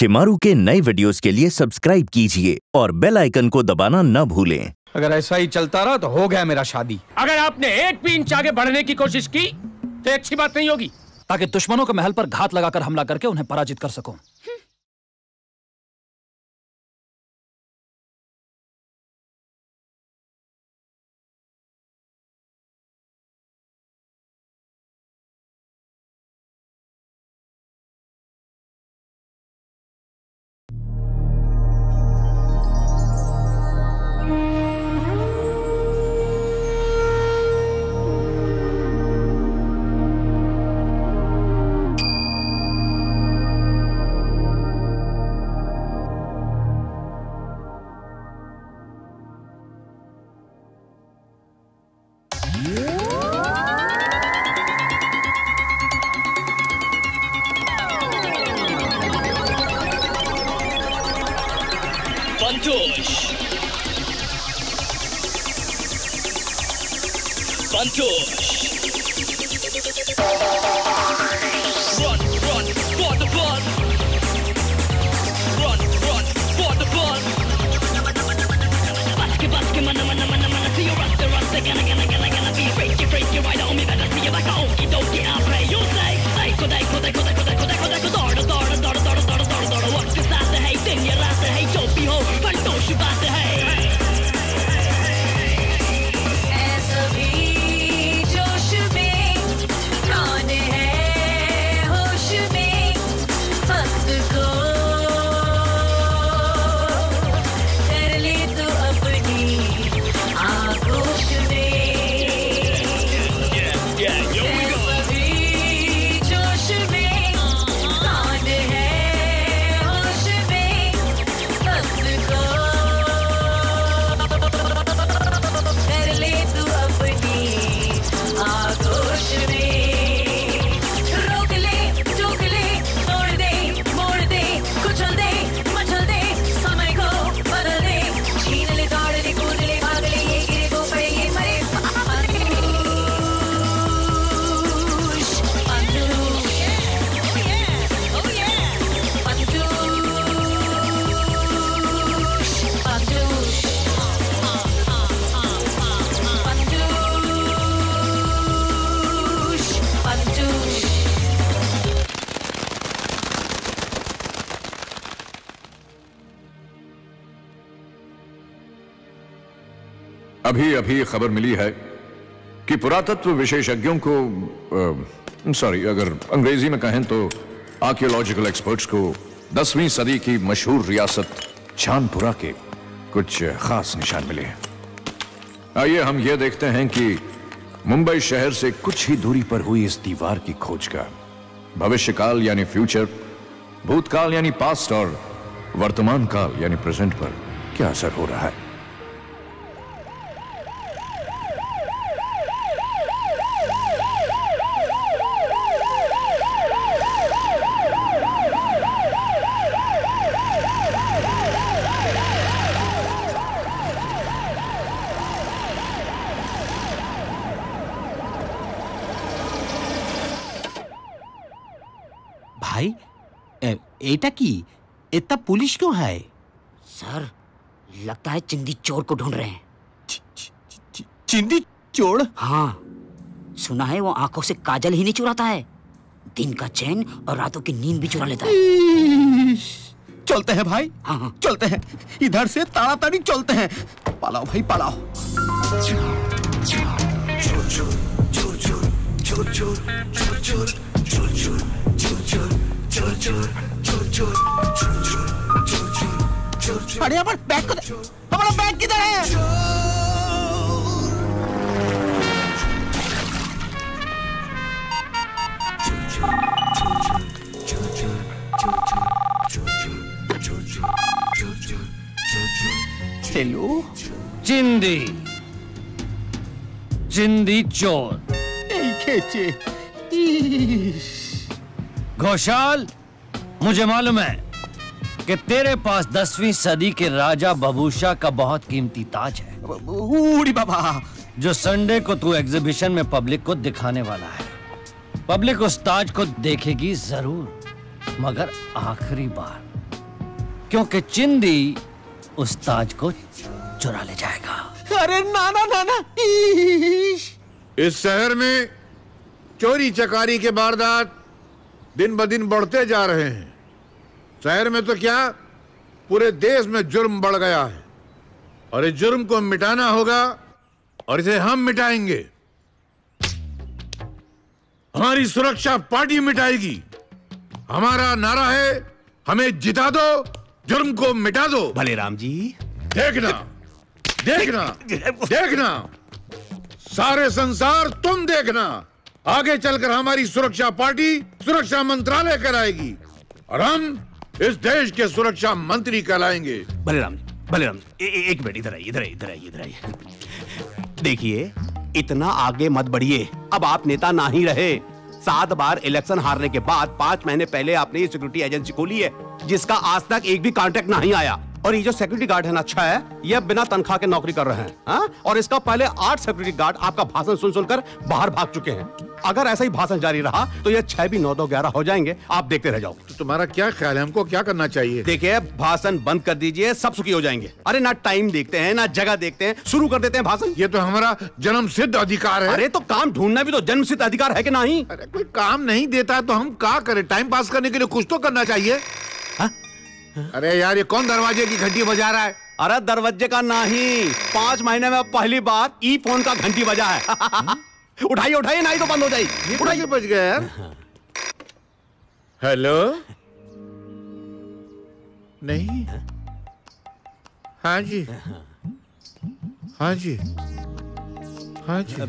शिमारू के नए वीडियोस के लिए सब्सक्राइब कीजिए और बेल आइकन को दबाना न भूलें। अगर ऐसा ही चलता रहा तो हो गया मेरा शादी। अगर आपने एक भी इंच आगे बढ़ने की कोशिश की तो अच्छी बात नहीं होगी, ताकि दुश्मनों के महल पर घात लगाकर हमला करके उन्हें पराजित कर सकूं। अभी अभी खबर मिली है कि पुरातत्व विशेषज्ञों को सॉरी अगर अंग्रेजी में कहें तो आर्कियोलॉजिकल एक्सपर्ट्स को 10वीं सदी की मशहूर रियासत चांदपुरा के कुछ खास निशान मिले हैं। आइए हम ये देखते हैं कि मुंबई शहर से कुछ ही दूरी पर हुई इस दीवार की खोज का भविष्यकाल यानी फ्यूचर, भूतकाल यानी पास्ट और वर्तमान काल यानी प्रेजेंट पर क्या असर हो रहा है। भाई एटा की इतना पुलिस क्यों है? सर लगता है चिंदी चोर को ढूंढ रहे हैं। चिंदी चोर? हाँ, सुना है वो आंखों से काजल ही नहीं चुराता है, दिन का चैन और रातों की नींद भी चुरा लेता है। चलते हैं भाई। हाँ हाँ चलते हैं, इधर से ताड़ाताड़ी चलते हैं। पालाओ भाई पालाओ। अरे हमारा बैग हमारा बैग किधर है? हेलो चिंदी चिंदी चोर खेचे। घोषाल, मुझे मालूम है कि तेरे पास 10वीं सदी के राजा बबूशा का बहुत कीमती ताज है, उड़ी बाबा, जो संडे को तू एग्जीबिशन में पब्लिक को दिखाने वाला है। पब्लिक उस ताज को देखेगी जरूर, मगर आखिरी बार। क्योंकि चिंदी उस ताज को चुरा ले जाएगा। अरे नाना नाना, इस शहर में चोरी चकारी के वारदात दिन ब दिन बढ़ते जा रहे हैं। शहर में तो क्या, पूरे देश में जुर्म बढ़ गया है और इस जुर्म को मिटाना होगा और इसे हम मिटाएंगे। हमारी सुरक्षा पार्टी मिटाएगी। हमारा नारा है, हमें जिता दो, जुर्म को मिटा दो। भले राम जी। देखना देखना देखना, सारे संसार तुम देखना। आगे चलकर हमारी सुरक्षा पार्टी सुरक्षा मंत्रालय कराएगी और हम इस देश के सुरक्षा मंत्री कहलाएंगे। भले राम जी, भले राम जी, एक मिनट, इधर आइए, इधर आइए, इधर आइए, इधर आइए। देखिए, इतना आगे मत बढ़िए। अब आप नेता ना ही रहे। 7 बार इलेक्शन हारने के बाद 5 महीने पहले आपने ये सिक्योरिटी एजेंसी खोली है, जिसका आज तक एक भी कॉन्ट्रैक्ट नहीं आया। और ये जो सिक्योरिटी गार्ड है ना, अच्छा है, ये बिना तनख्वाह के नौकरी कर रहे हैं। हाँ? और इसका पहले 8 सिक्योरिटी गार्ड आपका भाषण सुन सुनकर बाहर भाग चुके हैं। अगर ऐसा ही भाषण जारी रहा तो ये 6 भी 9 2 11 हो जाएंगे। आप देखते रह जाओ। तो तुम्हारा क्या ख्याल है, हमको क्या करना चाहिए? देखिए, भाषण बंद कर दीजिए, सब सुखी हो जाएंगे। अरे ना टाइम देखते हैं ना जगह देखते हैं, शुरू कर देते हैं भाषण। ये तो हमारा जन्म सिद्ध अधिकार है। अरे तो काम ढूंढना भी तो जन्म सिद्ध अधिकार है कि नहीं? अरे कोई काम नहीं देता तो हम क्या करें? टाइम पास करने के लिए कुछ तो करना चाहिए। हा? अरे यार, ये कौन दरवाजे की घंटी बजा रहा है? अरे दरवाजे का नहीं, 5 महीने में पहली बार ई फोन का घंटी बजा है। उठाइए उठाइए, नहीं तो बंद हो जाएगी। उठाइए, बज गया यार। हेलो, नहीं, हाँ जी, हाँ जी, हाँ जी।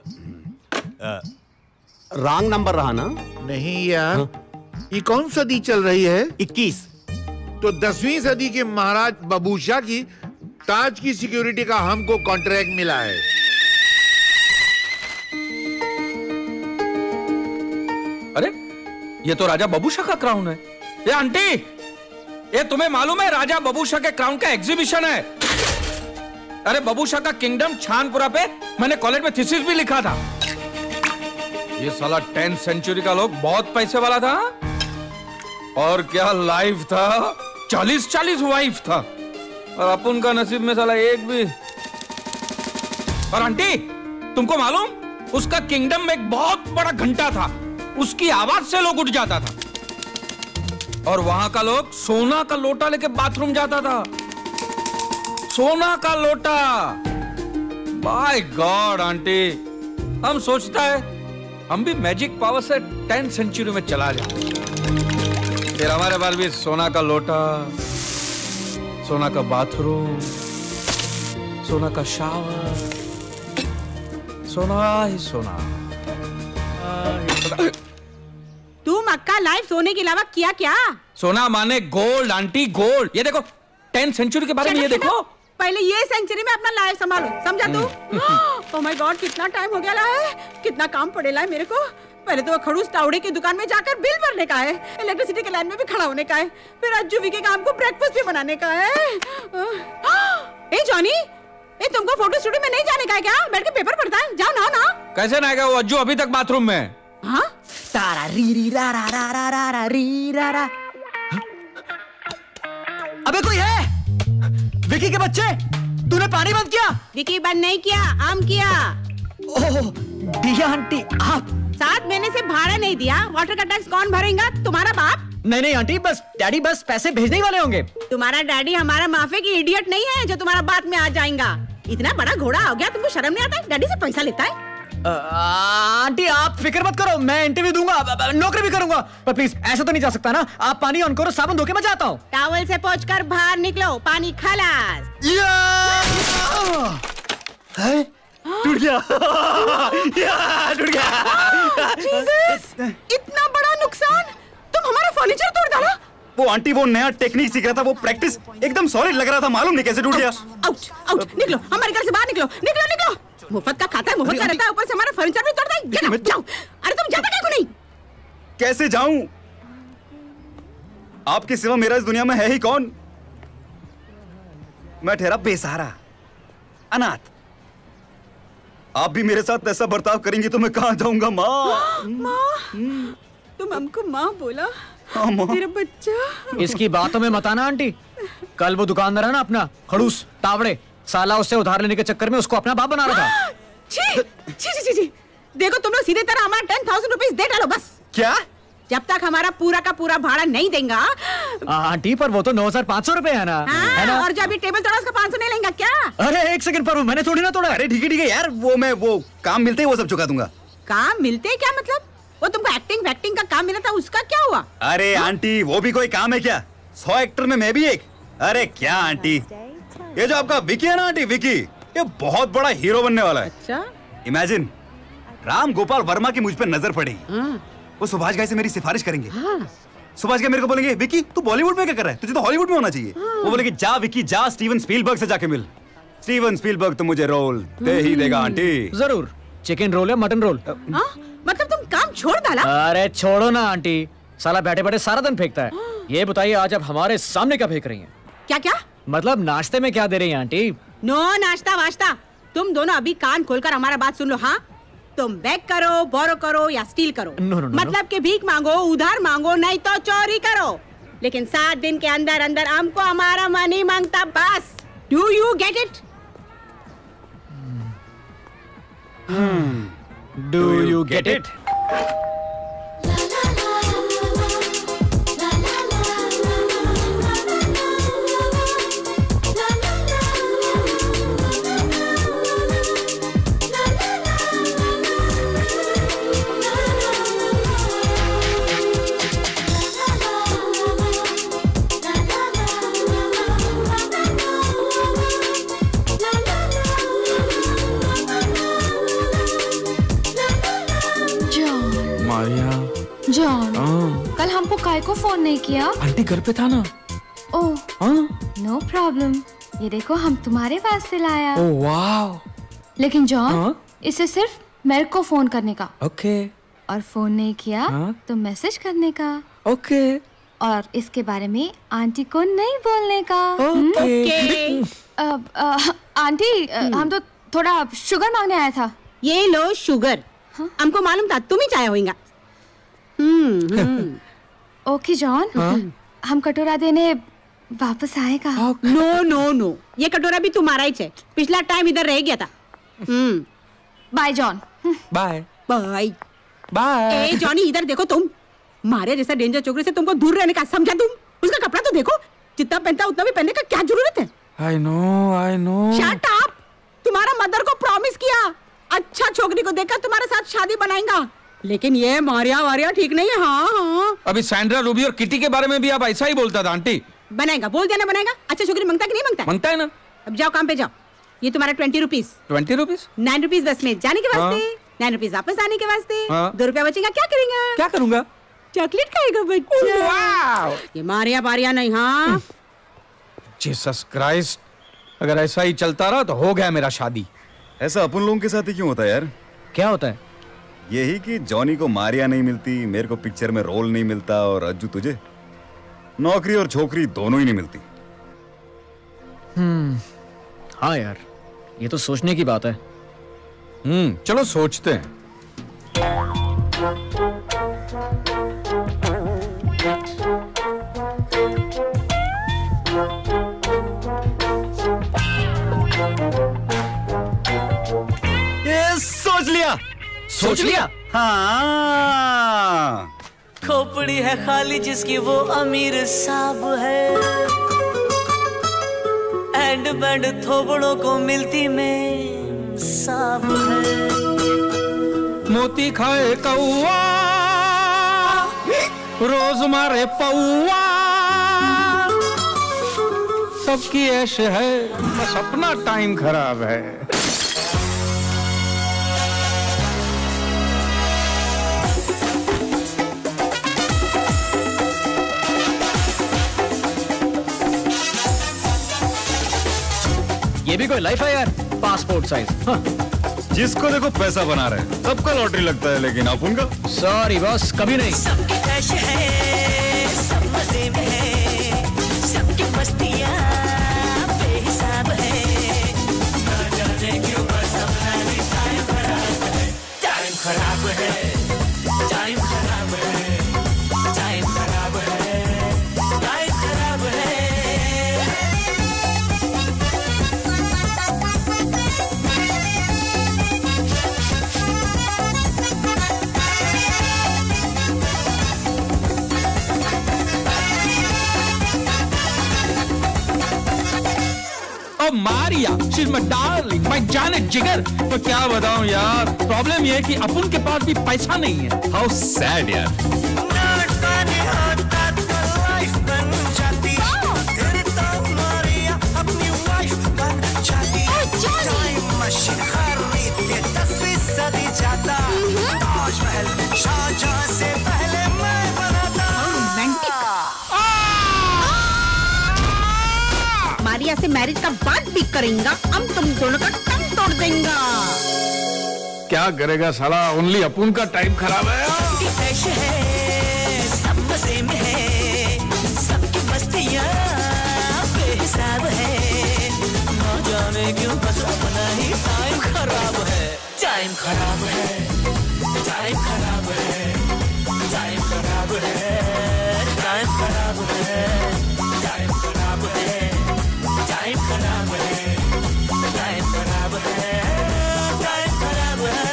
रॉन्ग नंबर रहा ना? नहीं यार, ये कौन सदी चल रही है? 21। तो 10वीं सदी के महाराज बबूशा की ताज की सिक्योरिटी का हमको कॉन्ट्रैक्ट मिला है। अरे ये तो राजा बबूशा का क्राउन है। ये आंटी, ये तुम्हें मालूम है राजा बबूशा के क्राउन का एग्जीबिशन है। अरे बबूशा का किंगडम छानपुरा पे मैंने कॉलेज में थीसिस भी लिखा था। ये साला 10th सेंचुरी का लोग बहुत पैसे वाला था और क्या लाइफ था, 40-40 वाइफ था और अपन का नसीब में साला एक भी। और आंटी, तुमको मालूम, उसका किंगडम में एक बहुत बड़ा घंटा था, उसकी आवाज से लोग उठ जाता था। और वहां का लोग सोना का लोटा लेके बाथरूम जाता था। सोना का लोटा। बाय गॉड आंटी, हम सोचता है हम भी मैजिक पावर से 10th सेंचुरी में चला जाए। फिर हमारे पास भी सोना का लोटा, सोना का बाथरूम, सोना का शावर, सोना ही सोना। तू मक्का लाइव सोने के अलावा किया क्या? सोना माने गोल्ड आंटी, गोल्ड। ये देखो 10th सेंचुरी के बारे में, ये देखो। पहले ये सेंचुरी में अपना लाइफ संभालो, समझा तू? ओह माय गॉड, कितना टाइम हो गया है, कितना काम पड़ेला है मेरे को। पहले तो खड़ूस तावड़े की दुकान में जाकर बिल भरने का है, इलेक्ट्रिसिटी के लाइन में भी खड़ा होने का है, फिर अज्जू के काम को ब्रेकफास्ट भी बनाने का है। ए जॉनी, ए तुमको फोटो स्टूडियो में नहीं जाने का है क्या? बैठ के पेपर पढ़ता है, जाओ ना ना। कैसे ना आएगा वो अज्जू, अभी तक बाथरूम में। हाँ? तारा री री रा रा रा रा रा रा री रा रा। अबे कोई है? विकी के बच्चे, तूने पानी बंद किया? विकी बंद नहीं किया, आम किया। ओह दिया आंटी, आप 7 महीने से भाड़ा नहीं दिया, वाटर का टैक्स कौन भरेगा? तुम्हारा बाप? नहीं नहीं आंटी, बस डैडी बस पैसे भेजने ही वाले होंगे। तुम्हारा डैडी हमारा माफे की इडियट नहीं है जो तुम्हारा बात में आ जाएगा। इतना बड़ा घोड़ा हो गया, तुमको शर्म नहीं आता? डैडी से पैसा लेता है। आंटी आप फिक्र मत करो, मैं इंटरव्यू दूंगा, नौकरी भी करूंगा, पर प्लीज ऐसा तो नहीं जा सकता ना। आप पानी ऑन करो, साबुन धो के मैं जाता हूँ। टॉवल से पोंछ कर बाहर निकलो, पानी खलास। टूट गया, टूट गया। जीसस, इतना बड़ा नुकसान, तुम हमारा फर्नीचर तोड़ डाला। वो आंटी वो नया टेक्निक सीख रहा था, वो प्रैक्टिस एकदम सॉलिड लग रहा था, मालूम नहीं कैसे टूट गया। आउट, आउट, निकलो हमारे घर से बाहर, निकलो निकलो निकलो। मुफ्त का खाता है, मुफ्त का रहता है, ऊपर से हमारा फर्नीचर भी तोड़ता है। गेट आउट, जाओ। अरे तुम जाता क्यों नहीं? कैसे जाऊं? आपके सिवा मेरा इस दुनिया में है ही कौन? मैं ठहरा बेसहारा, अनाथ। आप भी मेरे साथ ऐसा बर्ताव करेंगी तो मैं कहां जाऊंगा? माँ, माँ, तुम हमको माँ बोला, तेरा बच्चा। इसकी बातों में मत आना आंटी। कल वो दुकानदार है ना अपना खड़ूस तावड़े, साला उससे उधार लेने के चक्कर में उसको अपना बाप बना रहा था। छी छी छी छी। देखो तुम लोग सीधे तरह हमारा 10,000 रुपीज दे डालो बस। क्या? जब तक हमारा पूरा का पूरा भाड़ा नहीं देगा। आंटी पर वो तो 9,500 रुपए है ना। है ना? और जब ये टेबल तोड़ा उसका 500 नहीं लेंगे क्या? अरे एक सेकंड पर मैंने थोड़ी ना तोड़ा। अरे ठीक है यार, वो काम मिलते ही वो सब चुका दूंगा। काम मिलते ही क्या मतलब? वो तुमको एक्टिंग वैक्टिंग का काम मिला था, उसका क्या हुआ? अरे आंटी वो भी कोई काम है क्या? 100 एक्टर में मैं भी एक। अरे क्या आंटी, ये जो आपका विकी है ना आंटी, विकी ये बहुत बड़ा हीरो बनने वाला है। अच्छा? इमेजिन राम गोपाल वर्मा की मुझ पर नजर पड़ी, वो सुभाष घाई से मेरी सिफारिश करेंगे। सुभाष घाई मेरे को बोलेंगे विकी तू बॉलीवुड में क्या कर रहा है, तुझे तो हॉलीवुड में होना चाहिए। वो बोलेंगे जा विकी जा, स्टीवन स्पीलबर्ग से जाके मिल। स्टीवन स्पीलबर्ग तो मुझे रोल दे ही देगा आंटी। जरूर। चिकन रोल या मटन रोल? मतलब तुम काम छोड़ डाला? अरे छोड़ो ना आंटी, साला बैठे बैठे सारा दिन फेंकता है। ये बताइए आज आप हमारे सामने क्या फेंक रही हैं? क्या क्या? मतलब नाश्ते में क्या दे रही हैं आंटी? नो नाश्ता वाश्ता। तुम दोनों अभी कान खोलकर हमारा बात सुन लो। हाँ, तुम बैग करो, बोरो करो या स्टील करो। नो, मतलब कि भीख मांगो, उधार मांगो, नहीं तो चोरी करो, लेकिन 7 दिन के अंदर अंदर हमको हमारा मनी मांगता बस। Do you get it? Do you get it? John, कल हमको काय को फोन नहीं किया? आंटी घर पे था ना। ओह नो प्रॉब्लम, ये देखो हम तुम्हारे पास से लाया। ओह वाव। लेकिन जॉन इसे सिर्फ मेरे को फोन करने का। ओके। और फोन नहीं किया तो मैसेज करने का। ओके। और इसके बारे में आंटी को नहीं बोलने का। ओके। आंटी हम तो थोड़ा शुगर मांगने आया था। ये लो शुगर। हमको मालूम था तुम ही चाहे होगा। ओके जॉन, हम कटोरा देने वापस आएगा। नो नो नो, ये कटोरा भी तुम्हारा ही है, पिछला टाइम इधर रह गया था। Bye John. Bye bye bye. ए जॉनी इधर देखो, तुम मारे जैसा डेंजर छोकरे से तुमको दूर रहने का समझा। तुम उसका कपड़ा तो देखो, जितना पहनता उतना भी पहनने का क्या जरूरत है? I know। Shut up. तुम्हारा मदर को प्रॉमिस किया अच्छा छोकरी को देखकर तुम्हारे साथ शादी बनाएगा, लेकिन ये मारिया वारिया ठीक नहीं है। हाँ। अभी सैंड्रा, रूबी और किटी के बारे में भी आप ऐसा ही बोलता था आंटी। बनाएगा, बोल देना बनाएगा। अच्छा छोकरी मांगता कि नहीं मांगता? मांगता है ना। अब जाओ काम पे जाओ। ये तुम्हारा 20 रुपीज। 20 रुपीज? 9 रुपीज बस में जाने के वास्ते, 9 रुपीज वापस आने के वास्ते। 2 रुपया बचेगा, क्या करेंगे? क्या करूंगा? चॉकलेट खाएगा बच्चा। ये मारिया बारिया नहीं। हाँ। जीसस क्राइस्ट, अगर ऐसा ही चलता रहा तो हो गया मेरा शादी। ऐसा अपन लोगों के साथ ही क्यों होता है यार? क्या होता है? यही कि जॉनी को मारिया नहीं मिलती, मेरे को पिक्चर में रोल नहीं मिलता, और अज्जू तुझे नौकरी और छोकरी दोनों ही नहीं मिलती। हाँ यार, ये तो सोचने की बात है। चलो सोचते हैं। ये सोच लिया। हाँ, खोपड़ी है खाली जिसकी वो अमीर साहब है, एंड बैंड थोबड़ों को मिलती में साब है। मोती खाए कौआ रोज मारे पौआ, सबकी ऐश है बस अपना टाइम खराब है। ये भी कोई लाइफ है यार, पासपोर्ट साइज। जिसको देखो पैसा बना रहे, सबका लॉटरी लगता है, लेकिन आप उनका। सॉरी बॉस, कभी नहीं। सबकी ऐश है, सब मजे में है, सबकी मस्तियाँ बेहिसाब है। ना जाने क्यों बस अपना भी टाइम खराब है, टाइम खराब है, टाइम खराब है, टाइम खराब है। Maria, she is my darling, my जान जिगर। तो क्या बताऊं यार, प्रॉब्लम ये है कि अपन के पास भी पैसा नहीं है। हाउ सैड यार। मारिया से मैरिज का बात भी करेंगे, हम तुम दोनों का टंग तोड़ देंगे। क्या करेगा साला, ओनली अपुन का टाइम खराब है। सब मजे में है, सबकी मस्तियाँ बेहिसाब है, ना जाने क्यों बस अपना ही टाइम खराब है। टाइम खराब है, टाइम खराब है, टाइम खराब है, टाइम खराब है, टाइम खराब है, टाइम खराब है, टाइम खराब है, टाइम खराब है।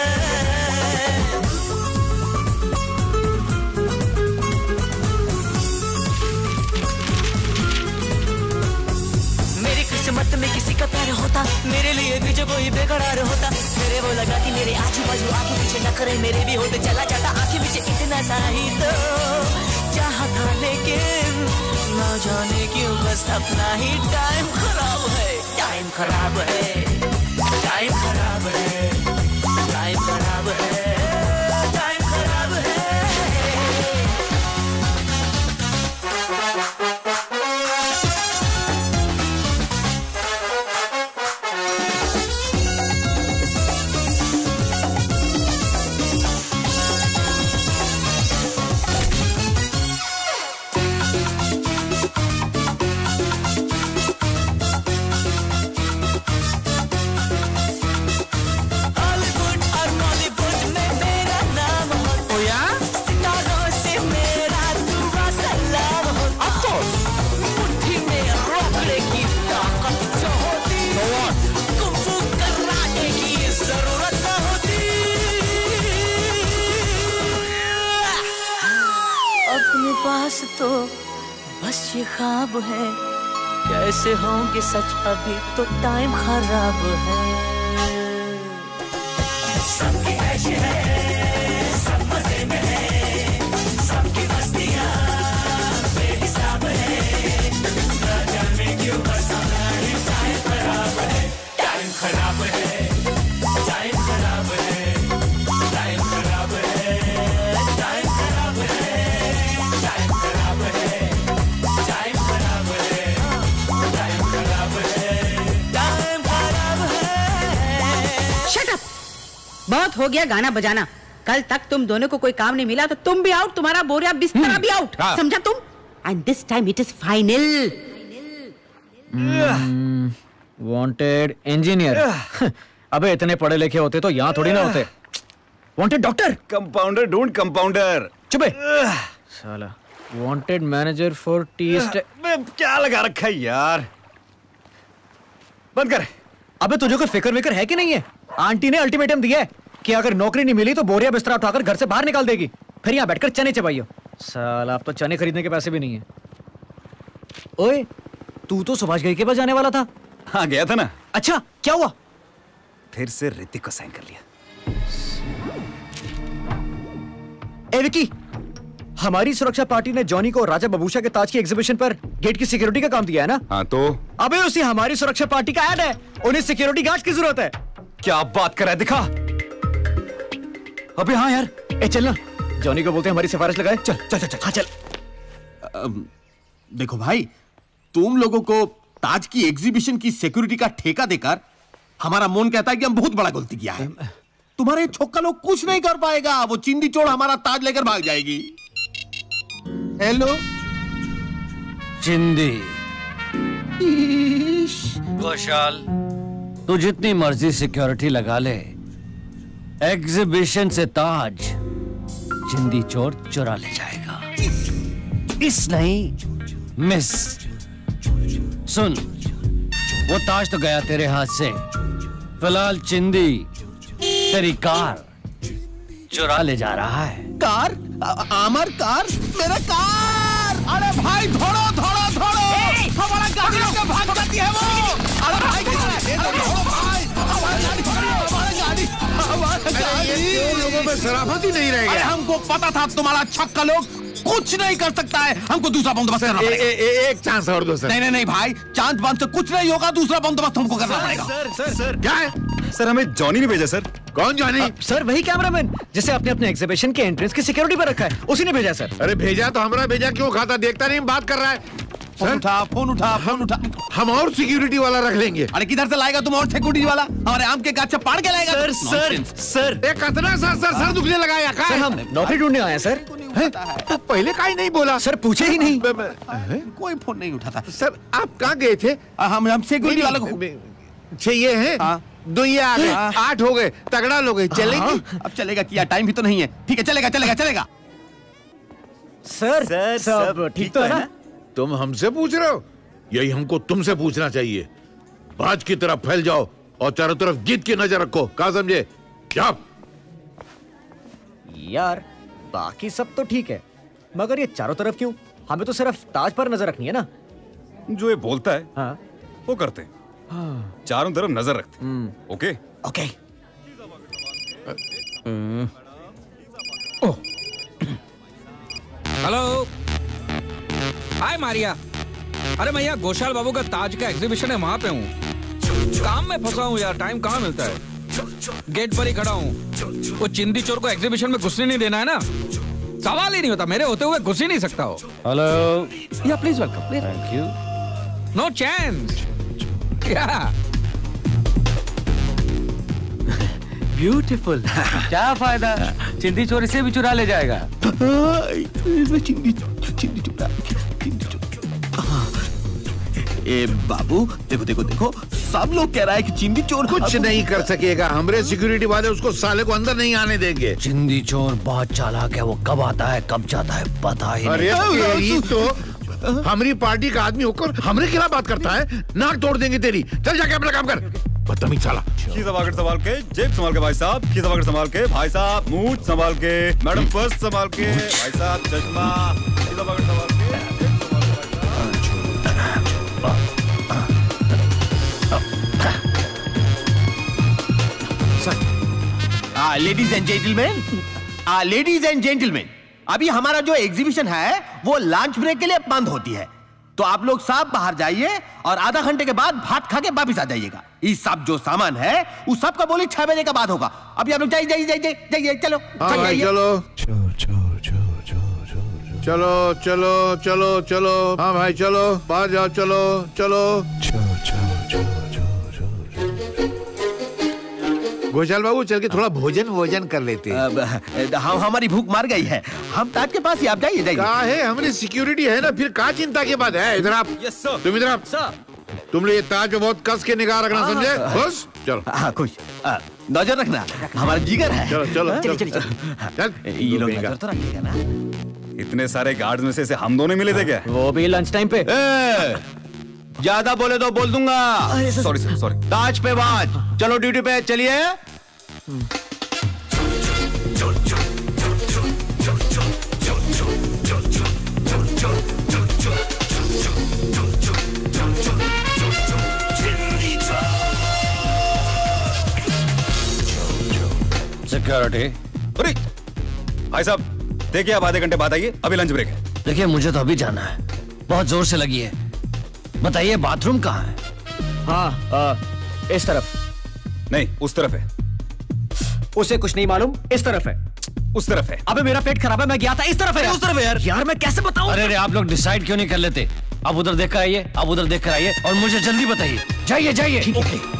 मेरी किस्मत में किसी का प्यार होता, मेरे लिए भी जो कोई बेकरार होता, मेरे वो लगा कि मेरे आजू बाजू आंखें पीछे न करे, मेरे भी होते चला जाता आंखें पीछे, इतना सा ही तो चाहा था, लेकिन ना जाने क्यों बस अपना ही टाइम खराब है। टाइम खराब है, टाइम खराब है, टाइम खराब है, टाइम खराब है। पास तो बस ये ख्वाब है, कैसे होंगे सच अभी तो टाइम खराब है। सबकी ऐश है, सब मजे में है, सबकी मस्तियाँ बेहिसाब है, ना जाने क्यों बस अपना ही टाइम खराब है। टाइम खराब है, टाइम खराब है, टाइम खराब है, टाइम खराब है, टाइम खराब है, टाइम खराब है, टाइम खराब है, टाइम खराब है। Shut up! बहुत हो गया गाना बजाना। कल तक तुम दोनों को कोई काम नहीं मिला तो तुम भी आउट, तुम्हारा बोरिया बिस्तरा भी आउट, समझा तुम? And this time it is final. Wanted engineer. अबे इतने पढ़े लिखे होते तो यहाँ थोड़ी ना होते। Wanted doctor. कंपाउंडर ढूंढ, कंपाउंडर। चुपे साला। Wanted manager for tea estate. क्या लगा रखा है यार, बंद कर। अबे तुझे कोई फिक्र विक्र है कि नहीं है? आंटी ने अल्टीमेटम दिया है कि अगर नौकरी नहीं मिली तो बोरिया बिस्तरा उठाकर घर से बाहर निकाल देगी, फिर यहाँ बैठकर चने चबाइयो। साला अब तो चने खरीदने के पैसे भी नहीं है। ओए तू तो सुभाष घई के पास जाने वाला था। हाँ गया था ना। अच्छा क्या हुआ? फिर से ऋतिक को साइन कर लिया। ए विकी, हमारी सुरक्षा पार्टी ने जॉनी को राजा बबूशा के ताज की एग्जीबिशन पर गेट की सिक्योरिटी का काम दिया है ना? हाँ तो? अबे उसी हमारी सुरक्षा पार्टी का ऐड है, उन्हें सिक्योरिटी गार्ड की जरूरत है। क्या बात कर रहा है, दिखा। अबे हाँ यार, ए चल ना, जॉनी को बोलते हैं हमारी सिफारिश लगाए। चल चल चल हाँ चल। देखो भाई, तुम लोगों को ताज की एग्जीबिशन की सिक्योरिटी का ठेका देकर हमारा मन कहता है कि हम बहुत बड़ा गलती किया है। तुम्हारे छोक्का लोग कुछ नहीं कर पाएगा, वो चिंदी चोड़ हमारा ताज लेकर भाग जाएगी। हेलो चिंदी। घोषाल, तू जितनी मर्जी सिक्योरिटी लगा ले, एग्जीबिशन से ताज चिंदी चोर चुरा ले जाएगा। इस नहीं मिस। सुन, वो ताज तो गया तेरे हाथ से, फिलहाल चिंदी तेरी कार चुरा ले जा रहा है। कार? आमर कार? मेरा कार! अरे भाई धोड़ो धोड़ो धोड़ो, हमारा गाड़ी लेकर भाग जाती है वो। अरे भाई लोगों में शराफत ही नहीं रह अरे गया। हमको पता था तुम्हारा छक्का लोग कुछ नहीं कर सकता है, हमको दूसरा बंदोबस्त करना पड़ेगा। एक चांस और दो सर। नहीं भाई, चांद बंद से कुछ नहीं होगा, दूसरा बंदोबस्त हमको करना पड़ेगा। सर क्या है? सर हमें जॉनी ने भेजा सर। कौन जॉनी? सर वही कैमरामैन जिसे आपने अपने एग्जीबिशन के एंट्रेंस की सिक्योरिटी पर रखा है, उसी ने भेजा सर। अरे भेजा तो हमारा भेजा क्यों खाता, देखता नहीं बात कर रहा है। फोन उठा। हम और सिक्योरिटी वाला रख लेंगे। अरे किधर से लाएगा तुम और सिक्योरिटी वाला? हमारे आम के गाछ से पाड़ के लाएगा? सर कितना सर दुखने लगाया सर, हम नौकरी ढूंढने आए हैं सर। तो पहले काहे नहीं बोला? सर पूछे ही नहीं। कोई फोन नहीं उठाता। सर आप कहाँ गए थे? हम सिक्योरिटी वाले को 6 ये हैं, 2 ये आ गए, 8 हो गए, तगड़ा लोग चलेंगे। अब चलेगा क्या? टाइम भी तो नहीं है। ठीक है चलेगा। सर सब ठीक तो है ना? तुम हमसे पूछ रहे हो? यही हमको तुमसे पूछना चाहिए। बाज की तरफ फैल जाओ और चारों तरफ जीत की नजर रखो। क्या समझे? जाओ। यार बाकी सब तो ठीक है, मगर ये चारों तरफ क्यों? हमें तो सिर्फ ताज पर नजर रखनी है ना। जो ये बोलता है हाँ वो करते हैं, चारों तरफ नजर रखते। Okay hello, hi Maria. अरे मैं यहाँ घोषाल बाबू का ताज का एग्जीबिशन है, वहां पे हूँ। काम में फंसा हूँ यार, टाइम कहाँ मिलता है। गेट पर ही खड़ा हूँ। वो चिंदी चोर को एग्जीबिशन में घुसने नहीं देना है ना, सवाल ही नहीं होता। मेरे होते हुए घुस ही नहीं सकता हो। हेलो या please welcome. Thank you. No chance. क्या ब्यूटीफुल। क्या फायदा, चिंदी चोर इसे भी चुरा ले जाएगा। ए बाबू देखो, सब लोग कह रहा है कि चिंदी चोर कुछ नहीं कर सकेगा। हमारे सिक्योरिटी वाले उसको साले को अंदर नहीं आने देंगे। चिंदी चोर बहुत चालाक है, वो कब आता है कब जाता है पता ही अरे नहीं। तेरी तो हमारी पार्टी का आदमी होकर हमारे खिलाफ बात करता है। नाक तोड़ देंगे तेरी। चल जाके अपना काम कर, बदतमीज साला। खीसा पकड़ संभाल के, जेब संभाल के भाई साहब। खीसा पकड़ संभाल के भाई साहब, मूंछ संभाल के, मैडम पर्स संभाल के भाई साहब, चश्मा। खीसा पकड़ संभाल के, लेडीज एंड जेंटलमैन, अभी हमारा जो एग्जीबिशन है वो लंच ब्रेक के लिए बंद होती है, तो आप लोग सब बाहर जाइए और आधा घंटे के बाद भात खा के वापिस आ जाइएगा। ये सब जो सामान है उस सब का बोली 6 बजे के बाद होगा। अभी आप लोग जाइए, चलो। हाँ भाई चलो। हाँ भाई चलो, बाहर जाओ। चलो। घोषाल बाबू चल के थोड़ा भोजन कर लेते हैं। हमारी भूख मार गई है, हम ताज के पास ही। आप जाइए। कहाँ है हमारी सिक्योरिटी है ना, फिर कहाँ चिंता के बाद है। इधर आप। तुम इधर आप। तुम लोग ये ताज पे बहुत कस के निगाह रखना, समझे? बस चलो। हाँ खुश, नजर रखना, हमारा जिगर है। चलो। ये लोग नजर तो रखिएगा ना। इतने सारे गार्ड्स में से हम दोनों मिले थे क्या? वो भी लंच टाइम पे। ज्यादा बोले तो बोल दूंगा। Sorry sir. ताज पे बाज। चलो ड्यूटी पे चलिए। सिक्योरिटी। अरे भाई साहब देखिए, आप आधे घंटे बाद आइए, अभी लंच ब्रेक है। देखिए मुझे तो अभी जाना है, बहुत जोर से लगी है। बताइए बाथरूम कहाँ है? हाँ इस तरफ। नहीं, उस तरफ है। उसे कुछ नहीं मालूम, इस तरफ है। उस तरफ है। अबे मेरा पेट खराब है, मैं गया था इस तरफ है। उस तरफ है यार मैं कैसे बताऊं? अरे आप लोग डिसाइड क्यों नहीं कर लेते? अब उधर देख कर आइए, अब उधर देख कर आइए और मुझे जल्दी बताइए। जाइए। ओके।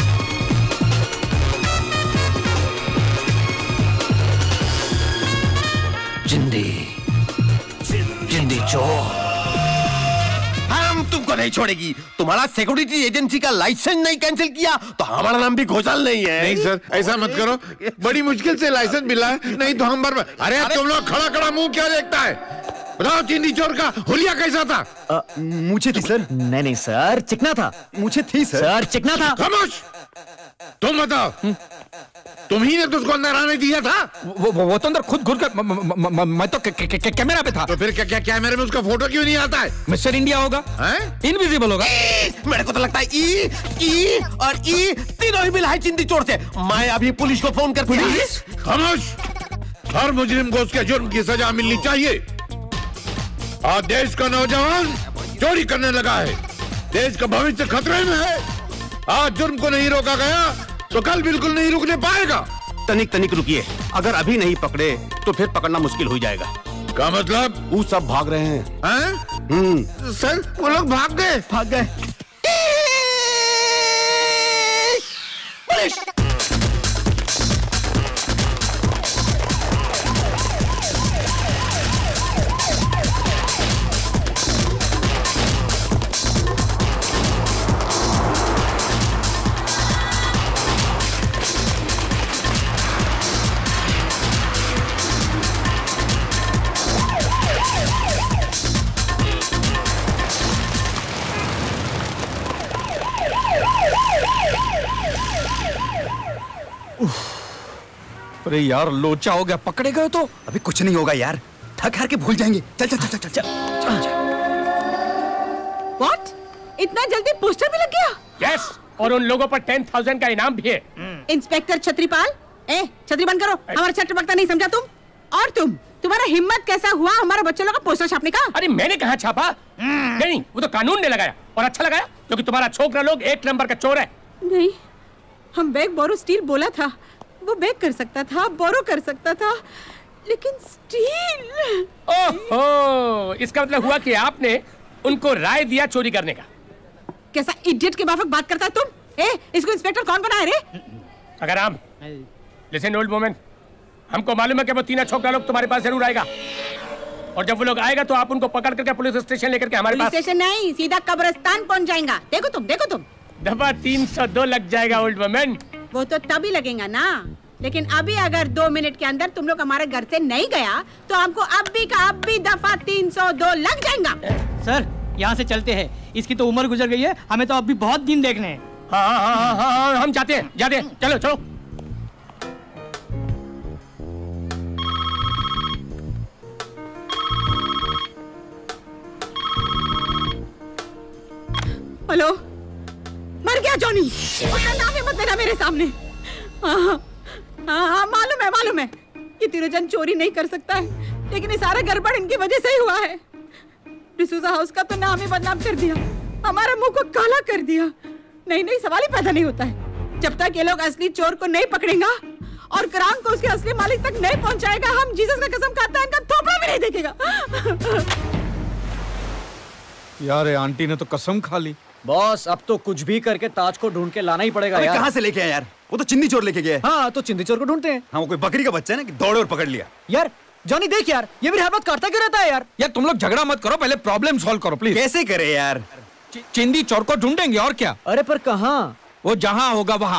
चिंदी चोर, हम तुमको नहीं छोड़ेगी। तुम्हारा सिक्योरिटी एजेंसी का लाइसेंस नहीं कैंसिल किया तो हमारा नाम भी घोषाल नहीं है। नहीं सर, ऐसा मत करो। बड़ी मुश्किल से लाइसेंस मिला है, नहीं तो हम अरे तुम लोग खड़ा मुंह क्या देखता है? बताओ चिंदी चोर का हुलिया कैसा था? मुझे थी सर। नहीं सर, चिकना था। मुझे थी सर, चिकना था। खामोश। तुम बताओ, तुम ही ने तो उसको अंदर आने दिया था? वो तो अंदर खुद घुस कर, मैं तो कैमरा पे था। तो फिर क्या कैमरे में उसका फोटो क्यों नहीं आता है? मिस्टर इंडिया होगा, इनविजिबल होगा। मेरे को तो लगता है ई और ई तीनों ही मिला है चिंदी चोर से। मैं अभी पुलिस को फोन कर। खामोश। हर मुजरिम को उसके जुर्म की सजा मिलनी चाहिए। आज देश का नौजवान चोरी करने लगा है, देश का भविष्य खतरे में है। आज जुर्म को नहीं रोका गया तो कल बिल्कुल नहीं रुकने पाएगा। तनिक तनिक रुकिए, अगर अभी नहीं पकड़े तो फिर पकड़ना मुश्किल हो जाएगा। क्या मतलब? वो सब भाग रहे हैं। सर वो लोग भाग गए। पुलिस! अरे यार लोचा हो गया, पकड़े गए तो अभी कुछ नहीं होगा यार, थक हार के भूल जाएंगे। चल चल चल चल चल। What? इतना जल्दी पोस्टर भी लग गया? यस, और उन लोगों पर 10,000 का इनाम भी है। इंस्पेक्टर छतरीपाल, छतरी बंद करो, हमारा छठ पकता नहीं समझा तुम? और तुम्हारा हिम्मत कैसा हुआ हमारे बच्चों लोग का पोस्टर छापने का? अरे मैंने कहा छापा? नहीं, वो तो कानून ने लगाया, और अच्छा लगाया क्योंकि तुम्हारा छोकरा लोग 1 नंबर का चोर है। नहीं, हम बैग बोरो स्टील बोला था, वो बैग कर सकता था, बोरो कर सकता था, लेकिन स्टील। ओहो, इसका मतलब हुआ कि आपने उनको राय दिया चोरी करने का। कैसा इडियट के माफक बात करता है तुम? इसको इंस्पेक्टर कौन बनाया रे? अगर हम लिसन ओल्ड वुमन, हमको मालूम है कि वो तीनों छोकरा लोग तुम्हारे पास जरूर आएगा, और जब वो लोग आएगा तो आप उनको पकड़ करके पुलिस स्टेशन लेकर के हमारे पास। पुलिस स्टेशन नहीं, सीधा कब्रिस्तान पहुंच जाएगा। देखो तुम दफा 302 लग जाएगा ओल्ड वुमन। वो तो तभी लगेगा ना, लेकिन अभी अगर 2 मिनट के अंदर तुम लोग हमारे घर से नहीं गया तो हमको अभी का अभी दफा 302 लग जाएगा। सर यहाँ से चलते हैं, इसकी तो उम्र गुजर गई है, हमें तो अभी बहुत दिन देखने हैं। हाँ, हम जाते हैं, चलो चलो। हेलो, मर गया जॉनी, उसका नाम ही मत लेना मेरे सामने। हाँ, मालूम है ये तीनों जन चोरी नहीं कर सकता है, लेकिन ये सारा गड़बड़ इनकी वजह से ही हुआ है। डिसूजा हाउस का तो नाम ही बदनाम कर दिया, हमारा मुंह को काला कर दिया। नहीं, सवाल ही पैदा नहीं होता है। जब तक ये लोग असली चोर को नहीं पकड़ेगा और क्राउन को उसके असली मालिक तक नहीं पहुंचाएगा, हम जीसस का कसम खाता है इनका थोपड़ा भी नहीं देखेगा। यार आंटी ने तो कसम खा ली। बॉस, अब तो कुछ भी करके ताज को ढूंढ के लाना ही पड़ेगा यार। कहाँ से लेके आया यार? वो तो चिंदी चोर लेके गया है। हाँ, तो चिंदी चोर को ढूंढते हैं। हाँ, वो कोई बकरी का बच्चा है ना कि दौड़े और पकड़ लिया। यार जॉनी देख यार, ये भी हरकत काटता क्यों रहता है यार? यार तुम लोग झगड़ा मत करो, पहले प्रॉब्लम सॉल्व करो प्लीज। कैसे करे यार? चिंदी चोर को ढूंढेंगे और क्या। अरे पर कहाँ? वो जहाँ होगा वहाँ।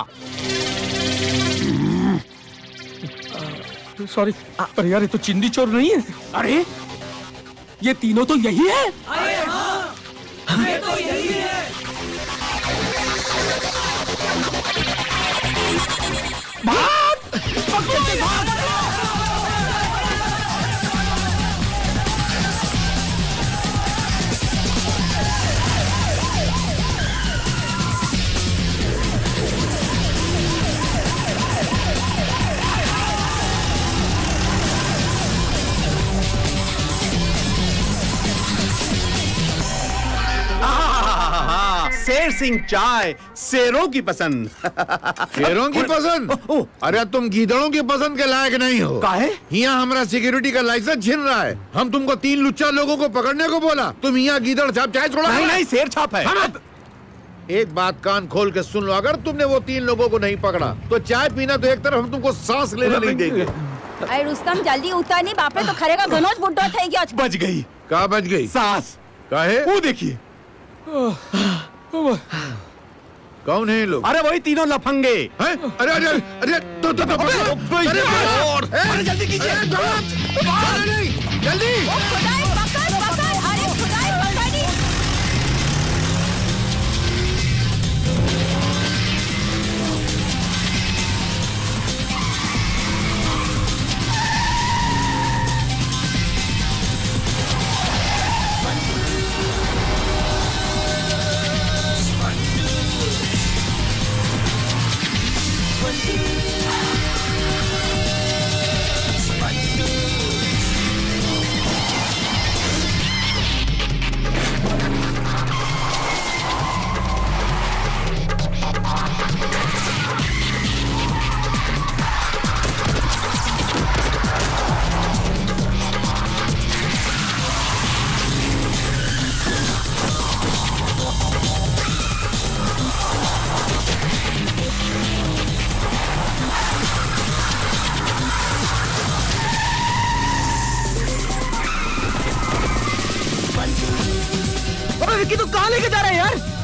सॉरी, पर यार ये तो चिंदी चोर नहीं है। अरे ये तीनों तो यही है। अरे हाँ, ये तो यही है। शेर सिंह चाय, शेरों की पसंद। शेरों की पसंद? अरे तुम गीदड़ों की पसंद के लायक नहीं हो। काहे? यहाँ हमारा सिक्योरिटी का लाइसेंस छीन रहा है। हम तुमको 3 लुच्चा लोगों को पकड़ने को बोला, तुम यहाँ गीदड़ छाप चाय छोड़ा। नहीं, शेर छाप है। एक बात कान खोल के सुन लो, अगर तुमने वो 3 लोगों को नहीं पकड़ा तो चाय पीना तो एक तरफ, हम तुमको सांस लेने नहीं देंगे। अरे रुस्तम जल्दी उतर नहीं, बापरे तो खरेगा घनोज बुड्ढो થઈ गया। बच गई। कहाँ बच गई? सांस। काहे? वो देखिए। कौन है ये लोग? अरे वही तीनों लफंगे हैं? अरे तो अरे जल्दी कीजिए। जल्दी One, two.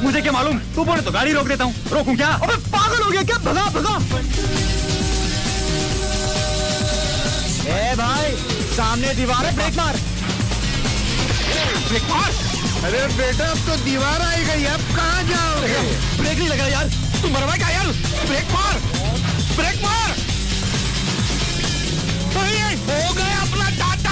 मुझे क्या मालूम, तू बोले तो गाड़ी रोक देता हूँ। रोकूं क्या? अबे पागल हो गया क्या? भगा भगा। ए भाई, सामने दीवार है, ब्रेक मार। ब्रेक मार। अरे बेटा अब तो दीवार आई गई, अब कहाँ जाओगे? ब्रेक नहीं लगा यार, तुम मरवाए क्या यार? ब्रेक मार, ब्रेक मार। हो गया अपना टाटा।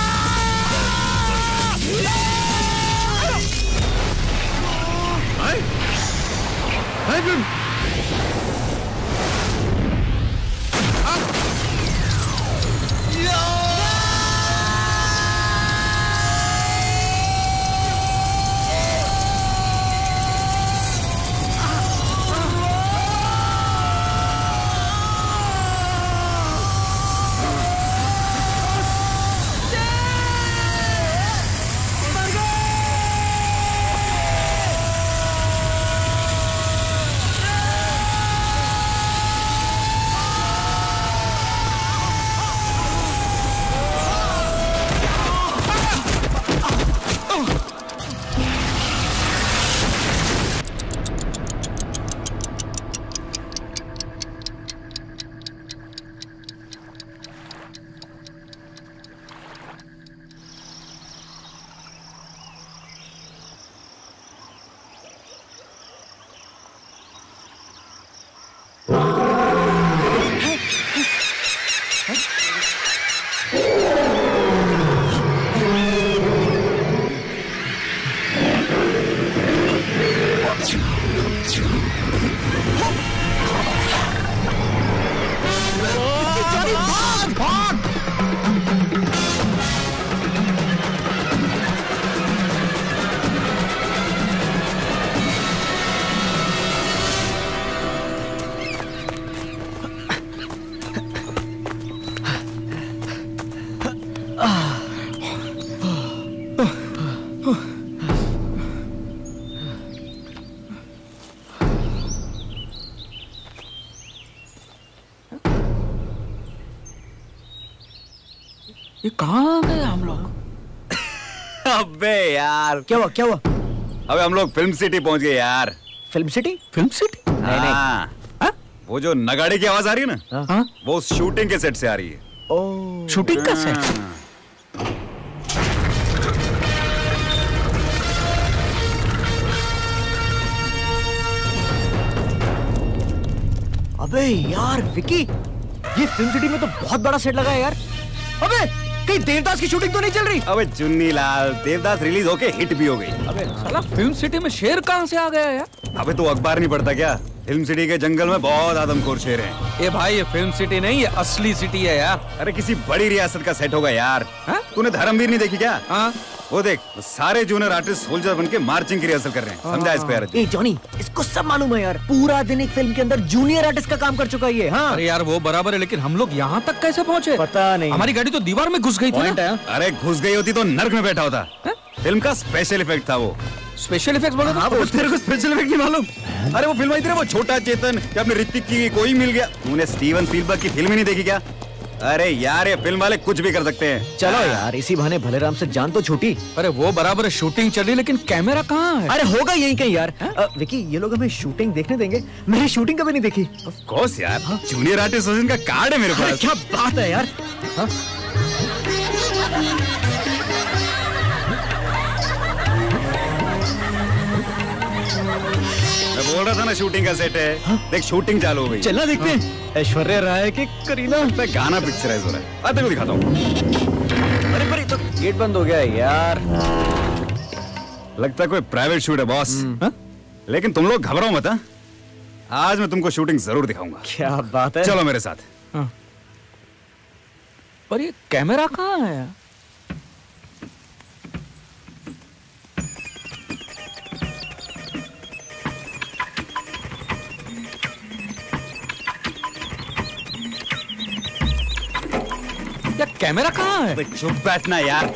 ये कहाँ गए हम लोग? अबे यार क्या हुआ? क्या हुआ? अबे हम लोग फिल्म सिटी पहुंच गए यार। Film city? Film city? हाँ। वो जो नगाड़े की आवाज आ रही है ना, हाँ? वो शूटिंग के सेट से आ रही है। ओह, शूटिंग का सेट? अबे यार विकी, ये फिल्म सिटी में तो बहुत बड़ा सेट लगा है यार। अबे कहीं देवदास की शूटिंग तो नहीं चल रही? अबे चुन्नी लाल, देवदास रिलीज होके हिट भी हो गई। अबे साला फिल्म सिटी में शेर कहाँ से आ गया यार? अबे तू अखबार नहीं पढ़ता क्या? फिल्म सिटी के जंगल में बहुत आदमखोर शेर हैं। ए भाई ये फिल्म सिटी नहीं, ये असली सिटी है यार। अरे किसी बड़ी रियासत का सेट होगा यार। तूने धर्मवीर नहीं देखी क्या? हाँ? वो देख, सारे जूनियर आर्टिस्ट सोल्जर बनके मार्चिंग की रिहर्सल कर रहे हैं। समझा इसको यार? ए जॉनी, इसको सब मालूम है यार। पूरा दिन एक फिल्म के अंदर जूनियर आर्टिस्ट का काम कर चुका है ये। हाँ? अरे यार वो बराबर है, लेकिन हम लोग यहाँ तक कैसे पहुँचे? पता नहीं। हमारी गाड़ी तो दीवार में घुस गई थी ना? अरे घुस गई होती तो नर्क में बैठा होता। फिल्म का स्पेशल इफेक्ट था वो। स्पेशल इफेक्ट्स बोला था? वो तेरे को स्पेशल इफेक्ट नहीं मालूम? अरे वो फिल्म आई थी ना, वो छोटा चेतन जब अपने ऋतिक की कोई मिल गया। तूने स्टीवन स्पीलबर्ग की फिल्म ही नहीं देखी क्या? अरे यार ये फिल्म वाले कुछ भी कर सकते हैं। चलो यार, इसी बहाने भलेराम से जान तो छूटी। अरे वो बराबर है, शूटिंग चल रही, लेकिन कैमरा कहाँ है? अरे होगा यहीं कहीं यार। विकी, ये लोग हमें शूटिंग देखने देंगे? मैंने शूटिंग कभी नहीं देखी। ऑफ कोर्स यार, जूनियर आर्टिस्ट एसोसिएशन का कार्ड है मेरे पास। क्या बात है यार। मैं बोल रहा था ना शूटिंग का सेट है। देख शूटिंग चालू हो गई। चलना देखते हैं। ऐश्वर्या राय की करीना पे गाना पिक्चराइज हो रहा है। अब देखो दिखाता हूँ। अरे तो गेट बंद हो गया यार। लगता है कोई प्राइवेट शूट है बॉस। लेकिन तुम लोग घबराओ मत। आज मैं तुमको शूटिंग जरूर दिखाऊंगा। क्या बात है। चलो मेरे साथ। पर ये कैमरा कहाँ है? कैमरा कहाँ है? चुप बैठना यार।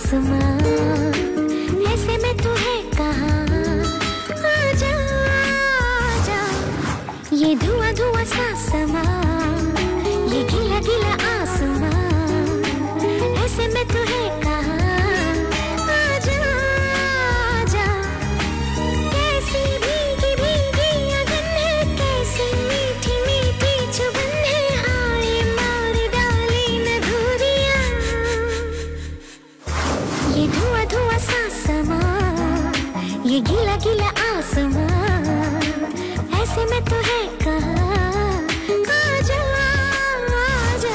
आसमां, ऐसे में तू है कहाँ? आजा आजा, ये धुआं धुआं सा समा, ये गीला गीला आसमां, ऐसे में तू है कहाँ? आजा आजा, कैसी भीगी भीगी अगन है, कैसी मीठी मीठी चुभन है, आए मार डाले न घूरियां, ये धुआं धुआं सा समा, ये गीला गीला आसमां, ऐसे में तो है कहाँ? आजा आजा,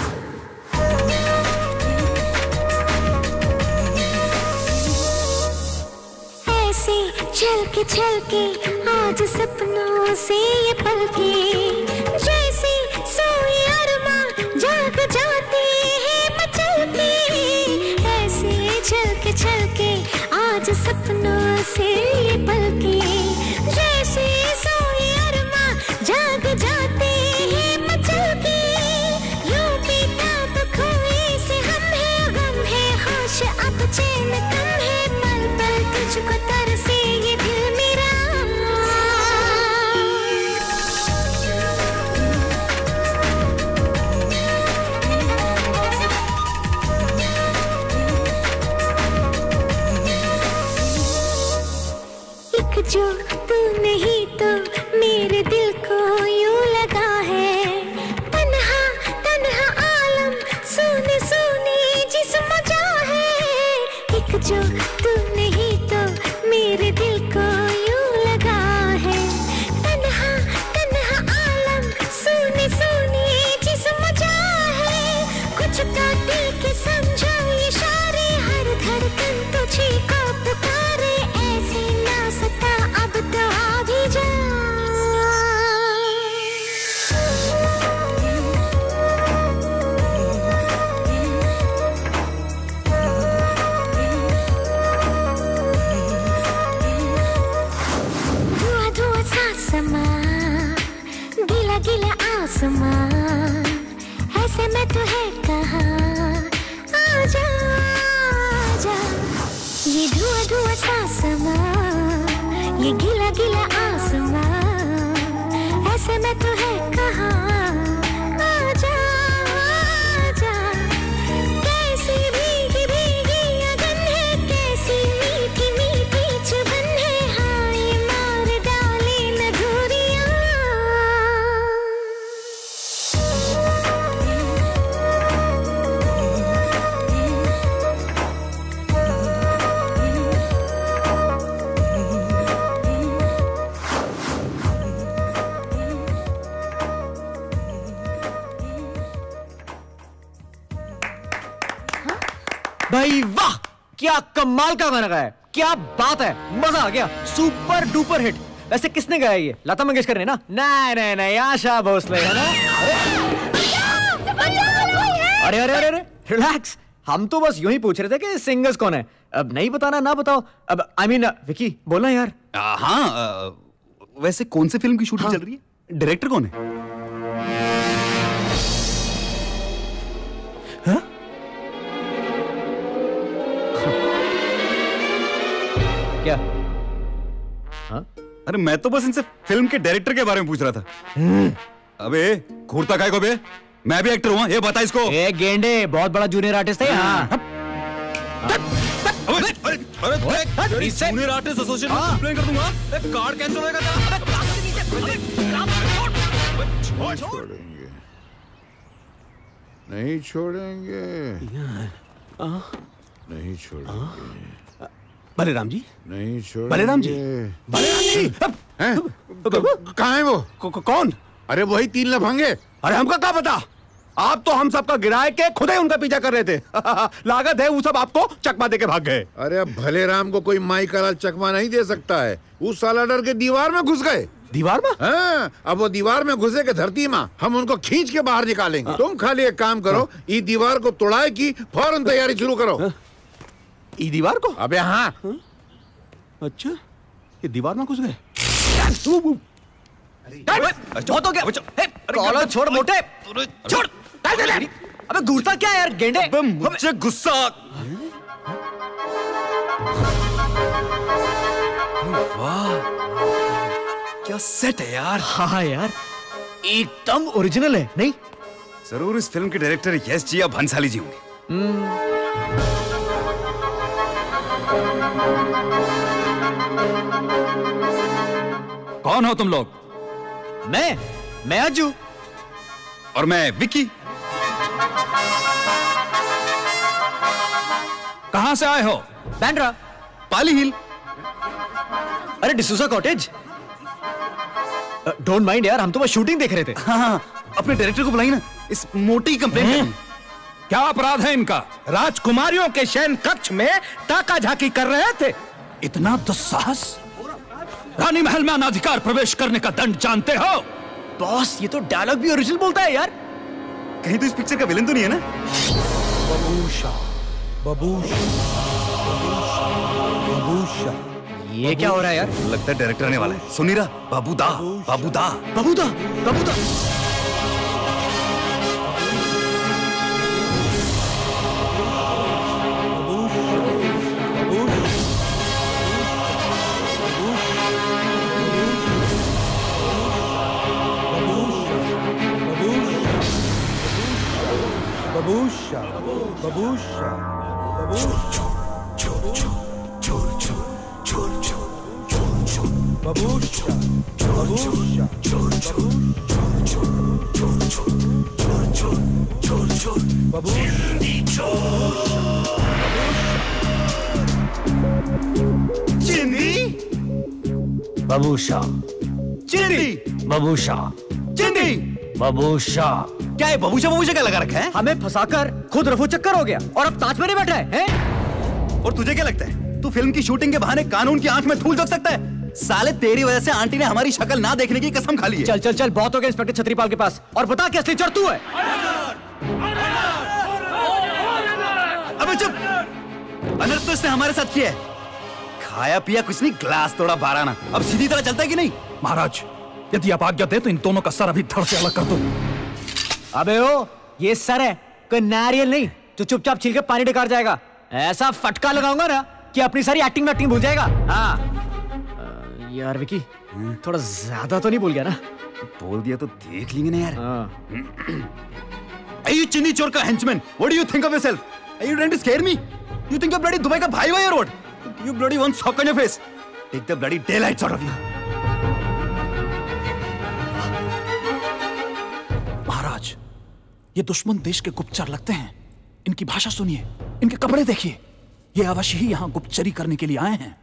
ऐसे चल के आज सपनों से ये पलके, जैसे सोए अरमां जाग जाते हैं मचल के, ऐसे चल के आज सपनों से ये पलके, जैसे सोए अरमां जाग जाते हैं मचल के, यूं बेताब खोए से हम है, गम है होश अब चैन कम है, पल पल तुझको तरसे ये दिल मेरा। एक जो तू नहीं तो मेरे दिल को यूं लगा है, तन्हा तन्हा आलम सोने सोने जिस्म जा है, एक जो तू नहीं तो मेरे दिल को यूं लगा है, तन्हा तन्हा आलम सोने सोने जिस्म जा है, कुछ तो दिल के समझो इशारे, हर धड़कन तुझे को पुकारे, ऐसे ना सता अब तो आ भी जा। धुआं धुआं सा समा, गीला गीला आसमां, ऐसे में तो है कहाँ? आजा आजा, ये धुआं धुआं सा समा, ये गीला गीला आसमां, ऐसे में तो है कहाँ? आजा आजा, कैसी भीगी भीगी अगन है, कैसी मीठी मीठी चुभन है, हाय मार डाले न घूरियां। भाई वाह, क्या कमाल का गाना गाया है, क्या बात है, मजा आ गया, सुपर डुपर हिट। वैसे किसने गाया ये? लता मंगेशकर ने ना? नहीं नहीं नहीं, आशा भोसले है ना? अरे अरे अरे अरे रिलैक्स, हम तो बस यूं ही पूछ रहे थे कि सिंगर्स कौन है। अब नहीं बताना ना बताओ। अब आई मीन विकी बोलना यार। हाँ, वैसे कौन से फिल्म की शूटिंग चल रही है? डायरेक्टर कौन है? क्या? हाँ? अरे मैं तो बस इनसे फिल्म के डायरेक्टर के बारे में पूछ रहा था। अबे घूरता काय को बे? मैं भी एक्टर हूँ, ये बता इसको। ए गेंडे, बहुत बड़ा जूनियर आर्टिस्ट है यहाँ। अरे जूनियर आर्टिस्ट एसोसिएशन में कंप्लेन कर दूंगा। कार्ड कैंसिल होएगा छोड़ेंगे नहीं, छोड़ेंगे नहीं, छोड़ेंगे। बलराम जी नहीं छोड़ेंगे। बलराम जी, बलराम जी कहाँ है वो? कौन? अरे वही तीन लफंगे। अरे हमका क्या पता, आप तो हम सबका गिराए के खुद ही उनका पीछा कर रहे थे। लागत है वो सब आपको चकमा देके भाग गए। अरे भले राम को कोई माई का लाल चकमा नहीं दे सकता है, उस साला डर के दीवार में घुस गए। दीवार में? हाँ, अब वो दीवार में घुसे के धरती माँ, हम उनको खींच के बाहर निकालेंगे। तुम खाली एक काम करो, ये दीवार को तोड़ाए की फौरन तैयारी शुरू करो। ई दीवार को? अबे हाँ। अच्छा, ये दीवार में घुस गए। बहुत हो गया। कॉलर छोड़ मोटे, छोड़। अबे घूरता क्या यार गेंडे? मुझे गुस्सा वाह, क्या सेट है यार। हाँ यार, एकदम ओरिजिनल है नहीं? जरूर इस फिल्म के डायरेक्टर यश जी या भंसाली जी होंगे। कौन हो तुम लोग? मैं अज्जू। और मैं विक्की। कहां से आए हो? बैंड्रा। पाली हिल। अरे डिसूजा कॉटेज। डोंट माइंड यार, हम तो बस शूटिंग देख रहे थे। हाँ, अपने डायरेक्टर को बुलाइए ना, इस मोटी कंप्लेंट। क्या अपराध है इनका? राजकुमारियों के शयन कक्ष में ताका झाकी कर रहे थे। इतना दुस्साहस! रानी महल में अनाधिकार प्रवेश करने का दंड जानते हो? बॉस, ये तो डायलॉग भी ओरिजिनल बोलता है यार। कहीं तो इस पिक्चर का विलन तो नहीं है ना? बबूशा, बबूशा, बबूशा। ये क्या हो रहा है यार? लगता है डायरेक्टर आने वाला है। सुन नहीं रहा? बाबूदा, बाबूदा, बाबूदा, बाबूदा। बबूशा, बबूशा, बबूशा, चिंदी, बबूशा, चिंदी, बबूशा। क्या है बबूशा? बबूशा क्या लगा रखा है? हमें फंसाकर खुद रफू चक्कर हो गया और अब ताज में नहीं बैठा है? और तुझे क्या लगता है तू फिल्म की शूटिंग के बहाने कानून की आंख में धूल झोंक सकता है? साले तेरी वजह से आंटी ने हमारी शक्ल ना देखने की कसम खा ली है। चल चल चल, बहुत हो गया इंस्पेक्टर छतरीपाल के पास, और बता कि असली चोर तू है। अबे चुप! अनर्थ तो इसने हमारे साथ किया है। खाया पिया कुछ नहीं, ग्लास तोड़ा बाराना। अब सीधी तरह चलता है कि नहीं? महाराज, यदि आप आज्ञा दे तो इन दोनों का सर अभी धड़ से अलग कर दो। अबे ओ, ये सर है, कोई नारियल नहीं जो चुपचाप छील के पानी डकार जाएगा। ऐसा फटका लगाऊंगा ना कि अपनी सारी एक्टिंग भूल जाएगा। हाँ यार विकी, थोड़ा ज्यादा तो नहीं बोल गया ना? बोल दिया तो देख लेंगे ना यार। Are you चिंदी चोर का henchman? What do you think of yourself? Are you trying to scare me? You think you're bloody Dubai का भाई भाई or what? You bloody one sock on your face. Take the bloody daylights out of you. महाराज, ये दुश्मन देश के गुप्तचर लगते हैं। इनकी भाषा सुनिए, इनके कपड़े देखिए। ये अवश्य ही यहाँ गुप्तचरी करने के लिए आए हैं।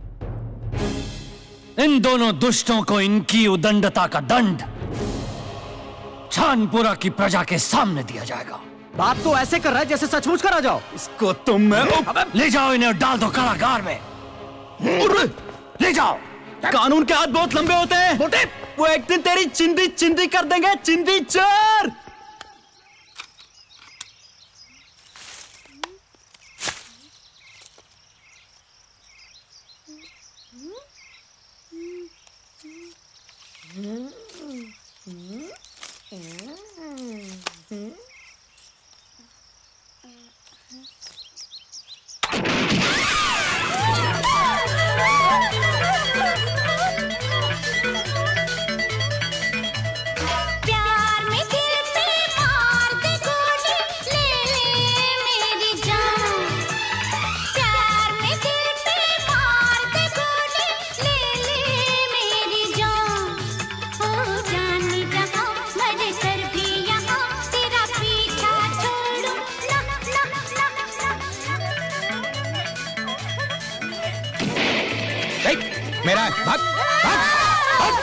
इन दोनों दुष्टों को इनकी उदंडता का दंड छानपुरा की प्रजा के सामने दिया जाएगा। बात तो ऐसे कर रहा है जैसे सचमुच करा जाओ। इसको तुम ले जाओ इन्हें और डाल दो कारागार में। ले जाओ। कानून के हाथ बहुत लंबे होते हैं। वो एक दिन तेरी चिंदी चिंदी कर देंगे, चिंदी चोर। मेरा है, भाग, भाग, भाग।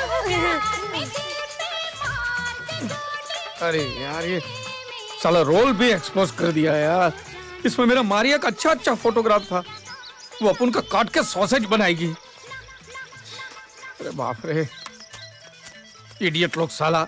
अरे यार, ये साला रोल भी एक्सपोज कर दिया यार। इसमें मेरा मारिया का अच्छा फोटोग्राफ था, वो अपन का काट के सॉसेज बनाएगी। अरे बाप रे, इडियट लोग साला।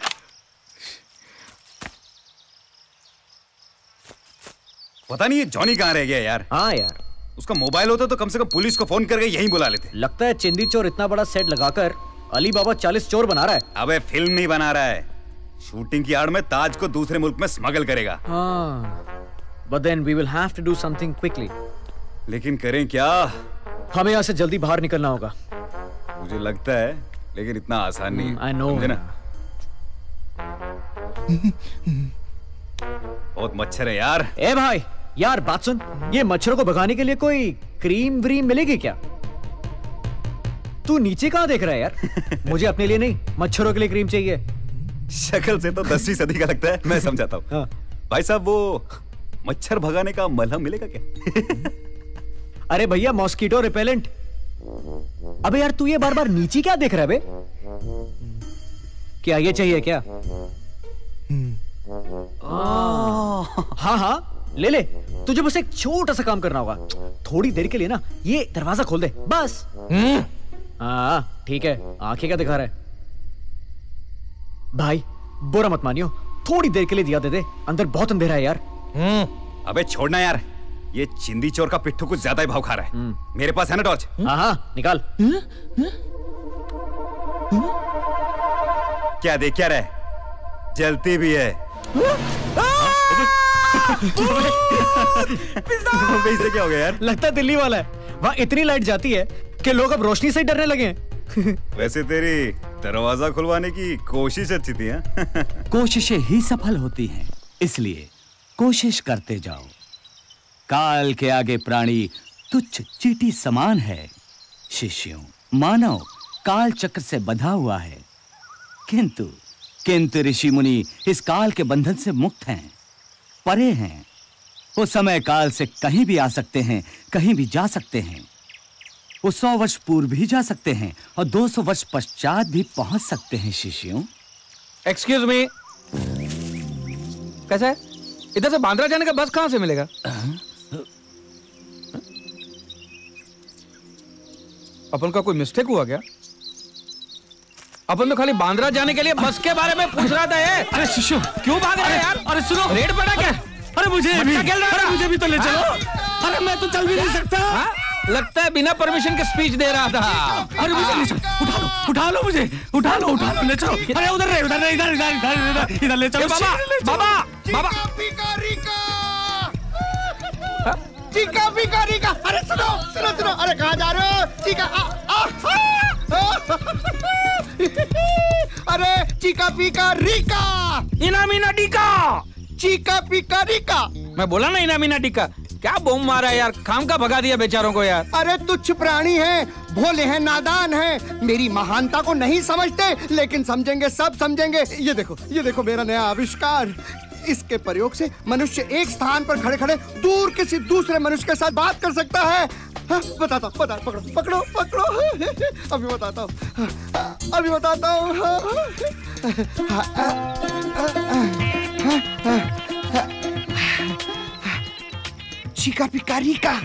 पता नहीं ये जॉनी कहाँ रह गया यार। हाँ यार, उसका मोबाइल होता तो कम से कम पुलिस को फोन करके यहीं बुला लेते। लगता है चिंदी चोर इतना बड़ा सेट लगाकर अली बाबा 40 चोर बना रहा है। अबे फिल्म नहीं बना रहा है, शूटिंग की आड़ में ताज को दूसरे मुल्क में स्मगल करेगा। But then we will have to do something quickly. लेकिन करें क्या? हमें यहाँ से जल्दी बाहर निकलना होगा। मुझे लगता है, लेकिन इतना आसान नहीं है। I know. समझे ना? बहुत मच्छर है यार। ए भाई, यार बात सुन, ये मच्छरों को भगाने के लिए कोई क्रीम व्रीम मिलेगी क्या? तू नीचे कहाँ देख रहा है यार? मुझे अपने लिए नहीं, मच्छरों के लिए क्रीम चाहिए। शक्ल से तो 10वीं सदी का लगता है, मैं समझाता हूँ। हाँ। भाई साहब, वो मच्छर भगाने का मलहम मिलेगा क्या? अरे भैया, मॉस्किटो रिपेलेंट। अबे यार, तू ये बार बार नीचे क्या देख रहा है बे? क्या ये चाहिए क्या? हाँ हाँ, ले ले। तुझे बस एक छोटा सा काम करना होगा। थोड़ी देर के लिए ना ये दरवाजा खोल दे बस। हाँ ठीक है, आंखें क्या दिखा रहा है? भाई बुरा मत मानियो, थोड़ी देर के लिए दिया दे दे, अंदर बहुत अंधेरा है यार। अबे छोड़ना यार, ये चिंदी चोर का पिट्ठू कुछ ज्यादा ही भाव खा रहा है। मेरे पास है ना टॉर्च। हाँ हाँ, निकाल। क्या देख क्या रहे? जलती भी है। इसे क्या हो गया यार? लगता है दिल्ली वाला है। वहाँ इतनी लाइट जाती है कि लोग अब रोशनी से ही डरने लगे हैं। वैसे तेरी दरवाजा खुलवाने की कोशिश अच्छी थी। कोशिशें ही सफल होती हैं, इसलिए कोशिश करते जाओ। काल के आगे प्राणी तुच्छ चींटी समान है। शिष्यों, मानव काल चक्र से बंधा हुआ है, किंतु ऋषि मुनि इस काल के बंधन से मुक्त हैं, परे हैं। वो समय काल से कहीं भी आ सकते हैं, कहीं भी जा सकते हैं। वो 100 वर्ष पूर्व भी जा सकते हैं और 200 वर्ष पश्चात भी पहुंच सकते हैं। शिष्यों, एक्सक्यूज मी, कैसा है? इधर से बांद्रा जाने का बस कहां से मिलेगा? अपन का कोई मिस्टेक हुआ क्या? अपन तो खाली बांद्रा जाने के लिए बस के बारे में पूछ रहा था ये। अरे शिष्यों, क्यों भाग रहे हैं यार? अरे सुनो, रेड पड़ा क्या? अरे मुझे भी, खेल रहा अरे था? मुझे भी तो ले चलो। हाँ? अरे मैं तो चल भी नहीं सकता। हाँ? लगता है बिना परमिशन के स्पीच दे रहा था। अरे मुझे ले चलो, उठा लो मुझे, उठा लो ले चलो। अरे उधर रहे, इधर ले चलो। बाबा बाबा चीका पिका। अरे सुनो, अरे कहाँ जा रहे हो? चीका अरे चीका पिका रिका, इनामीना टिका, चीका पिका रिका। मैं बोला ना इनामीना टिका। क्या बम मारा है यार, काम का भगा दिया बेचारों को यार। अरे तुच्छ प्राणी हैं, भोले हैं, नादान हैं, मेरी महानता को नहीं समझते, लेकिन समझेंगे, सब समझेंगे। ये देखो मेरा नया आविष्कार। इसके प्रयोग से मनुष्य एक स्थान पर खड़े खड़े दूर किसी दूसरे मनुष्य के साथ बात कर सकता है। हाँ, बताता हूँ, पकड़ो अभी बताता हूँ। चीका पिकारिका,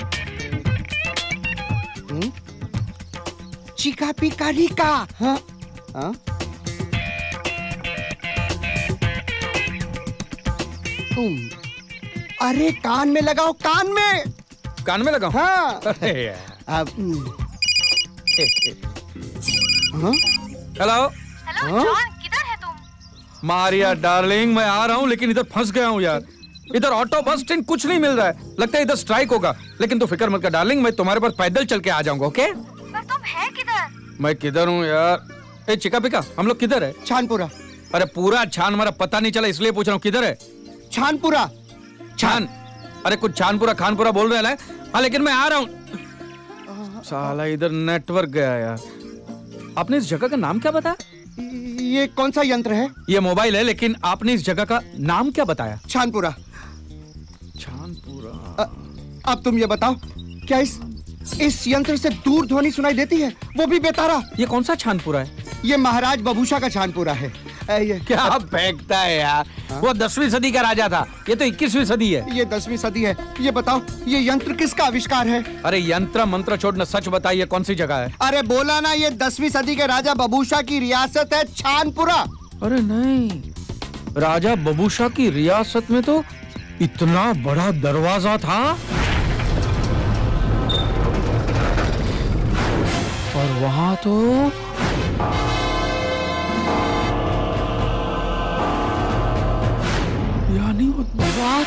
चीका पिकारिका। हाँ हाँ, अरे कान में लगाओ, कान में लगाओ। हाँ। हेलो जॉन, किधर है तुम? मारिया डार्लिंग, मैं आ रहा हूँ, लेकिन इधर फंस गया हूँ यार। इधर ऑटो बस स्टैंड कुछ नहीं मिल रहा है, लगता है इधर स्ट्राइक होगा। लेकिन तू फिक्र मत कर डार्लिंग, मैं तुम्हारे पास पैदल चल के आ जाऊंगा। ओके? पर तुम है किधर? मैं किधर हूँ यार? ए चिका पिका, हम लोग किधर है? छानपुरा। अरे पूरा छान हमारा पता नहीं चला, इसलिए पूछ रहा हूँ किधर है? छानपुरा। छान? अरे कुछ छानपुरा खानपुरा बोल रहे हैं। हाँ लेकिन मैं आ रहा हूँ। साला इधर नेटवर्क गया यार। आपने इस जगह का नाम क्या बताया? ये कौन सा यंत्र है? ये मोबाइल है, लेकिन आपने इस जगह का नाम क्या बताया? छानपुरा। छानपुरा। अब तुम ये बताओ, क्या इस यंत्र से दूर ध्वनि सुनाई देती है, वो भी बेतारा? ये कौन सा छानपुरा है? ये महाराज बबूशा का छानपुरा है। ये क्या फेंकता है यार? वो 10वीं सदी का राजा था, ये तो 21वीं सदी है। ये 10वीं सदी है। ये बताओ, ये यंत्र किसका आविष्कार है? अरे यंत्र मंत्र छोड़ना, सच बताइए कौन सी जगह है? अरे बोला ना, ये 10वीं सदी के राजा बबूशा की रियासत है छानपुरा। अरे नहीं, राजा बबूशा की रियासत में तो इतना बड़ा दरवाजा था, और वहां तो यानी वो बात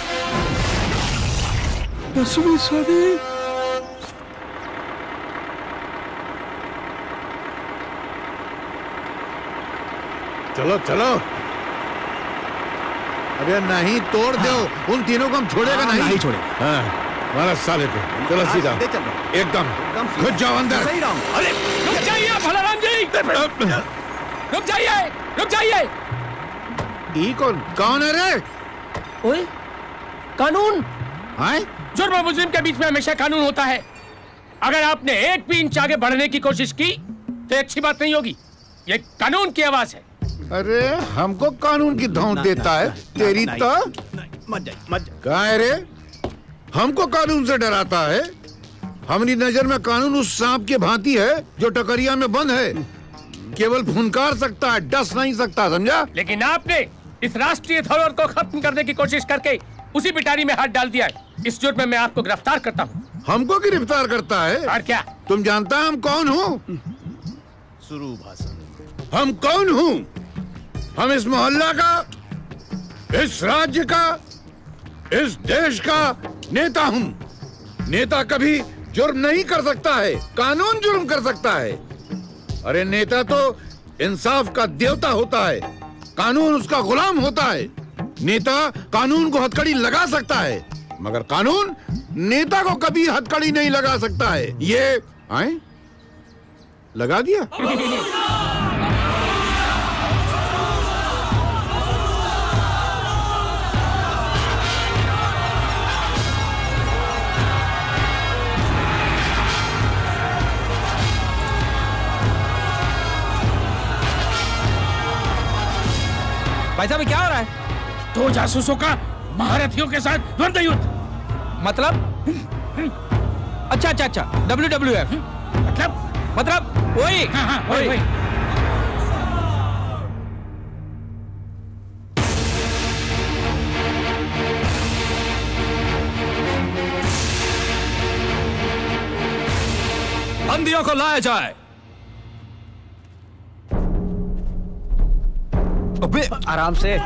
10वीं सदी। चलो चलो। अरे नहीं, तोड़ दो। उन तीनों को हम छोड़ेगा नहीं। नहीं छोड़े। हाँ, मारा साले को। चलो सीधा एकदम घुस जाओ अंदर। अरे रुक जाइए भलाराम जी, रुक जाइए, रुक जाइए। ये कौन है रे? ओए, कानून। हाँ? जुर्म और मुजरिम के बीच में हमेशा कानून होता है। अगर आपने एक भी इंच आगे बढ़ने की कोशिश की तो अच्छी बात नहीं होगी। ये कानून की आवाज है। अरे हमको कानून की धौंस देता है तेरी तो। कहाँ है रे? हमको कानून से डराता है? हमारी नजर में कानून उस सांप की भांति है जो टकरिया में बंद है। केवल फुनकार सकता है, डस नहीं सकता, समझा? लेकिन आपने इस राष्ट्रीय धरोहर को खत्म करने की कोशिश करके उसी पिटारी में हाथ डाल दिया है। इस जुर्म में मैं आपको गिरफ्तार करता हूँ। हमको गिरफ्तार करता है? और क्या? तुम जानता है हम कौन हूँ? शुरू भाषण। हम कौन हूँ? हम इस मोहल्ला का, इस राज्य का, इस देश का नेता हूँ। नेता कभी जुर्म नहीं कर सकता है, कानून जुर्म कर सकता है। अरे नेता तो इंसाफ का देवता होता है, कानून उसका गुलाम होता है। नेता कानून को हथकड़ी लगा सकता है, मगर कानून नेता को कभी हथकड़ी नहीं लगा सकता है। ये आए लगा दिया। भाई साहब क्या हो रहा है? दो जासूसों का महारथियों के साथ द्वंद्व युद्ध। मतलब? अच्छा अच्छा अच्छा, WWF। मतलब वही। हाँ, वही। बंदियों को लाया जाए। अबे आराम से।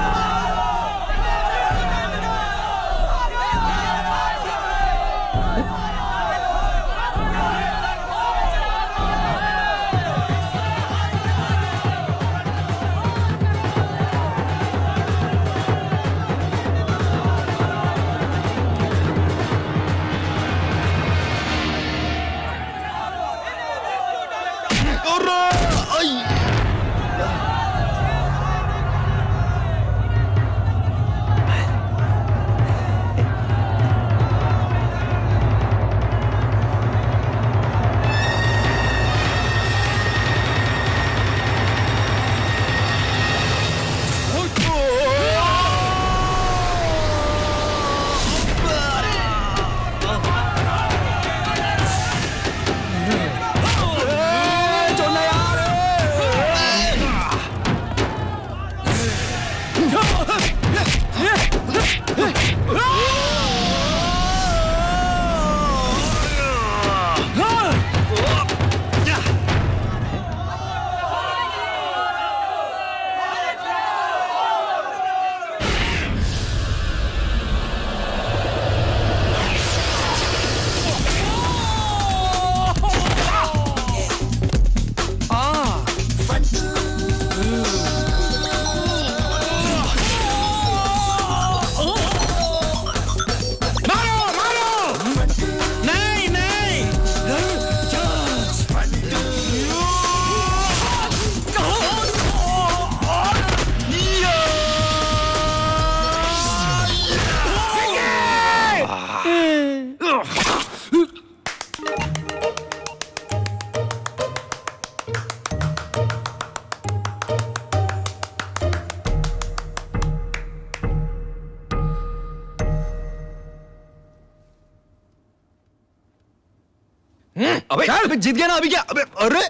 अबे जीत गया ना अभी क्या? अबे अरे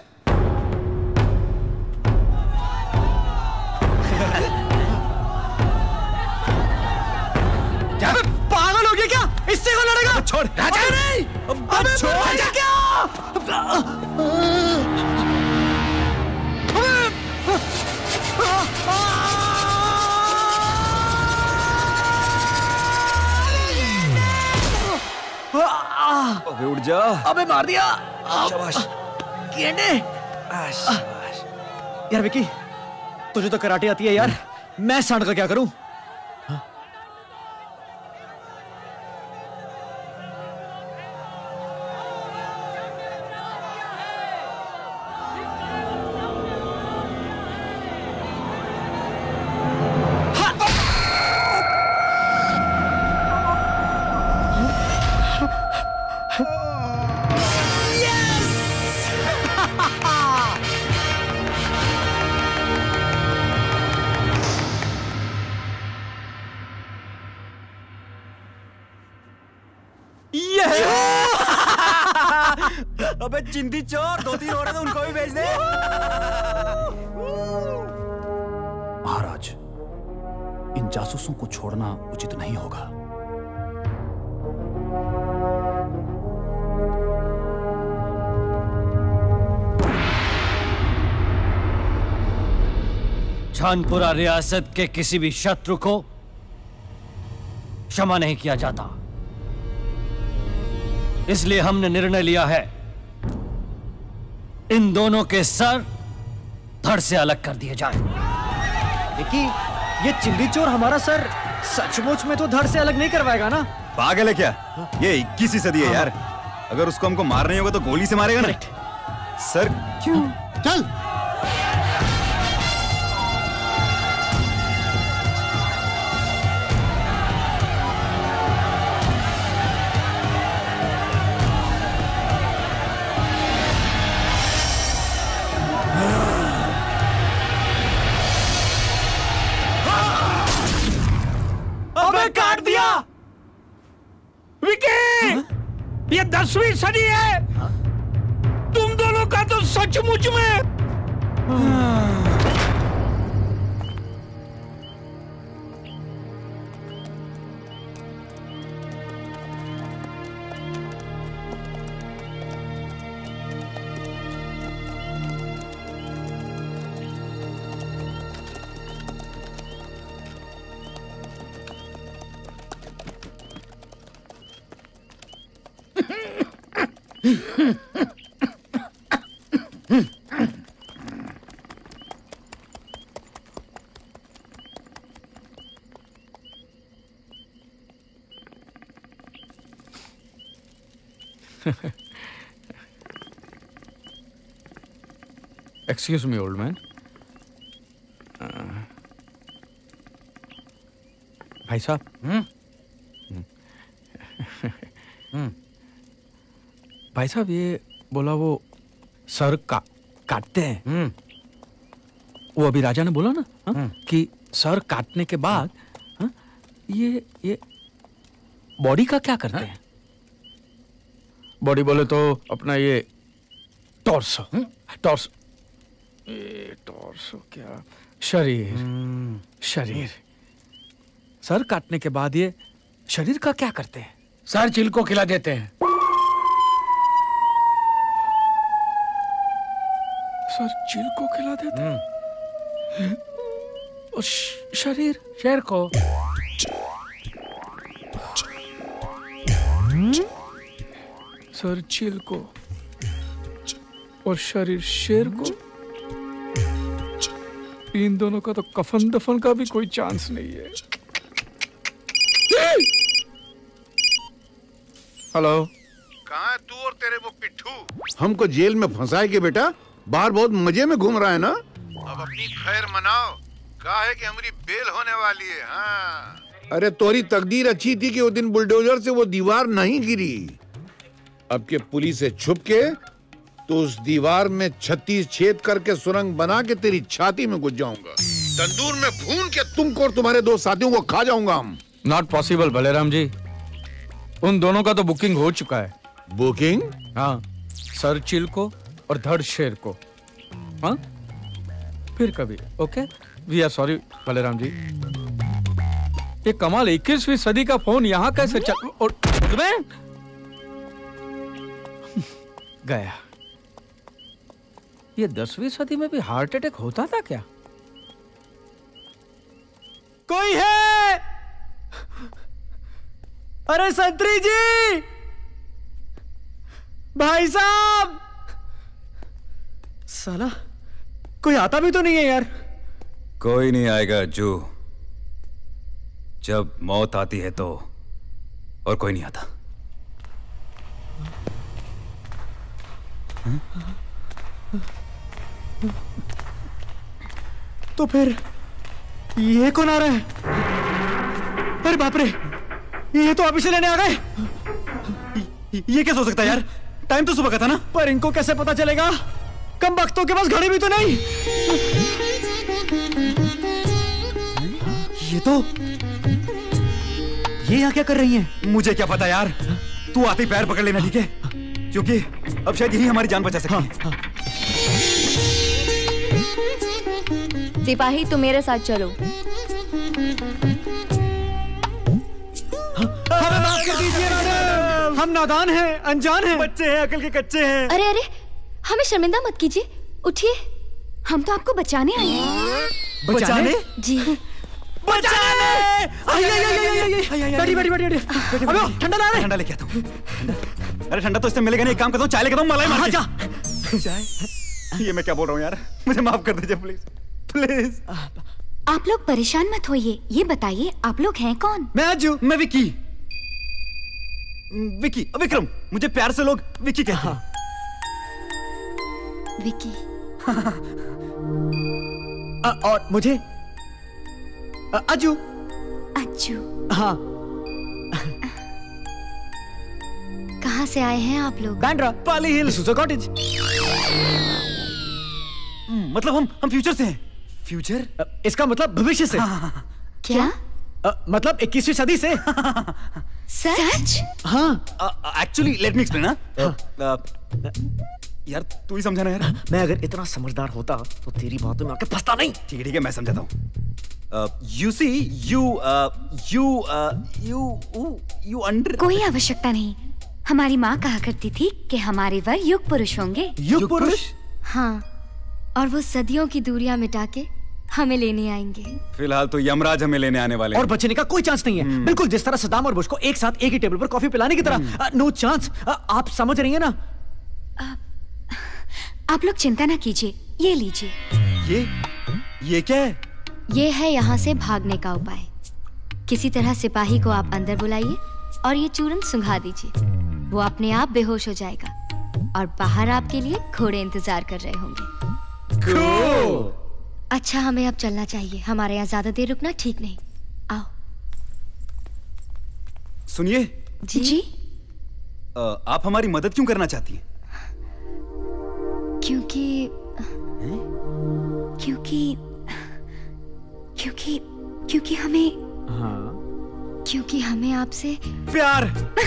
पागल हो गया क्या? इससे कौन लड़ेगा? छोड़ राजा। नहीं अबे छोड़ क्या? अबे उठ जा। अबे मार दिया। शाबाश। गेंडे। यार विकी तुझे तो कराटे आती है यार, मैं सांड का क्या करूं? अबे चिंदी चोर, 2-3 और है तो उनको भी भेज दे। महाराज, इन जासूसों को छोड़ना उचित नहीं होगा। छानपुरा रियासत के किसी भी शत्रु को क्षमा नहीं किया जाता, इसलिए हमने निर्णय लिया है इन दोनों के सर धड़ से अलग कर दिए जाएं। विकी, ये चिंदी चोर हमारा सर सचमुच में तो धड़ से अलग नहीं करवाएगा ना? पागल है क्या? ये 21वीं सदी है यार। अगर उसको हमको मारना ही होगा तो गोली से मारेगा ना। सर क्यों? चल। काट दिया। विकी, ये 10वीं सदी है। तुम दोनों का तो सचमुच में Excuse me, old man. भाई साहब, भाई साहब ये बोला वो सर काटते हैं। वो अभी राजा ने बोला ना कि सर काटने के बाद ये बॉडी का क्या करते हैं? बॉडी बोले तो अपना ये टॉर्सो क्या, शरीर सर काटने के बाद ये शरीर का क्या करते हैं? सर चिल को खिला देते हैं। सर चिल को खिला देते हैं और शरीर शेर को। सर चिल को और शरीर शेर को। इन दोनों का तो कफन दफन का भी कोई चांस नहीं है। हेलो, कहाँ है तू और तेरे वो पिट्ठू? हमको जेल में फंसाए के बेटा, बाहर बहुत मजे में घूम रहा है ना। अब अपनी खैर मनाओ, कहा है कि हमारी बेल होने वाली है। हाँ, अरे तोरी तकदीर अच्छी थी कि वो दिन बुलडोजर से वो दीवार नहीं गिरी। अब के पुलिस से छुप के तो उस दीवार में 36 छेद करके सुरंग बना के तेरी छाती में घुस जाऊंगा। तंदूर में भून के तुमको और तुम्हारे 2 साथियों को खा जाऊंगा हम। नॉट पॉसिबल बलेराम जी, उन दोनों का तो बुकिंग हो चुका है। बुकिंग? हाँ, सर चिल को और धड़ शेर को। हाँ, फिर कभी। Okay, we are sorry Baleram ji. ये कमाल 21वीं सदी का फोन यहाँ कैसे चल और गया। ये 10वीं सदी में भी हार्ट अटैक होता था क्या? कोई है? अरे संतरी जी, भाई साहब, साला कोई आता भी तो नहीं है यार। कोई नहीं आएगा अज्जू। जब मौत आती है तो और कोई नहीं आता। तो फिर ये कौन आ रहा है? अरे बाप रे, ये तो अभी से लेने आ गए। ये कैसे हो सकता है यार? टाइम तो सुबह का था ना। पर इनको कैसे पता चलेगा? कम वक्तों के पास घड़ी भी तो नहीं। ये यहाँ क्या कर रही हैं? मुझे क्या पता यार। तू आते ही पैर पकड़ लेना, ठीक है? क्योंकि अब शायद यही हमारी जान बचा सकती है। सिपाही तुम मेरे साथ चलो। हमें माफ कर दीजिए मैडम, हम नादान हैं, अनजान हैं, बच्चे हैं, अकल के कच्चे हैं। अरे अरे, हमें शर्मिंदा मत कीजिए, उठिए। हम तो आपको बचाने आए हैं। बचाने? जी बचाने! बैठी बैठी बैठी। अबे ठंडा ला रहे। ठंडा लेके आता हूँ। अरे ठंडा तो इससे मिलेगा नहीं। एक काम करता हूँ, चाय लेके आता हूँ, मलाई मार जा। चाय? ये मैं क्या बोल रहा हूँ यार? मुझे माफ कर दीजिए प्लीज, प्लीज। आप लोग परेशान मत होइए। ये बताइए आप लोग हैं कौन? मैं अज्जू। मैं विकी। विकी, विक्रम। मुझे प्यार से लोग विकी कहते हैं। विकी। और मुझे अज्जू। अज्जू। हाँ। कहाँ से आए हैं आप लोग? बैंड्रा, पाली हिल, सुसो कॉटेज। मतलब हम फ्यूचर से हैं। फ्यूचर? इसका मतलब भविष्य से। क्या? मतलब 21वीं सदी से। सच? हाँ। Actually let me explain. यार तू ही समझाना यार। मैं अगर इतना समझदार होता तो तेरी बातों में आके फंसता नहीं। ठीक है मैं समझाता हूँ। You see, you under। कोई आवश्यकता नहीं। हमारी माँ कहा करती थी कि हमारे वर युग पुरुष होंगे। युग पुरुष? हाँ, और वो सदियों की दूरियां मिटा के हमें लेने आएंगे। फिलहाल तो यमराज हमें लेने आने वाले हैं। और बचने का कोई चांस नहीं है। बिल्कुल जिस तरह सदाम और बुश को एक साथ एक ही टेबल पर कॉफी पिलाने की तरह। No chance. आप समझ रही हैं ना? आप लोग चिंता ना कीजिए, ये लीजिए। ये क्या है? ये है यहाँ से भागने का उपाय। किसी तरह सिपाही को आप अंदर बुलाइए और ये चूरन सुंघा दीजिए। वो अपने आप बेहोश हो जाएगा और बाहर आपके लिए घोड़े इंतजार कर रहे होंगे। अच्छा, हमें अब चलना चाहिए। हमारे यहाँ ज्यादा देर रुकना ठीक नहीं। आओ। सुनिए जी। आप हमारी मदद क्यों करना चाहती हैं? क्योंकि हमें क्योंकि हमें आपसे प्यार।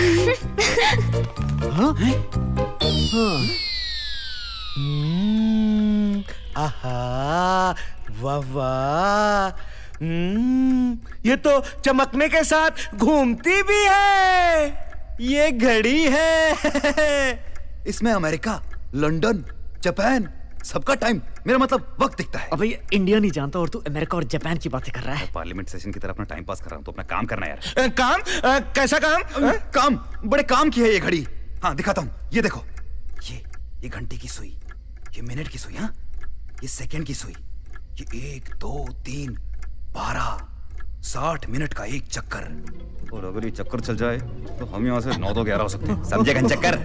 आहा, वाह वाह। ये तो चमकने के साथ घूमती भी है। ये घड़ी है। इसमें अमेरिका, लंदन, जापान सबका टाइम, मेरा मतलब वक्त दिखता है। अबे ये इंडिया नहीं जानता और तू अमेरिका और जापान की बातें कर रहा है। पार्लियामेंट सेशन की तरह अपना टाइम पास कर रहा हूँ तो अपना काम करना यार। काम? कैसा काम? काम बड़े काम की है ये घड़ी। हाँ दिखाता हूँ, ये देखो। ये घंटे की सुई, ये मिनट की सुई, हाँ ये सेकंड की सुई, ये 1 2 3 12 60 मिनट का एक चक्कर। और अगर ये चक्कर चल जाए तो हम यहाँ से 9 2 11 हो सकते हैं। समझे गन चक्कर?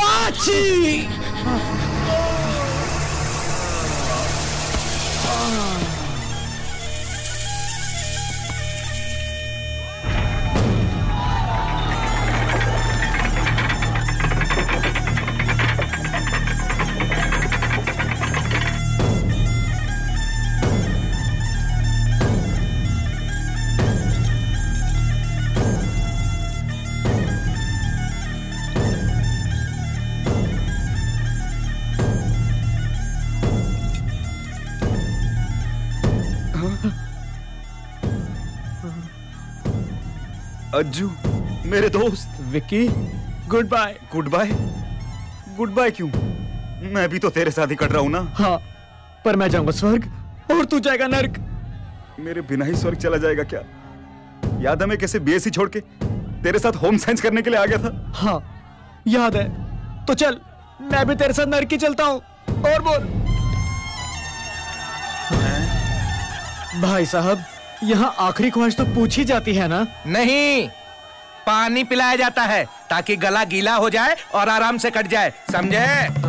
अज्जू मेरे दोस्त। Vicky goodbye. Goodbye? Goodbye क्यों? मैं भी तो तेरे साथ ही कट रहा हूं ना। हाँ, पर मैं जाऊंगा स्वर्ग और तू जाएगा नर्क। मेरे बिना ही स्वर्ग चला जाएगा क्या? याद है मैं कैसे बीएससी छोड़ के तेरे साथ होम साइंस करने के लिए आ गया था? हाँ याद है। तो चल मैं भी तेरे साथ नर्क ही चलता हूँ। और बोल। भाई साहब, यहाँ आखिरी ख्वाहिश तो पूछी जाती है ना? नहीं, पानी पिलाया जाता है ताकि गला गीला हो जाए और आराम से कट जाए, समझे?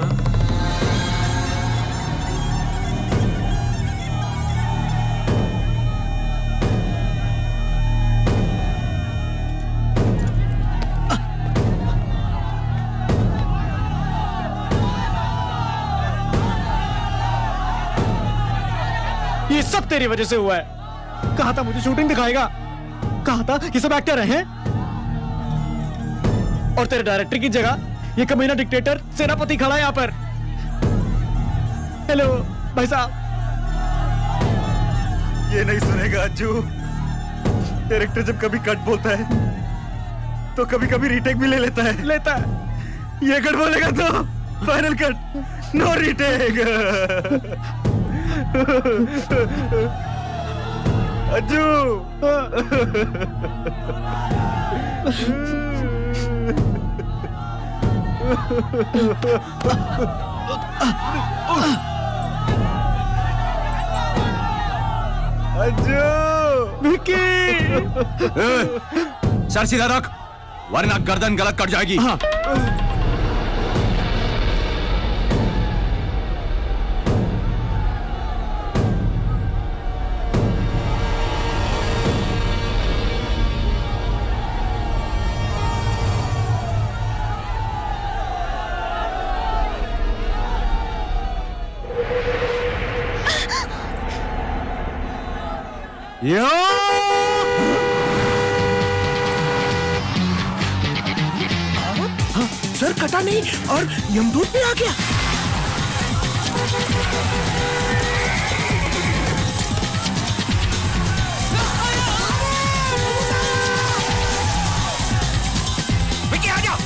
ये सब तेरी वजह से हुआ है। कहा था मुझे शूटिंग दिखाएगा, कहा था ये सब एक्टर हैं, और तेरे डायरेक्टर की जगह ये कमीना डिक्टेटर सेनापति खड़ा है यहाँ पर। हेलो भाई साहब। ये नहीं सुनेगा अज्जू। डायरेक्टर जब कभी कट बोलता है तो कभी कभी रीटेक भी ले लेता है। ये कट बोलेगा तो final cut, no retake. Ajju. Ajju. Vicky. Sir सीधा रख, वरना गर्दन गलत कट जाएगी। हाँ। सर कटा नहीं और यमदूत भी आ गया। विकी आ जा।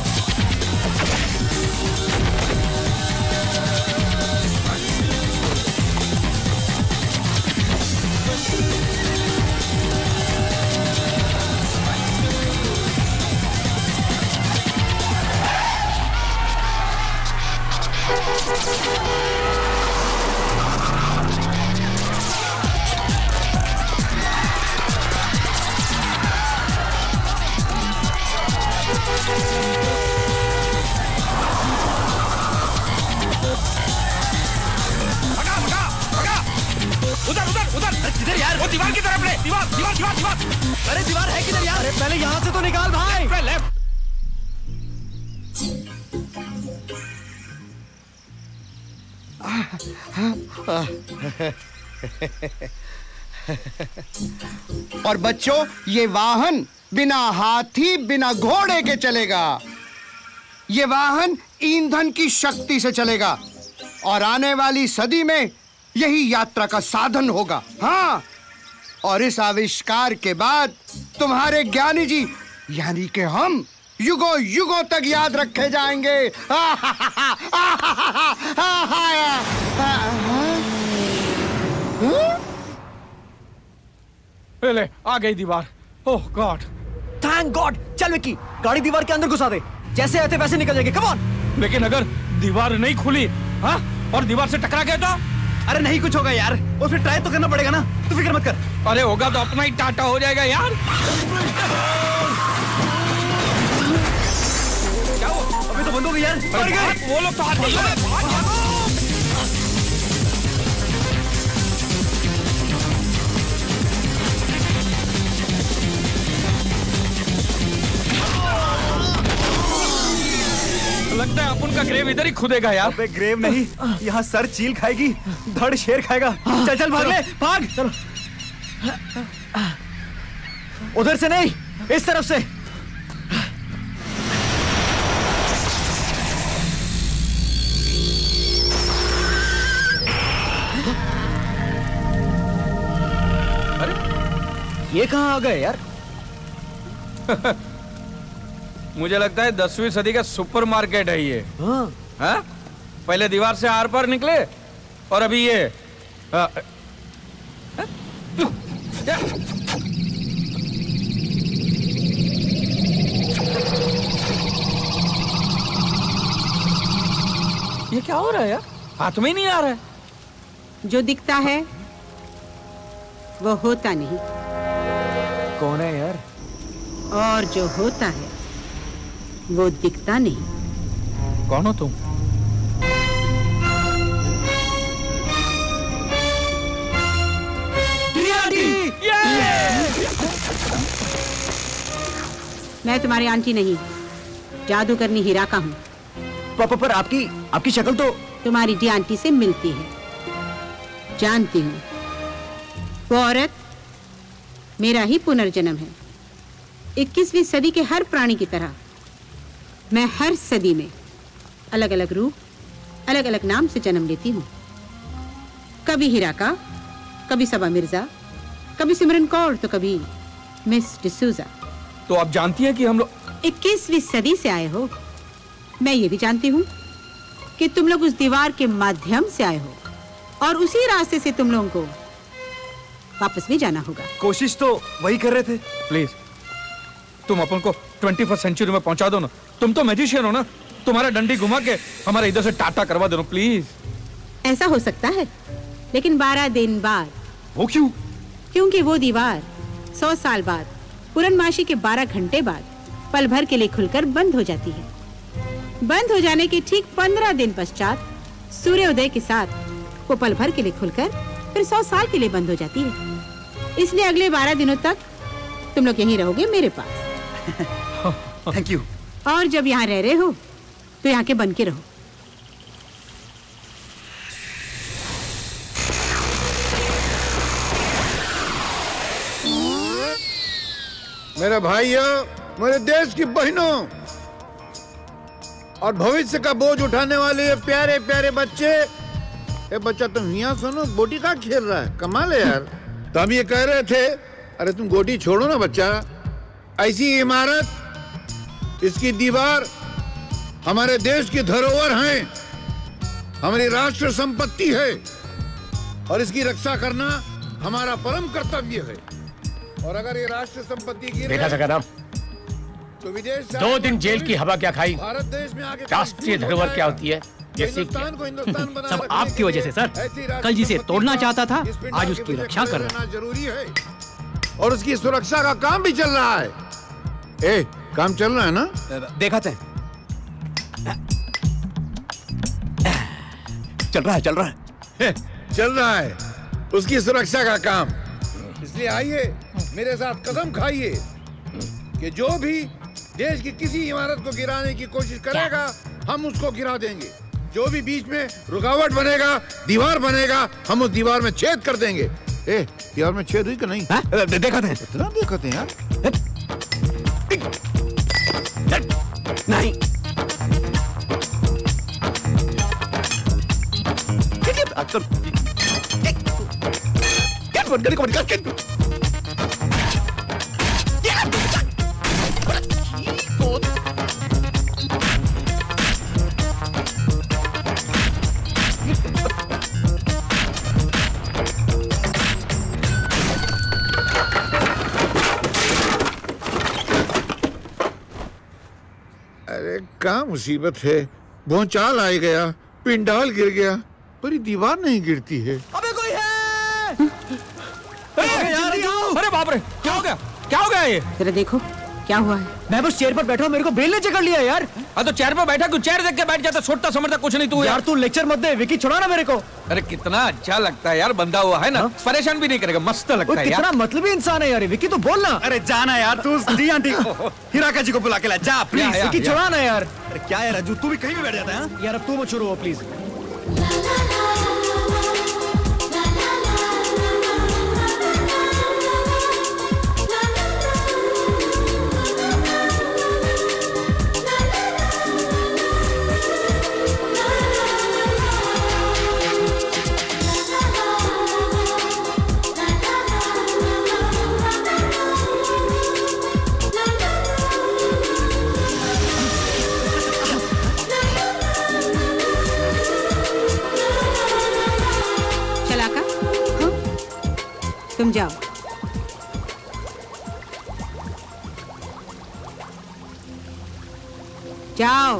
किधर यार? वो दीवार की तरफ ले। दीवार दीवार दीवार दीवार। अरे दीवार है किधर यार? अरे पहले यहाँ से तो निकाल भाई। लेफ्ट। और बच्चों, ये वाहन बिना हाथी बिना घोड़े के चलेगा। ये वाहन ईंधन की शक्ति से चलेगा और आने वाली सदी में यही यात्रा का साधन होगा। हाँ, और इस आविष्कार के बाद तुम्हारे ज्ञानी जी यानी कि हम युगों युगों तक याद रखे जाएंगे। ले, आ गई दीवार। Oh god, thank god. चल विक्की, गाड़ी दीवार के अंदर घुसा दे, जैसे आते वैसे निकल जाएंगे। Come on. लेकिन अगर दीवार नहीं खुली, हाँ, और दीवार से टकरा गया तो? अरे नहीं कुछ होगा यार, और फिर ट्राई तो करना पड़ेगा ना, तू फिक्र मत कर। अरे होगा तो अपना ही टाटा हो जाएगा यार। क्या हो? अभी तो बंद हो गई यार। वो लोग तो हाथ लगता है अपन का ग्रेव इधर ही खुदेगा यार। अबे ग्रेव नहीं, यहाँ सर चील खाएगी, धड़ शेर खाएगा। चल चल भाग ले, भाग। चलो। उधर से नहीं, इस तरफ से। अरे ये कहाँ आ गए यार? मुझे लगता है 10वीं सदी का सुपरमार्केट है ये। हाँ? पहले दीवार से आर पार निकले और अभी ये ये क्या हो रहा है यार? हाथ में ही नहीं आ रहा है। जो दिखता है वो होता नहीं। कौन है यार? और जो होता है वो दिखता नहीं। कौन हो तुम? मैं तुम्हारी आंटी नहीं, जादूगरनी हिराका हूँ। पर आपकी शक्ल तो तुम्हारी डी आंटी से मिलती है। जानती हूँ वो औरत मेरा ही पुनर्जन्म है। 21वीं सदी के हर प्राणी की तरह मैं हर सदी में अलग अलग रूप, अलग अलग नाम से जन्म लेती हूँ। कभी हिराका, कभी सबा मिर्जा, कभी सिमरन कौर, तो कभी मिस डिसूजा। तो आप जानती हैं कि हम लोग 21वीं सदी से आए हो। मैं ये भी जानती हूँ कि तुम लोग उस दीवार के माध्यम से आए हो और उसी रास्ते से तुम लोगों को वापस भी जाना होगा। कोशिश तो वही कर रहे थे। प्लीज तुम अपन को 21वीं सेंचुरी में पहुंचा दो ना। तुम तो मैजिशियन हो ना, तुम्हारा डंडी घुमा के हमारे इधर से टाटा करवा दो प्लीज। ऐसा हो सकता है, लेकिन 12 दिन बाद। वो क्यों? क्योंकि वो दीवार 100 साल बाद, पूर्णमासी के 12 घंटे बाद पल भर के लिए खुलकर बंद हो जाती है। बंद हो जाने के ठीक 15 दिन पश्चात सूर्योदय के साथ वो पल भर के लिए खुलकर फिर 100 साल के लिए बंद हो जाती है। इसलिए अगले 12 दिनों तक तुम लोग यहीं रहोगे मेरे पास। Thank you. और जब यहाँ रह रहे हो तो यहाँ के बन के रहो। मेरे भाइयों, मेरे देश की बहनों और भविष्य का बोझ उठाने वाले ये प्यारे प्यारे बच्चे। ए बच्चा, तुम यहाँ सुनो, गोटी का खेल रहा है? कमाल है यार। तो हम ये कह रहे थे, अरे तुम गोटी छोड़ो ना बच्चा। ऐसी इमारत, इसकी दीवार हमारे देश की धरोहर है, हमारी राष्ट्र संपत्ति है और इसकी रक्षा करना हमारा परम कर्तव्य है। और अगर ये राष्ट्र संपत्ति गिर देखा सका नाम तो विदेश से 2 दिन जेल की हवा क्या खाई, भारत देश में आगे राष्ट्रीय धरोहर क्या होती है ये सीख गया। हिंदुस्तान को हिंदुस्तान बना सब आपकी वजह से सर। कल जिसे तोड़ना चाहता था आज उसकी रक्षा कर रहा है। जरूरी है और उसकी सुरक्षा का काम भी चल रहा है। ए, काम चल रहा है ना? देखा थे। चल रहा है चल रहा है उसकी सुरक्षा का काम। इसलिए आइए मेरे साथ कसम खाइए कि जो भी देश की किसी इमारत को गिराने की कोशिश करेगा हम उसको गिरा देंगे। जो भी बीच में रुकावट बनेगा, दीवार बनेगा, हम उस दीवार में छेद कर देंगे। ए, दीवार में छेद हुई कि नहीं? देखा थे। इतना देखा थे यार? नहीं। अरे क्या मुसीबत है। भूचाल आ गया, पिंडाल गिर गया, पर ये दीवार नहीं गिरती है। अबे कोई है? अरे बाप रे, क्या हो गया? क्या हो गया ये? जरा देखो क्या हुआ है। मैं बस चेयर पर बैठा हूँ, मेरे को बेल ने जकड़ लिया यार। तो चेयर पर बैठा, क्यों चेयर देख के बैठ जाता? छोटा समझता कुछ नहीं तू यार। तू लेक्चर मत दे, विकी छुड़ा ना मेरे को। अरे कितना अच्छा लगता है यार, बंधा हुआ है ना, परेशान भी नहीं करेगा, मस्त लगता है यार। कितना मतलबी इंसान है यार विकी, तो बोलना। अरे जाना यार तू, दी आंटी हिराका जी को बुला के ला जा प्लीज। विकी छुड़ा ना यार। अरे क्या है राजू, तू भी कहीं भी बैठ जाता है यार। अब तू मत शुरू हो प्लीज। तुम जाओ। जाओ।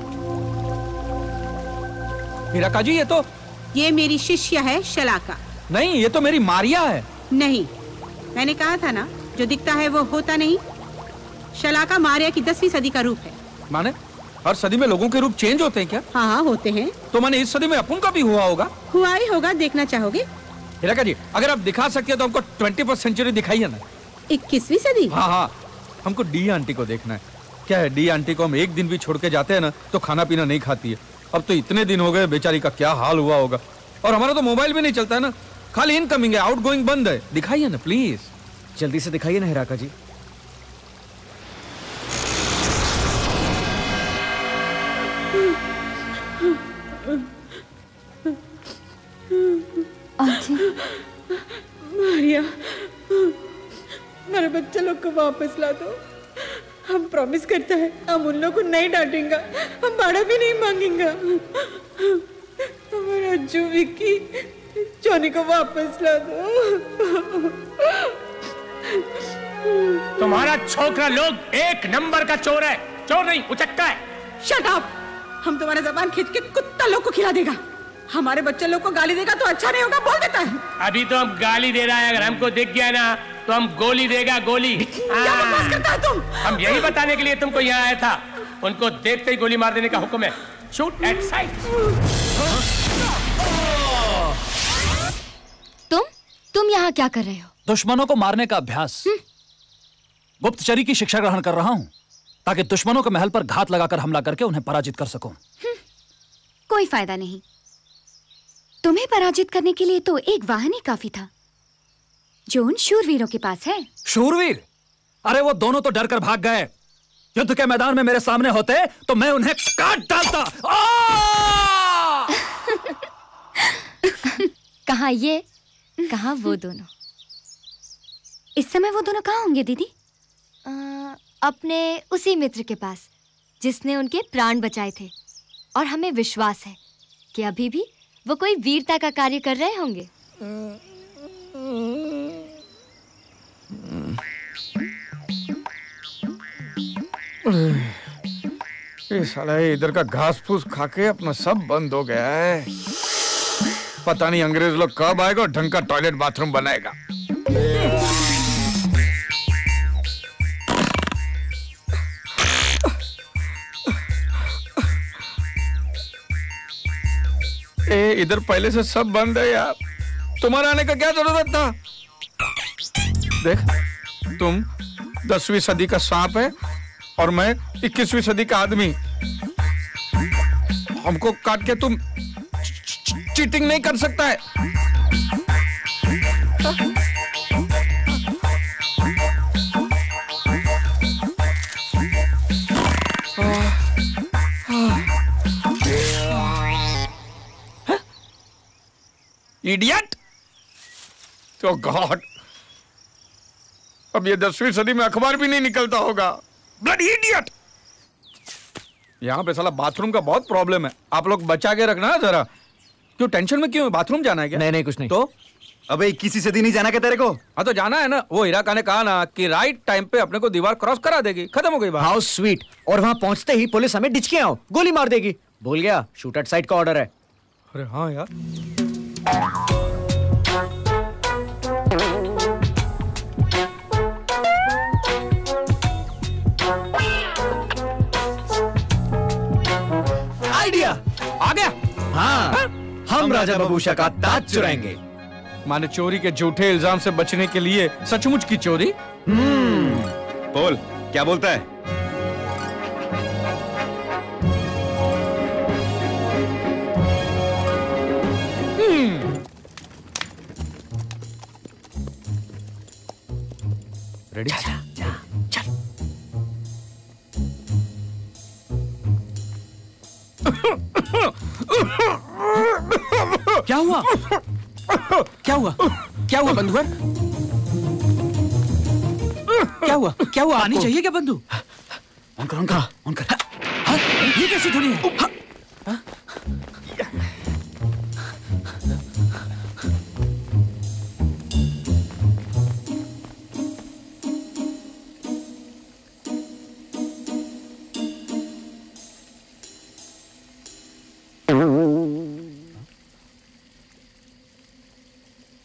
हिराका जी, ये मेरी शिष्य है शलाका। नहीं, ये तो मेरी मारिया है। नहीं, मैंने कहा था ना, जो दिखता है वो होता नहीं। शलाका मारिया की 10वीं सदी का रूप है। माने हर सदी में लोगों के रूप चेंज होते हैं क्या? हाँ हाँ होते हैं। तो माने इस सदी में अपन का भी हुआ होगा? हुआ ही होगा, देखना चाहोगे? हिलाका जी, अगर आप दिखा सकते हैं तो हमको 21st सेंचुरी दिखाइए ना। 21वीं सदी? हाँ हाँ, हमको डी आंटी को देखना है। क्या है, डी आंटी को हम एक दिन भी छोड़ के जाते हैं ना तो खाना पीना नहीं खाती है। अब तो इतने दिन हो गए, बेचारी का क्या हाल हुआ होगा। और हमारा तो मोबाइल भी नहीं चलता है ना, खाली इनकमिंग है, आउटगोइंग बंद है। दिखाइए ना प्लीज, जल्दी से दिखाइए ना हिराका जी। मारिया, मेरे बच्चे लोग को वापस ला दो। हम प्रॉमिस करते हैं हम उन लोग को नहीं डांटेंगे, हम भाड़ा भी नहीं मांगेंगे। हमारा अज्जू, विक्की, जॉनी को वापस ला दो। तुम्हारा छोकरा लोग एक नंबर का चोर है, चोर नहीं उचक्का है। Shut up! हम तुम्हारा जबान खींच के कुत्ता लोग को खिला देगा। हमारे बच्चे लोग को गाली देगा तो अच्छा नहीं होगा, बोल देता है। अभी तो हम गाली दे रहा है, अगर हमको दिख गया ना तो हम गोली देगा, गोली। क्या बकवास करता है तुम? हम यही बताने के लिए तुमको यहाँ आया था। उनको देखते ही गोली मार देने का हुक्म है। Shoot at sight. तुम यहाँ क्या कर रहे हो? दुश्मनों को मारने का अभ्यास, गुप्तचरी की शिक्षा ग्रहण कर रहा हूँ, ताकि दुश्मनों के महल पर घात लगाकर हमला करके उन्हें पराजित कर सकूं। कोई फायदा नहीं। तुम्हें पराजित करने के लिए तो एक वाहन ही काफी था, जो उन शूरवीरों के पास है। शूरवीर? अरे वो दोनों तो डर कर भाग गए। युद्ध के मैदान में मेरे सामने होते तो मैं उन्हें काट डालता। कहाँ ये, कहाँ वो दोनों? इस समय वो दोनों कहाँ होंगे दीदी? अपने उसी मित्र के पास जिसने उनके प्राण बचाए थे, और हमें विश्वास है कि अभी भी वो कोई वीरता का कार्य कर रहे होंगे। ये साला इधर का घास फूस खा के अपना सब बंद हो गया है। पता नहीं अंग्रेज लोग कब आएगा और ढंग का टॉयलेट बाथरूम बनाएगा। इधर पहले से सब बंद है यार, तुम्हारा आने का क्या जरूरत था? देख, तुम 10वीं सदी का सांप है और मैं 21वीं सदी का आदमी। हमको काट के तुम चीटिंग नहीं कर सकता है। इडियट! तो गॉड, अब ये 10वीं सदी में अखबार भी नहीं निकलता होगा। Bloody idiot! यहाँ पे साला बाथरूम का बहुत प्रॉब्लम है, आप लोग बचा के रखना जरा। क्यों टेंशन में क्यों? बाथरूम जाना है क्या? नहीं नहीं कुछ नहीं। तो अबे 21वीं सदी नहीं जाना क्या तेरे को? हाँ तो जाना है ना। वो हिराका ने कहा ना कि राइट टाइम पे अपने को दीवार क्रॉस करा देगी, खत्म हो गई बात। How sweet. और वहाँ पहुँचते ही पुलिस हमें डिच के आओ गोली मार देगी। भूल गया, शूट एट साइट का ऑर्डर है। अरे हाँ यार। आइडिया आ गया। हाँ, हम राजा बबूशा का ताज चुराएंगे। माने चोरी के झूठे इल्जाम से बचने के लिए सचमुच की चोरी? बोल, क्या बोलता है? रेडी? क्या हुआ? क्या हुआ? क्या हुआ बंधुआ? क्या हुआ? क्या हुआ? पानी चाहिए क्या बंधु? ऑन कर, ऑन कर, ऑन कर। हाँ, ये कैसी धुनी है? हाँ?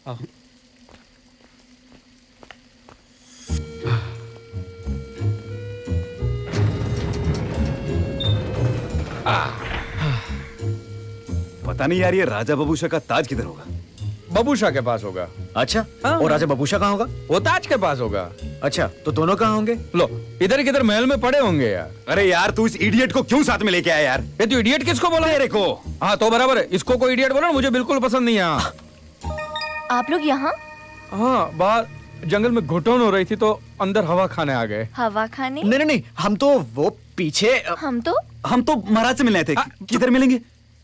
पता नहीं यार ये राजा बबूशा का ताज किधर होगा। बबूशा के पास होगा। अच्छा और राजा बबूशा कहाँ होगा? वो ताज के पास होगा। अच्छा तो दोनों कहाँ होंगे? लो इधर किधर महल में पड़े होंगे यार। अरे यार तू इस इडियट को क्यों साथ में लेके आया यार? ये तू इडियट किसको बोला? तेरे को। हाँ तो बराबर है, इसको कोई इडियट बोला मुझे बिल्कुल पसंद नहीं है। आप लोग यहाँ? हाँ बाहर जंगल में घुटन हो रही थी तो अंदर हवा खाने आ गए। हवा खाने? नहीं नहीं नहीं, हम तो वो पीछे। हम तो महाराज से मिलने थे। किधर मिलेंगे?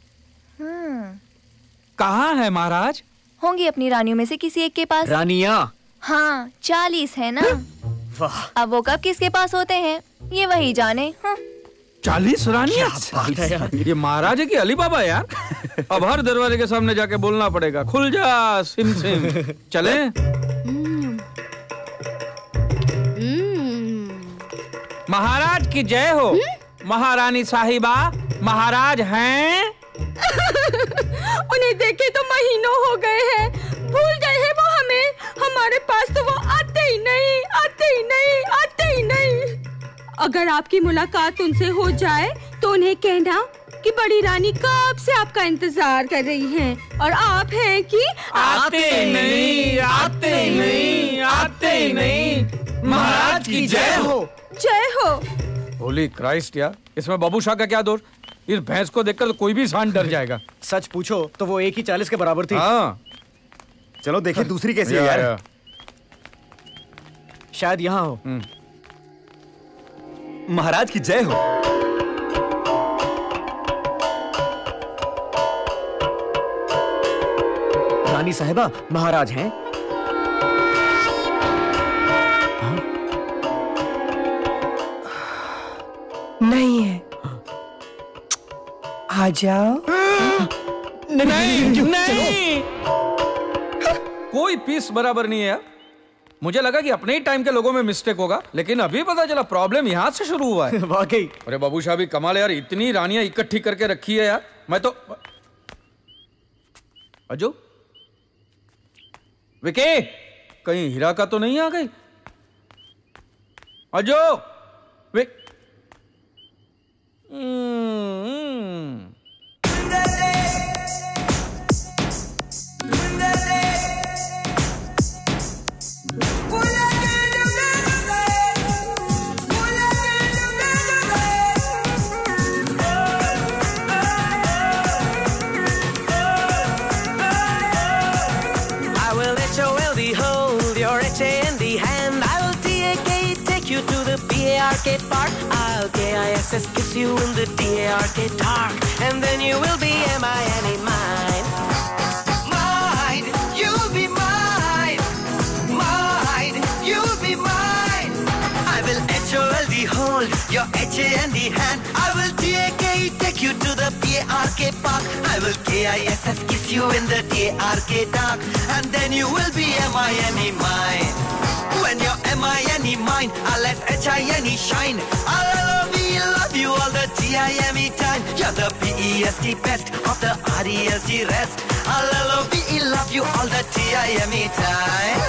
कहाँ है महाराज? होंगी अपनी रानियों में से किसी एक के पास। रानियाँ? हाँ 40 है ना। वाह। अब वो कब किसके पास होते हैं ये वही जाने। 40 रानियाँ? ये महाराज है कि अली बाबा यार? अब हर दरवाजे के सामने जाके बोलना पड़ेगा, खुल जा सिम सिम। चले? महाराज की जय हो। महारानी साहिबा महाराज हैं। उन्हें देखे तो महीनों हो गए हैं, भूल गए हैं वो हमें। हमारे पास तो वो आते ही नहीं, आते ही नहीं, आते ही नहीं। अगर आपकी मुलाकात उनसे हो जाए तो उन्हें कहना कि बड़ी रानी कब से आपका इंतजार कर रही हैं और आप हैं कि आते नहीं, आते नहीं, आते नहीं। महाराज की जय हो। जय हो। होली क्राइस्ट यार, इसमें बबूशा का क्या दोष? इस भैंस को देखकर तो कोई भी इंसान डर जाएगा। सच पूछो तो वो एक ही 40 के बराबर थी। हाँ। चलो देखें दूसरी कैसी है यार। शायद यहाँ हो। महाराज की जय हो। रानी साहिबा महाराज हैं। नहीं है। आ जाओ। नहीं। कोई पीस बराबर नहीं है यार। मुझे लगा कि अपने ही टाइम के लोगों में मिस्टेक होगा, लेकिन अभी पता चला प्रॉब्लम यहाँ से शुरू हुआ है। वाकई। अरे बबूशा भी कमाल है यार, इतनी रानियां इकट्ठी करके रखी है यार। मैं तो अजो विके कहीं हीरा का तो नहीं आ गई? अजो विक Arcade Park. I'll KISS kiss you in the DARK dark, and then you will be MINE mine. Mine, you'll be mine. Mine, you'll be mine. I will HOLD hold your HAND hand. I will TAK take you to the PARK Park. I will KISS kiss you in the DARK dark, and then you will be MINE mine. When you're MINE mine, I'll let HINE shine. I'll love you all the TIME time. You're the BEST best of the REST rest. I'll love you all the TIME time.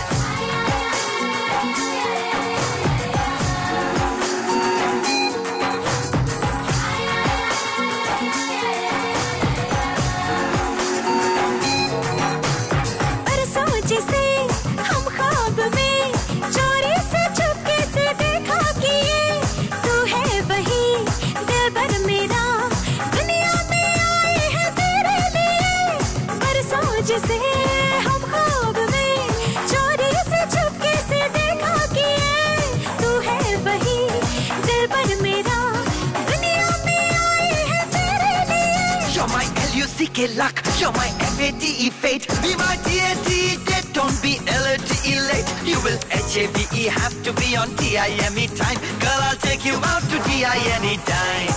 CK luck, you're my FATE fate. Be my TAT, don't be LATE late. You will HAVE have to be on TIME time. Girl, I'll take you out to DI anytime.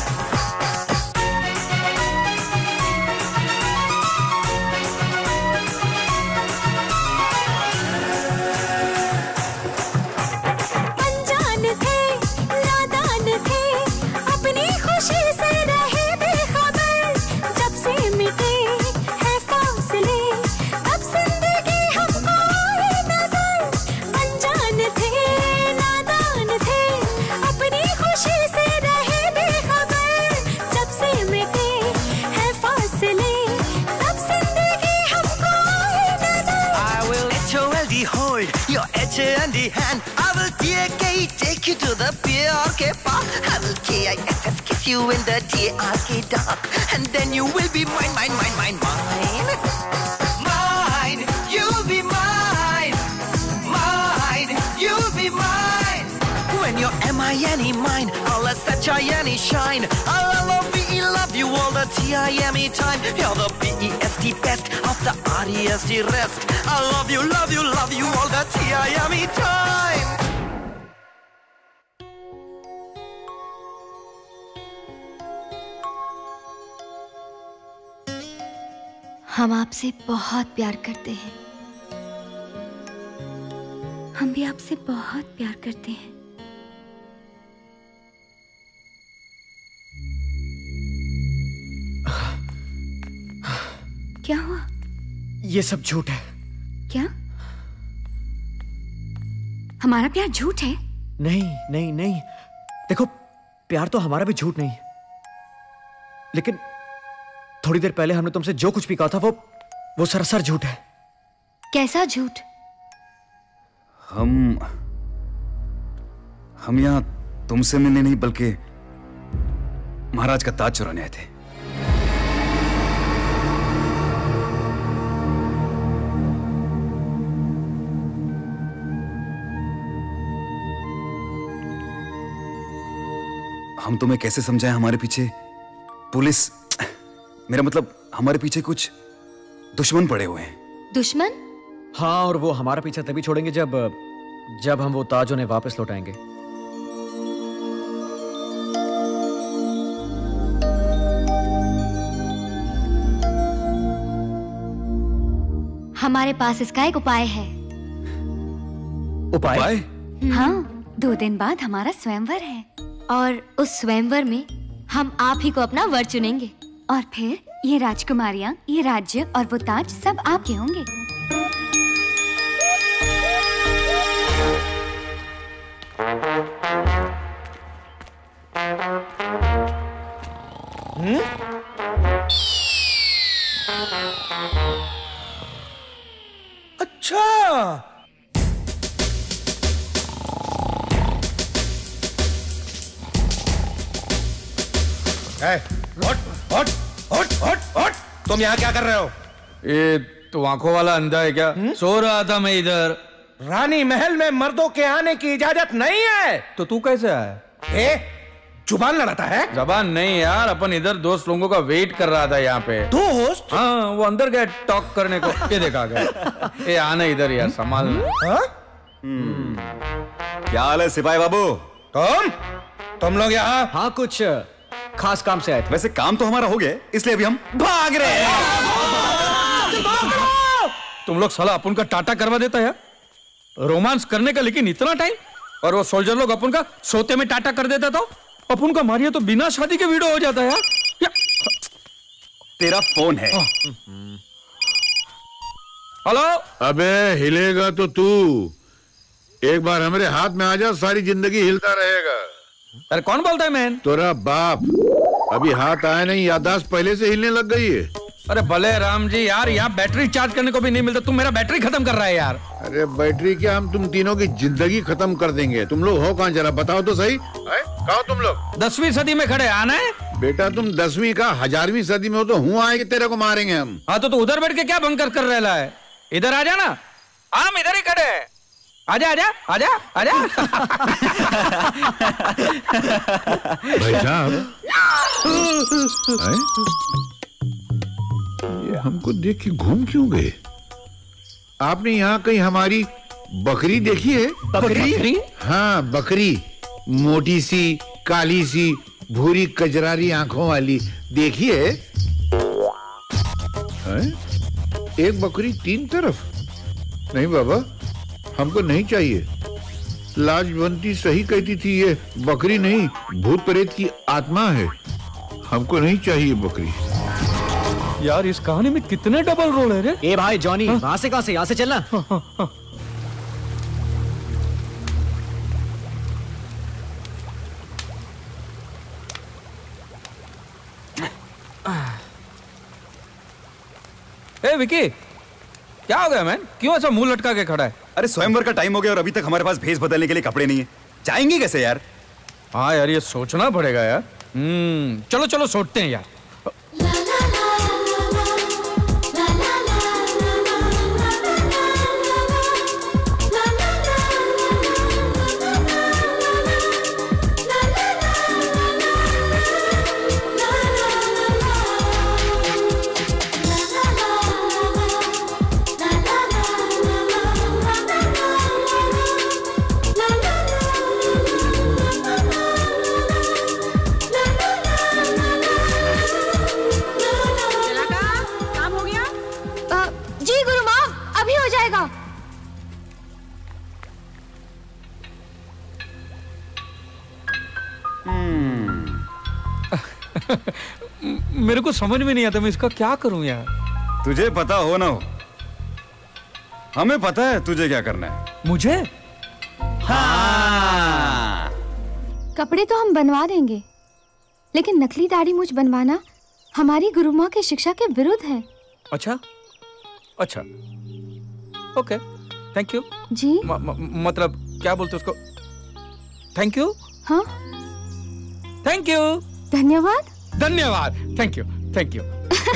hand in hand. I will take you to the PRK park. I will KISS kiss you in the DRK dark. And then you will be mine, mine, mine, mine, mine. Mine, you'll be mine. Mine, you'll be mine. When you're M-I-N-E mine, I'll let H-I-N-E shine. I'll L-O-V-E love you all the T-I-M-E time. You're the B-E-S-T best of the R-E-S-T rest. I love you, love you, love you all the T-I-M-E time. हम आपसे बहुत प्यार करते हैं। हम भी आपसे बहुत प्यार करते हैं। क्या हुआ? ये सब झूठ है। क्या? हमारा प्यार झूठ है? नहीं नहीं नहीं, देखो प्यार तो हमारा भी झूठ नहीं, लेकिन थोड़ी देर पहले हमने तुमसे जो कुछ भी कहा था वो सरासर झूठ है। कैसा झूठ? हम यहाँ तुमसे मिलने नहीं बल्कि महाराज का ताज चुराने आए थे। हम तुम्हें कैसे समझाएं, हमारे पीछे पुलिस, मेरा मतलब हमारे पीछे कुछ दुश्मन पड़े हुए हैं। दुश्मन? हाँ, और वो हमारा पीछा तभी छोड़ेंगे जब हम वो ताज उन्हें वापस लौटाएंगे। हमारे पास इसका एक उपाय है। उपाय? हाँ, 2 दिन बाद हमारा स्वयंवर है और उस स्वयंवर में हम आप ही को अपना वर चुनेंगे और फिर ये राजकुमारियां, ये राज्य और वो ताज सब आपके होंगे। अच्छा, हट, तुम यहाँ क्या कर रहे हो? ये तो आंखों वाला अंधा है क्या? सो रहा था मैं इधर। रानी महल में मर्दों के आने की इजाजत नहीं है। तो तू कैसे आया? जुबान लड़ाता है? जबान नहीं यार, अपन इधर दोस्त लोगों का वेट कर रहा था यहाँ पे। दोस्त? हाँ, वो अंदर गए टॉक करने को। ये देखा गया। ये आना इधर यार, संभालना। क्या हाल है सिपाही बाबू? तुम लोग यहाँ? हाँ, कुछ खास काम से आए थे। वैसे काम तो हमारा हो गया, इसलिए अभी हम भाग रहे हैं। तुम लोग साला अपन का टाटा करवा देता यार, रोमांस करने का, लेकिन इतना टाइम। और वो सोल्जर लोग अपन का सोते में टाटा कर देता तो अपन का मारिए तो बिना शादी के वीडियो हो जाता यार। तेरा फोन है। हेलो। अबे हिलेगा तो तू, एक बार हमारे हाथ में आ जा, सारी जिंदगी हिलता रहेगा। अरे कौन बोलता है मैन? तोरा बाप। अभी हाथ आया नहीं, याददाश्त पहले से हिलने लग गई है। अरे भले राम जी यार, यहाँ बैटरी चार्ज करने को भी नहीं मिलता, तुम मेरा बैटरी खत्म कर रहा है यार। अरे बैटरी क्या, हम तुम तीनों की जिंदगी खत्म कर देंगे। तुम लोग हो कहाँ, जरा बताओ तो सही। कहो तुम लोग 10वीं सदी में खड़े, आना है? बेटा तुम 10वीं का 1000वीं सदी में हो तो हूँ आए कि तेरे को मारेंगे हम। हाँ तो उधर बैठ के क्या बंकर कर रहा है? इधर आ जाना। हम इधर ही खड़े हैं। आजा आजा आजा आजा। भाई साहब, ये हमको देख के घूम क्यों गए? आपने यहाँ कहीं हमारी बकरी देखी है? बकरी? हाँ, बकरी, मोटी सी, काली सी, भूरी कजरारी आंखों वाली देखी है? एक बकरी 3 तरफ? नहीं बाबा, हमको नहीं चाहिए। लाजवंती सही कहती थी, ये बकरी नहीं, भूत प्रेत की आत्मा है। हमको नहीं चाहिए बकरी। यार इस कहानी में कितने डबल रोल है रे? ए भाई जॉनी, वहां से कहां से, यहाँ से चलना। ए विकी, क्या हो गया मैन? क्यों ऐसा मुंह लटका के खड़ा है? अरे स्वयंवर का टाइम हो गया और अभी तक हमारे पास भेष बदलने के लिए कपड़े नहीं है। जाएंगे कैसे यार? हाँ यार, ये सोचना पड़ेगा यार। चलो चलो सोचते हैं यार। मेरे को समझ में नहीं आता मैं इसका क्या करूं यार। तुझे पता हो ना हो, हमें पता है तुझे क्या करना है। मुझे? हाँ। कपड़े तो हम बनवा देंगे, लेकिन नकली दाढ़ी मूंछ बनवाना हमारी गुरु माँ की शिक्षा के विरुद्ध है। अच्छा अच्छा, ओके, थैंक यू जी। मतलब क्या बोलते उसको? Thank you. हाँ, थैंक यू, धन्यवाद। धन्यवाद, thank you thank you.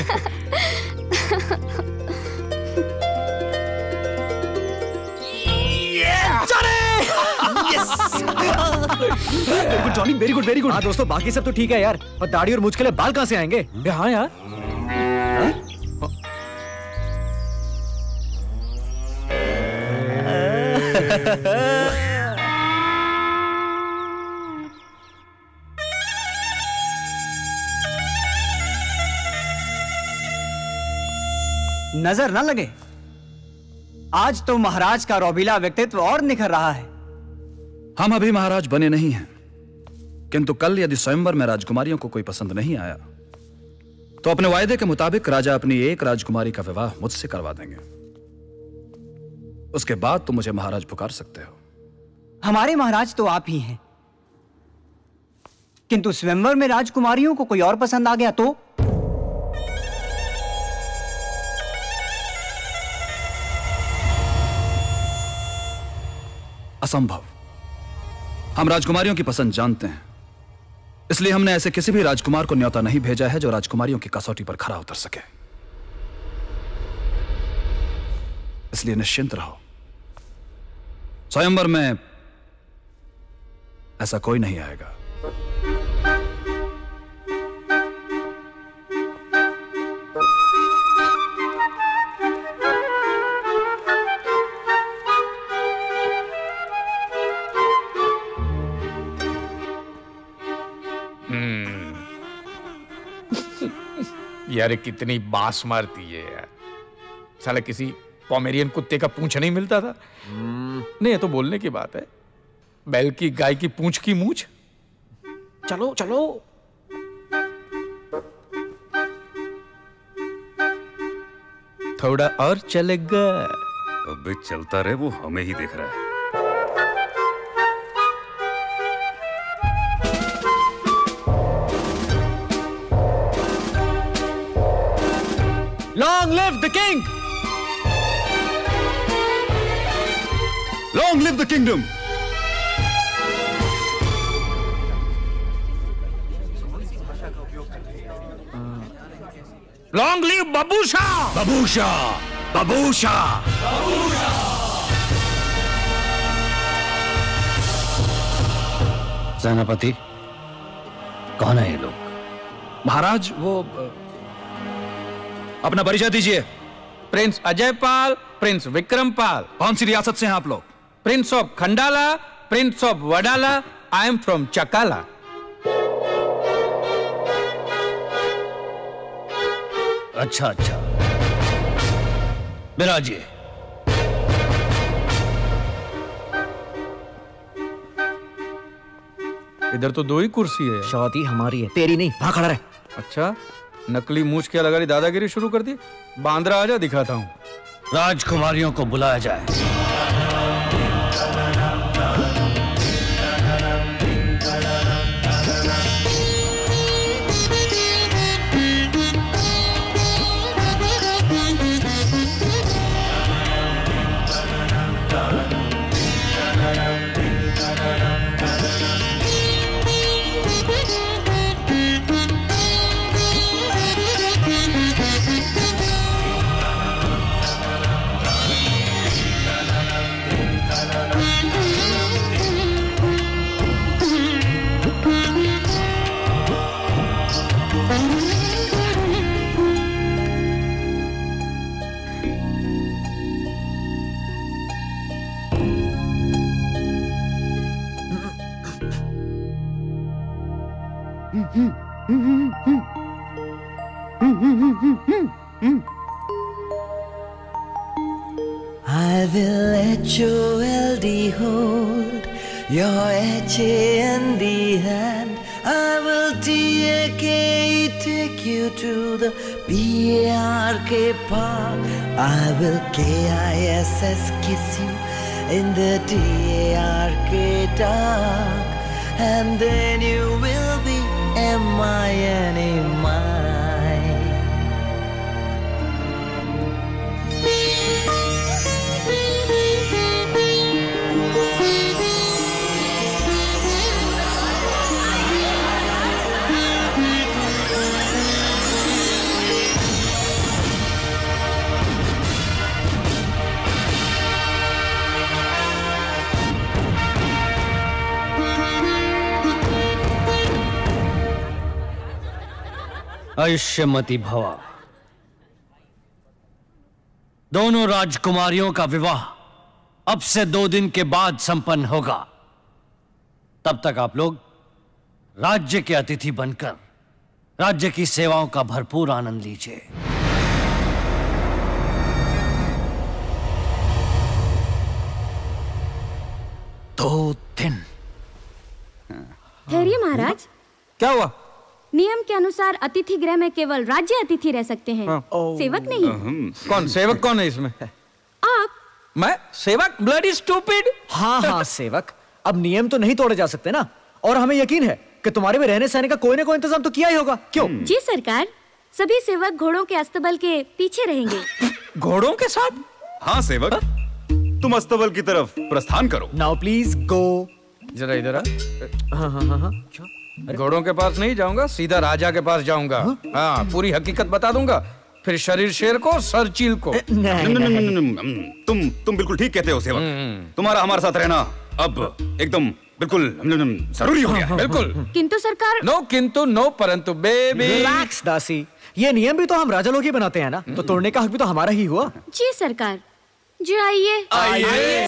Johnny, very good very good. हाँ दोस्तों, बाकी सब तो ठीक है यार, और दाढ़ी और मूंछ के लिए बाल कहाँ से आएंगे? हाँ यार, नजर न लगे, आज तो महाराज का रौबीला व्यक्तित्व और निखर रहा है। हम अभी महाराज बने नहीं हैं, किंतु कल यदि स्वयंवर में राजकुमारियों को कोई पसंद नहीं आया तो अपने वायदे के मुताबिक राजा अपनी एक राजकुमारी का विवाह मुझसे करवा देंगे। उसके बाद तुम मुझे महाराज पुकार सकते हो। हमारे महाराज तो आप ही हैं, किंतु स्वयंवर में राजकुमारियों को कोई और पसंद आ गया तो? असंभव। हम राजकुमारियों की पसंद जानते हैं, इसलिए हमने ऐसे किसी भी राजकुमार को न्योता नहीं भेजा है जो राजकुमारियों की कसौटी पर खरा उतर सके। इसलिए निश्चिंत रहो, स्वयंवर में ऐसा कोई नहीं आएगा। यार कितनी बास मारती है यार, साला किसी पोमेरियन कुत्ते का पूंछ नहीं मिलता था। नहीं, ये तो बोलने की बात है, बैल की गाय की पूंछ की मूंछ। चलो चलो, थोड़ा और चलेगा। अबे चलता रहे, वो हमें ही देख रहा है। Long live the king! Long live the kingdom! Long live babusha! babusha! babusha! सेनापति, कौन है ये लोग? महाराज, वो अपना परिचय दीजिए। Prince Ajay Pal, prince Vikram Pal. कौन सी रियासत से हैं आप लोग? Prince of Khandala, prince of Wadala, I am from Chakala. अच्छा अच्छा, बिराजिए। इधर तो दो ही कुर्सी है। शादी हमारी है, तेरी नहीं। वहां खड़ा रहे। अच्छा, नकली मूछ क्या लगा ली, दादागिरी शुरू कर दी। बांद्रा आजा, दिखाता हूं। राजकुमारियों को बुलाया जाए। I will H-O-L-D hold your H-A-N-D hand. I will T-A-K-E take you to the P-A-R-K park. I will K-I-S-S kiss you in the D-A-R-K dark. And then you will be M-I-N-E mine. आयुष्यमती भवा। दोनों राजकुमारियों का विवाह अब से 2 दिन के बाद संपन्न होगा। तब तक आप लोग राज्य के अतिथि बनकर राज्य की सेवाओं का भरपूर आनंद लीजिए। दो दिन। ठहरिए महाराज। क्या हुआ? नियम के अनुसार अतिथि गृह में केवल राज्य अतिथि रह सकते हैं, सेवक नहीं। कौन सेवक कौन है इसमें? आप। मैं सेवक? Bloody stupid. हाँ हाँ सेवक, अब नियम तो नहीं तोड़े जा सकते ना। और हमें यकीन है कि तुम्हारे में रहने सहने का कोई ना कोई इंतजाम तो किया ही होगा। क्यों? जी सरकार, सभी सेवक घोड़ों के अस्तबल के पीछे रहेंगे। घोड़ों के साथ? हाँ सेवक, तुम अस्तबल की तरफ प्रस्थान करो। Now please go. जरा इधर आ। हाँ। घोड़ों के पास नहीं जाऊंगा, सीधा राजा के पास जाऊंगा। हाँ, पूरी हकीकत बता दूंगा, फिर शरीर शेर को सर चील को। तुम बिल्कुल ठीक कहते हो सेवक। तुम्हारा हमारे साथ रहना अब एकदम बिल्कुल जरूरी हो गया है। बिल्कुल। किंतु सरकार। नो किंतु नो परंतु बेबी। रिलैक्स दासी, ये नियम भी तो हम राजा लोग ही बनाते हैं ना, तो तोड़ने का हक भी तो हमारा ही हुआ। जी सरकार, जी आइए। आइए।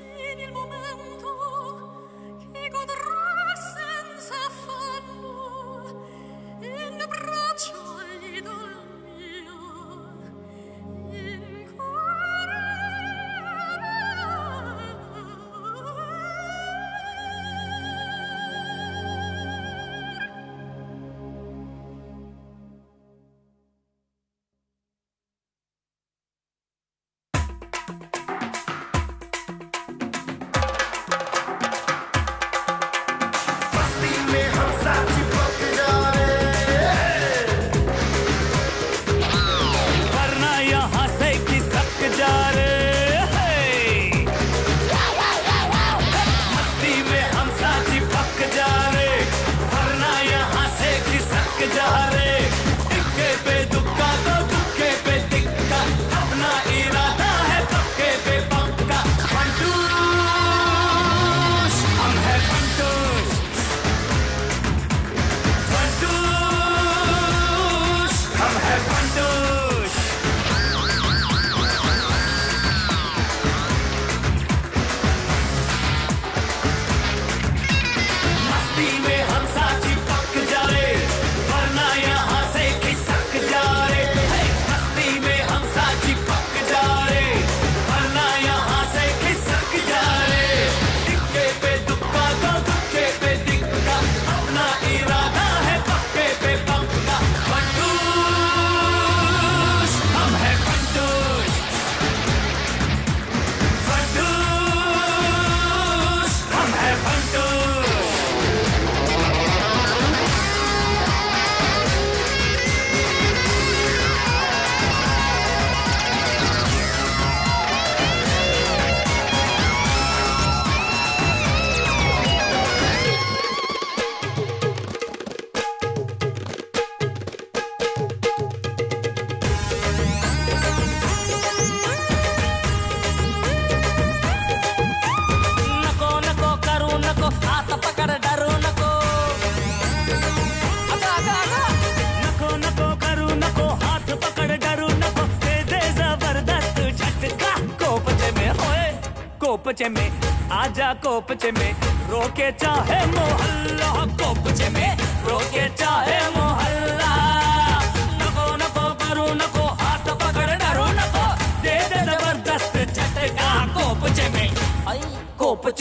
कोपचे में आजा, कोपचे में रोके चाहे मोहल्ला, कोपचे में रोके चाहे मोहल्ला। नको नको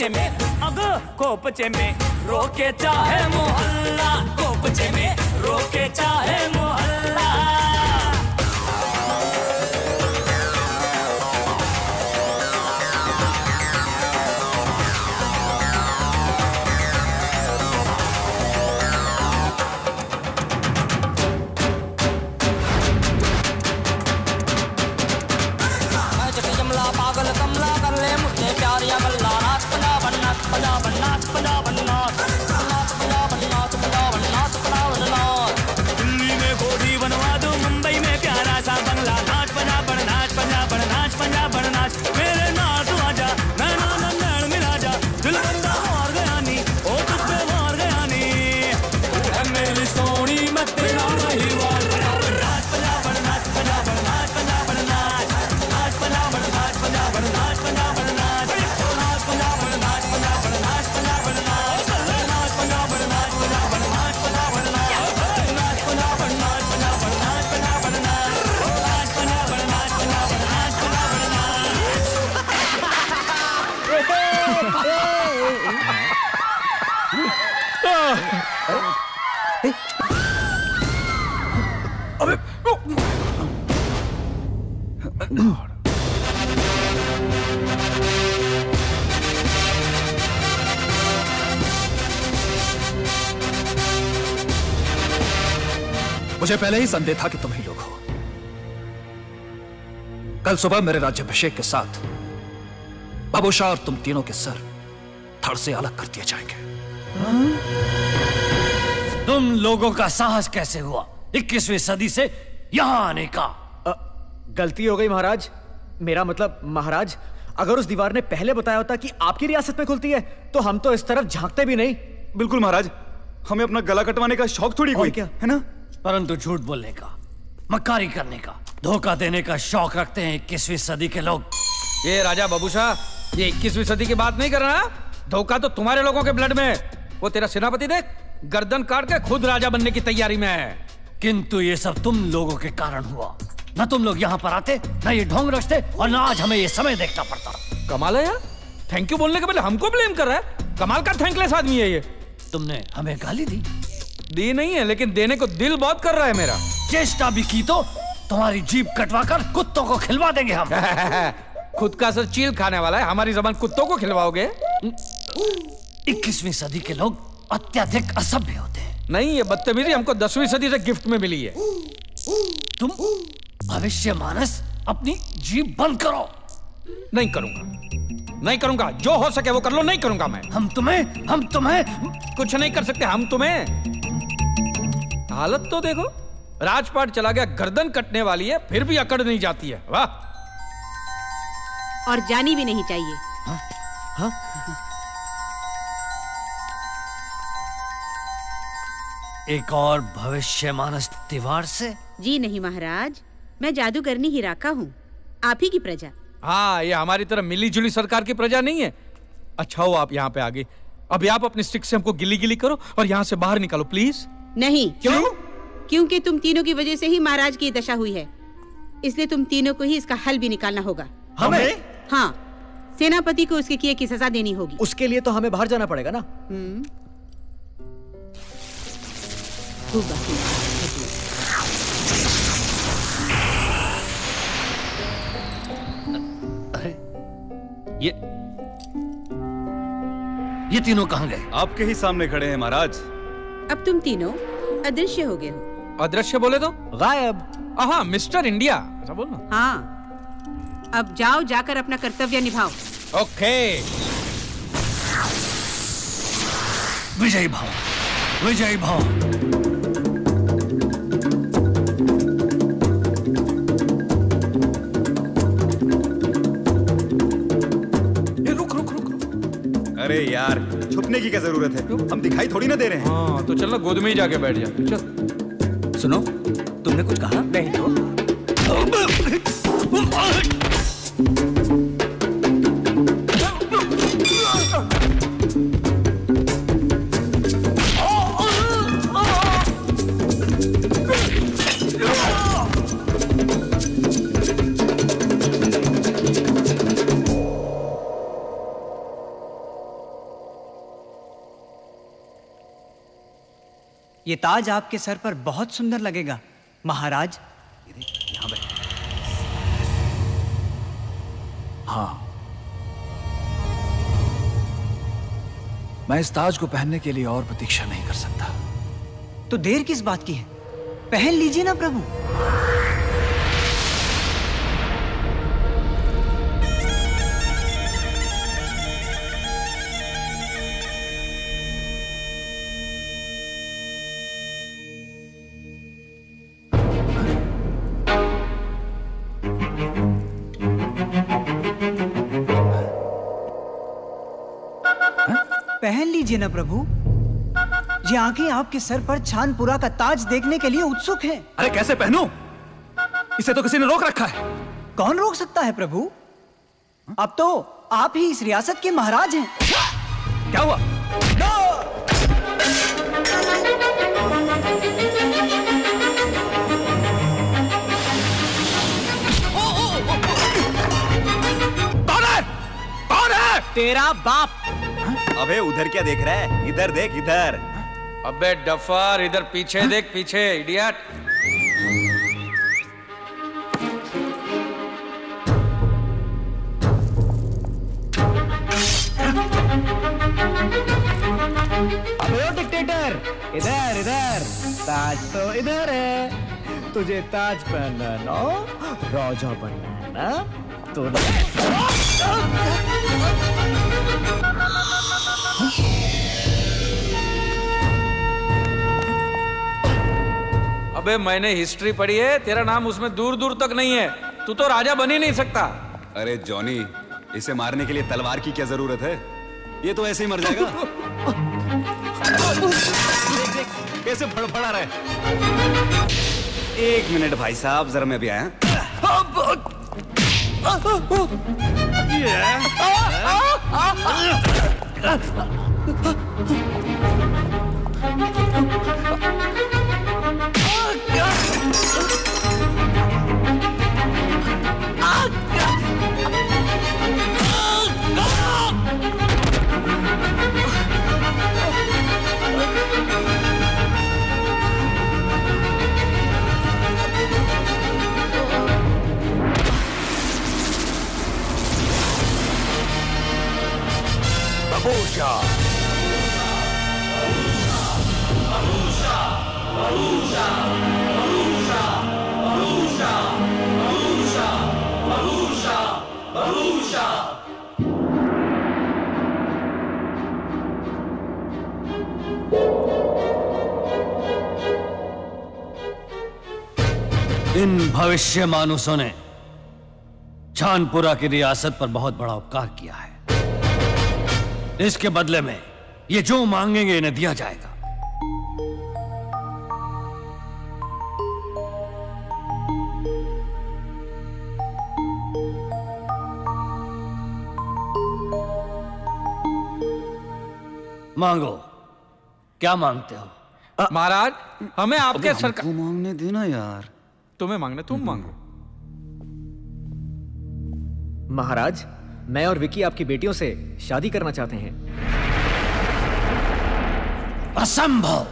कोपचे में अब कोपचे में रोके चाहे मोहल्ला, कोपचे में रोके चाहे मोहल्ला। पागल कमला कर ले मुझसे प्यार या गल्ला, नाच पंजाब नाच पंजाब नाच पंजाब नाच नाच पंजाब नाच पंजाब नाच पंजाब नाच। दिल्ली में कोठी बनवा दूं, मुंबई में प्यारा सा बंगला, नाच पंजाब नाच पंजाब नाच पंजाब नाच। मेरे नाच आजा नैना नैन मिला जा, दिल बंदा हार गया नी ओ तुझ पे हार गया नी। तू है मेरी सोनी मैं तेरा नहीं वाल, नाच पंजाब नाच पंजाब नाच पंजाब नाच नाच पंजाब नाच पंजाब नाच पंजाब नाच नाच पंजाब नाच पंजाब नाच पंजाब नाच नाच पंजाब नाच पंजाब नाच पंजाब नाच नाच पंजाब नाच पंजाब नाच पंजाब नाच नाच पंजाब नाच पंजाब नाच पंजाब मुझे पहले ही संदेह था कि तुम ही लोग हो। कल सुबह मेरे राज्याभिषेक के साथ बाबूशाह और तुम तीनों के सर धड़ से अलग कर दिए जाएंगे। तुम लोगों का साहस कैसे हुआ 21वीं सदी से यहां आने का? गलती हो गई महाराज। मेरा मतलब महाराज, अगर उस दीवार ने पहले बताया होता कि आपकी रियासत में खुलती है तो हम तो इस तरफ झांकते भी नहीं। बिल्कुल महाराज, हमें अपना गला कटवाने का शौक थोड़ी कोई, क्या है ना? परंतु झूठ बोलने का, मक्कारी करने का, धोखा देने का शौक रखते हैं 21वीं सदी के लोग। ये राजा बबूशाह, ये 21वीं सदी की बात नहीं कर रहा। धोखा तो तुम्हारे लोगों के ब्लड में है। वो तेरा सेनापति देख, गर्दन काट के खुद राजा बनने की तैयारी में है। किंतु ये सब तुम लोगों के कारण हुआ। न तुम लोग यहाँ पर आते, न ये ढोंग रचते, और न आज हमें ये समय देखना पड़ता। कमाल है यार, थैंक यू बोलने के पहले हमको ब्लेम कर रहा है। कमाल का थैंकलेस आदमी है ये। तुमने हमें गाली दी नहीं है, लेकिन देने को दिल बहुत कर रहा है मेरा। चेष्टा भी की तो तुम्हारी जीभ कटवाकर कुत्तों को खिलवा देंगे हम। खुद का सर चील खाने वाला है, हमारी जबान कुत्तों को खिलवाओगे? 21वीं सदी के लोग अत्यधिक असभ्य होते हैं। नहीं, ये बदतमीजी हमको 10वीं सदी से गिफ्ट में मिली है। तुम भविष्य मानस अपनी जीभ बंद करो। नहीं करूंगा, जो हो सके वो कर लो। नहीं करूंगा मैं। हम तुम्हें कुछ नहीं कर सकते। हम तुम्हें, हालत तो देखो, राजपाट चला गया, गर्दन कटने वाली है, फिर भी अकड़ नहीं जाती है। वाह। और जानी भी नहीं चाहिए। हाँ? एक और भविष्य मानस दीवार से? जी नहीं महाराज, मैं जादूगरनी हिराका हूँ, आप ही की प्रजा। हाँ, ये हमारी तरह मिली जुली सरकार की प्रजा नहीं है। अच्छा हो आप यहाँ पे आ गए। अभी आप अपनी स्टिक से हमको गिली गिली करो और यहाँ से बाहर निकालो प्लीज। नहीं। क्यों? क्योंकि तुम तीनों की वजह से ही महाराज की दशा हुई है, इसलिए तुम तीनों को ही इसका हल भी निकालना होगा। हमें? हाँ, सेनापति को उसके किए की सजा देनी होगी। उसके लिए तो हमें बाहर जाना पड़ेगा ना। ये तीनों कहाँ गए? आपके ही सामने खड़े हैं महाराज। अब तुम तीनों अदृश्य हो गए हो। अदृश्य बोले तो? गायब। हाँ, मिस्टर इंडिया ऐसा बोलना। हाँ, अब जाओ, जाकर अपना कर्तव्य निभाओ। ओके। विजयी भाव, विजयी भाव। अरे यार, छुपने की क्या जरूरत है? हम दिखाई थोड़ी ना दे रहे हैं। हाँ, तो चल ना, गोद में ही जाके बैठ जा। चल। सुनो, तुमने कुछ कहा? नहीं तो। ये ताज आपके सर पर बहुत सुंदर लगेगा महाराज। यहाँ बैठ। हाँ, मैं इस ताज को पहनने के लिए और प्रतीक्षा नहीं कर सकता। तो देर किस बात की है, पहन लीजिए ना प्रभु। पहन लीजिए ना प्रभु। ये आंखें आपके सर पर चांदपुरा का ताज देखने के लिए उत्सुक हैं। अरे कैसे पहनूं? इसे तो किसी ने रोक रखा है। कौन रोक सकता है प्रभु? अब तो आप ही इस रियासत के महाराज हैं। क्या हुआ? कौन है? कौन है? तेरा बाप। अबे उधर क्या देख रहा है? इधर देख, इधर। अबे डफर, इधर पीछे देख, पीछे इडियट। अबे ओ डिक्टेटर, इधर इधर, ताज तो इधर है। तुझे ताज पहनना ना, राजा बनना है ना, तो अबे मैंने हिस्ट्री पढ़ी है, तेरा नाम उसमें दूर दूर तक नहीं है। तू तो राजा बन ही नहीं सकता। अरे जॉनी, इसे मारने के लिए तलवार की क्या जरूरत है? ये तो ऐसे ही मर जाएगा। देख देख कैसे फड़फड़ा रहा है। एक मिनट भाई साहब, जरा मैं भी आया। इन भविष्य मानुसों ने चांदपुरा की रियासत पर बहुत बड़ा उपकार किया है। इसके बदले में ये जो मांगेंगे इन्हें दिया जाएगा। मांगो, क्या मांगते हो? महाराज, हमें आपके सरकार मांगने देना यार। तुम्हें मांगने, तुम मांगो। महाराज, मैं और विकी आपकी बेटियों से शादी करना चाहते हैं। असंभव।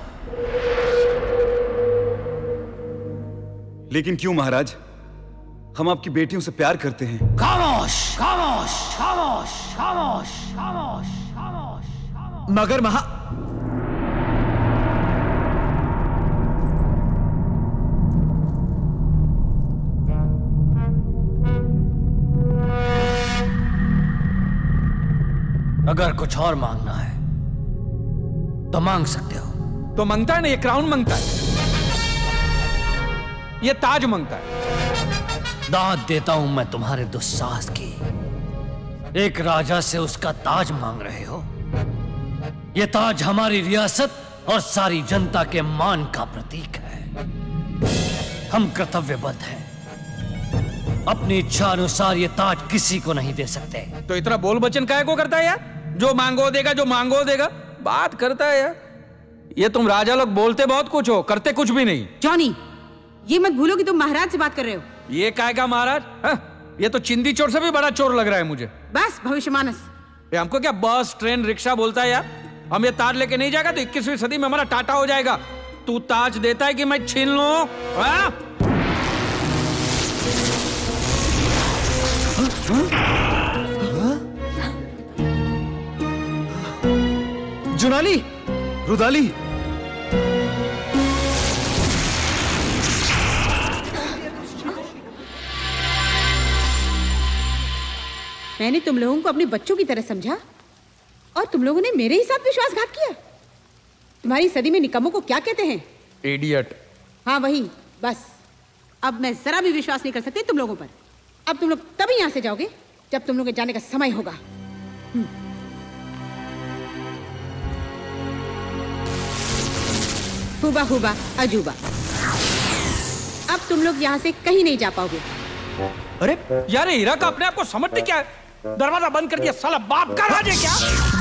लेकिन क्यों महाराज? हम आपकी बेटियों से प्यार करते हैं। खामोश, खामोश, खामोश, खामोश, खामोश, खामोश। मगर अगर कुछ और मांगना है तो मांग सकते हो। तो मांगता है ना, ये क्राउन मांगता है, ये ताज मांगता है। दाद देता हूं मैं तुम्हारे दुस्साहस की। एक राजा से उसका ताज मांग रहे हो। ये ताज हमारी रियासत और सारी जनता के मान का प्रतीक है। हम कर्तव्यबद्ध हैं। अपनी इच्छा अनुसार ये ताज किसी को नहीं दे सकते। तो इतना बोल बचन काहे को करता है यार? जो मांगो देगा, जो मांगो देगा, बात करता है यार। ये तुम राजा लोग बोलते बहुत कुछ हो, करते कुछ भी नहीं। जॉनी, ये मत भूलो कि तुम महाराज से बात कर रहे हो। ये काहे का महाराज? ये तो चिंदी चोर से भी बड़ा चोर लग रहा है मुझे। बस भविष्य मानस। हमको क्या बस, ट्रेन, रिक्शा बोलता है यार? हम ये तार लेके नहीं जाएगा तो 21वीं सदी में हमारा टाटा हो जाएगा। तू ताज देता है कि मैं छीन लूं? हाँ? जुनाली, रुदाली, मैंने तुम लोगों को अपने बच्चों की तरह समझा और तुम लोगों ने मेरे ही साथ विश्वासघात किया। तुम्हारी सदी में निकम्मों को क्या कहते हैं? इडियट। हाँ वही, बस अब मैं जरा भी विश्वास नहीं कर सकती तुम लोगों पर। अब तुम लोग तभी यहाँ से जाओगे जब तुम लोगों के जाने का समय होगा। हुबा हुबा अजूबा, अब तुम लोग यहाँ से कहीं नहीं जा पाओगे। अरे यार, हीरा का अपने आप को समझते क्या है? दरवाजा बंद कर दिया, साला बाप का राज है क्या?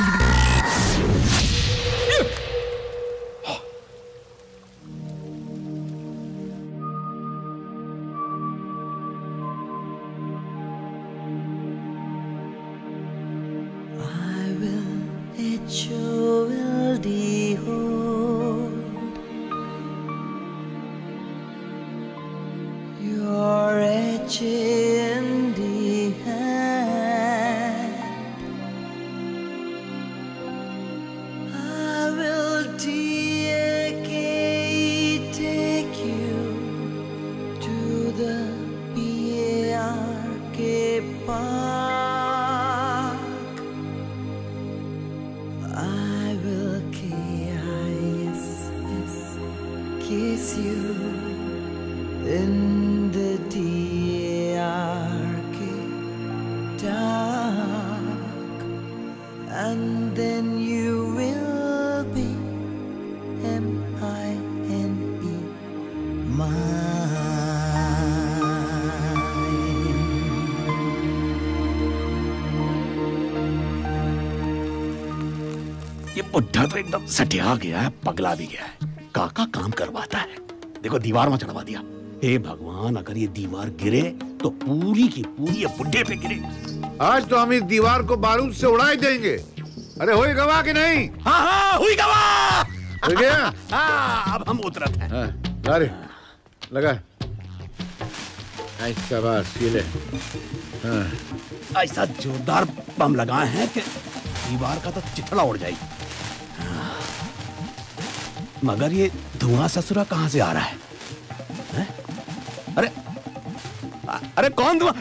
बुढ़ा तो एकदम सटिया गया है, पगला भी गया है। काका काम करवाता है, देखो दीवार में चढ़वा दिया। हे भगवान, अगर ये दीवार गिरे तो पूरी की पूरी ये बुढ़े पे गिरे। आज तो हम इस दीवार को बारूद से उड़ा ही देंगे। अरे हुई गवाह कि नहीं? हाँ हाँ हुई गवाह। हो गया? हाँ, अब हम उतरत हैं। हाँ, अरे लगा ऐसा बात ले। हाँ। ऐसा जोरदार बम लगाए हैं कि दीवार का तो चिथड़ा उड़ जाएगी। मगर ये धुआं ससुरा कहां से आ रहा है? अरे अरे कौन धुआं?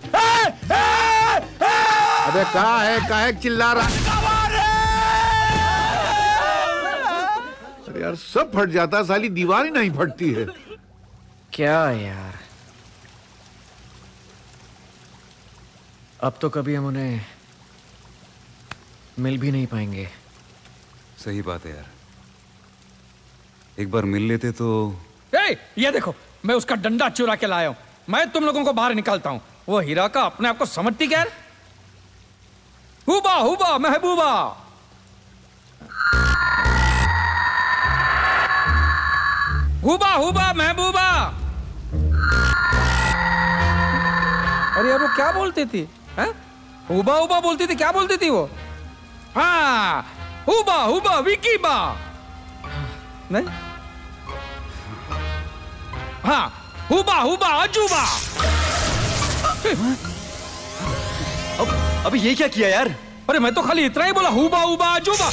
अबे काहे चिल्ला रहा है? अरे यार सब फट जाता, साली दीवार ही नहीं फटती है। क्या यार, अब तो कभी हम उन्हें मिल भी नहीं पाएंगे। सही बात है यार, एक बार मिल लेते तो। ये देखो, मैं उसका डंडा चुरा के लाया हूं। मैं तुम लोगों को बाहर निकालता हूं। वो हीरा का अपने आप को समझती क्या? हुबा हुबा महबूबा, हुबा हुबा महबूबा। अरे यार वो क्या बोलती थी? हुबा हुबा बोलती थी, क्या बोलती थी वो? हाँ, हुबा हुबा विकी बा। नहीं, हाँ, हुबा हुबा अजूबा। अब ये क्या किया यार? अरे मैं तो खाली इतना ही बोला, हुबा हुबा अजूबा।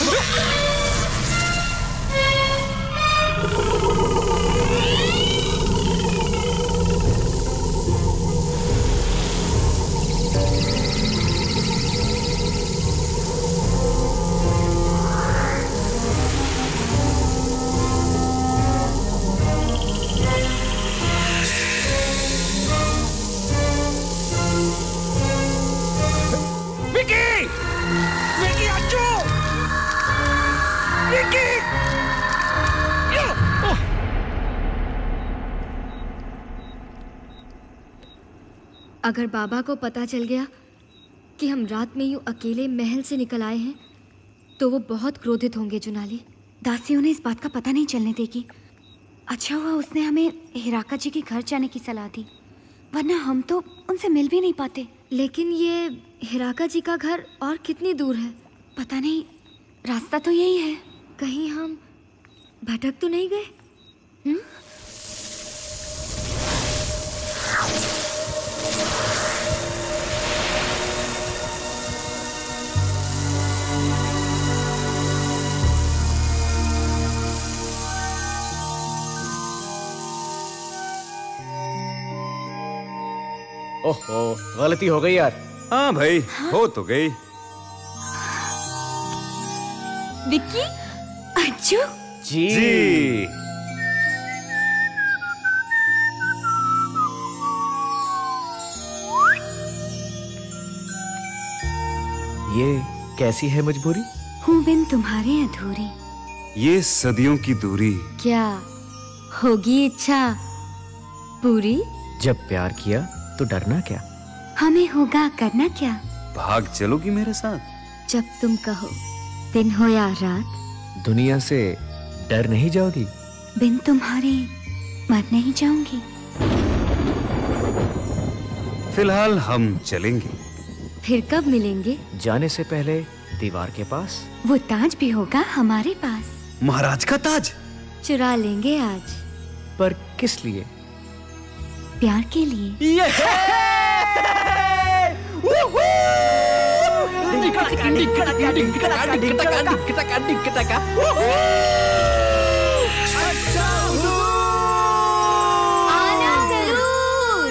अगर बाबा को पता चल गया कि हम रात में यूं अकेले महल से निकल आए हैं तो वो बहुत क्रोधित होंगे जुनाली। दासियों ने इस बात का पता नहीं चलने देगी। अच्छा हुआ उसने हमें हिराका जी के घर जाने की सलाह दी, वरना हम तो उनसे मिल भी नहीं पाते। लेकिन ये हिराका जी का घर और कितनी दूर है? पता नहीं, रास्ता तो यही है। कहीं हम भटक तो नहीं गए? ओहो, गलती हो गई यार। हाँ भाई, हो तो गई। विक्की, अच्छू जी, ये कैसी है मजबूरी? हूँ बिन तुम्हारे अधूरी। ये सदियों की दूरी। क्या होगी इच्छा पूरी? जब प्यार किया तो डरना क्या? हमें होगा करना क्या? भाग चलोगी मेरे साथ? जब तुम कहो, दिन हो या रात। दुनिया से डर नहीं जाओगी? बिन तुम्हारे मर नहीं जाऊंगी। फिलहाल हम चलेंगे। फिर कब मिलेंगे? जाने से पहले दीवार के पास। वो ताज भी होगा हमारे पास। महाराज का ताज चुरा लेंगे आज। पर किस लिए? प्यार के लिए। आना जरूर।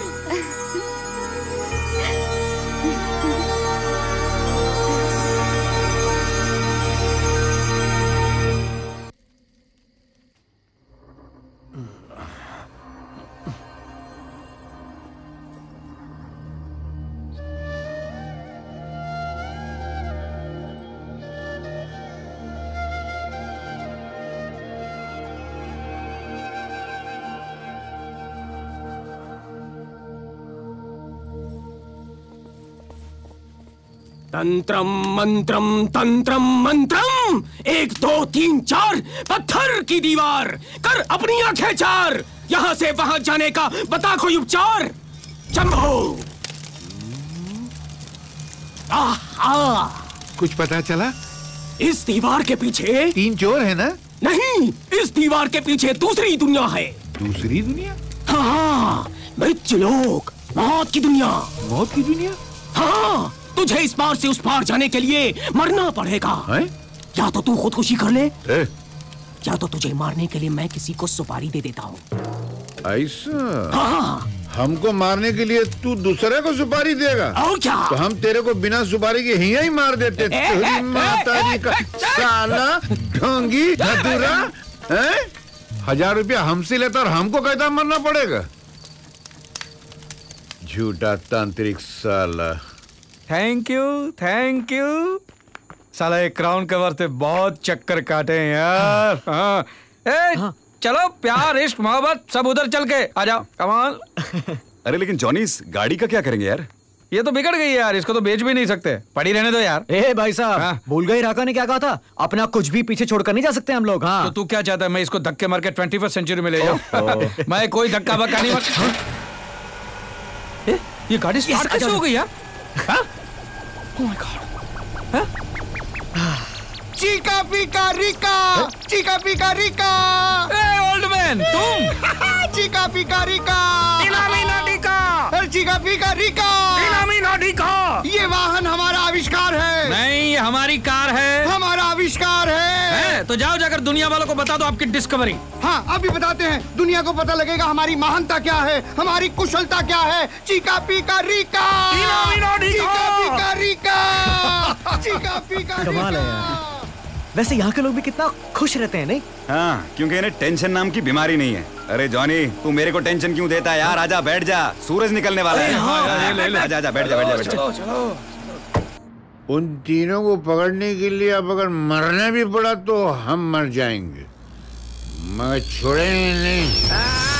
तंत्रम मंत्रम तंत्रम मंत्रम, 1 2 3 4 पत्थर की दीवार कर अपनी आंखें चार, यहाँ से वहां जाने का बता कोई उपचार। चंभो। आहा, कुछ पता चला? इस दीवार के पीछे 3 चोर है ना? नहीं, इस दीवार के पीछे दूसरी दुनिया है। दूसरी दुनिया? हाँ, मृत्युलोक, मौत की दुनिया। मौत की दुनिया? हाँ, तुझे इस पार से उस पार जाने के लिए मरना पड़ेगा। है? या तो तू खुदकुशी कर ले, या तो तुझे मारने के लिए मैं किसी को सुपारी दे देता हूँ। ऐसा? हाँ। हमको मारने के लिए तू दूसरे को सुपारी देगा? और क्या? तो हम तेरे को बिना सुपारी के ही मार देते। तेरी माता जी का साला ढोंगी धतूरा, 1000 रुपया हमसे लेता और हमको कहता मरना पड़ेगा। झूठा तांत्रिक साला। Thank you. साला एक क्राउन के वास्ते बहुत चक्कर काटे हैं यार। हाँ। चलो, प्यार इश्क मोहब्बत सब उधर चल के आ जाओ। कमाल। अरे लेकिन जॉनी, इस गाड़ी का क्या करेंगे यार? ये तो बिगड़ गई है यार, इसको तो बेच भी नहीं सकते, पड़ी रहने दो यार। ए भाई साहब, भूल गए राका ने क्या कहा था? अपना कुछ भी पीछे छोड़कर नहीं जा सकते हम लोग। हाँ। तो तू क्या चाहता है, मैं इसको धक्के मार के 21st सेंचुरी में ले जाऊं? मैं कोई धक्का बक्का नहीं मार। ये गाड़ी स्टार्ट कैसे हो गई यार? Oh my God. चीका पीका रिका, चीका पीका रिका। ओल्ड मैन, तुम? चीका पीका रिका, चीका पीका रिका। ये वाहन हमारा आविष्कार है। नहीं, ये हमारी कार है। हमारा आविष्कार है। तो जाओ, जाकर दुनिया वालों को बता दो आपकी डिस्कवरी। हाँ, अभी बताते हैं। दुनिया को पता लगेगा हमारी महानता क्या है, हमारी कुशलता क्या है। चीका पीका रिका, चीका पीका रिका, चीका पीका। कमाल है यार। वैसे यहाँ के लोग भी कितना खुश रहते हैं, नहीं? हाँ, क्योंकि इन्हें टेंशन नाम की बीमारी नहीं है। अरे जॉनी, तू मेरे को टेंशन क्यों देता है यार? आजा, बैठ जा, सूरज निकलने वाला है। आजा, आजा, बैठ जा। उन तीनों को पकड़ने के लिए अब अगर मरना भी पड़ा तो हम मर जाएंगे, मगर छोड़ेंगे नहीं।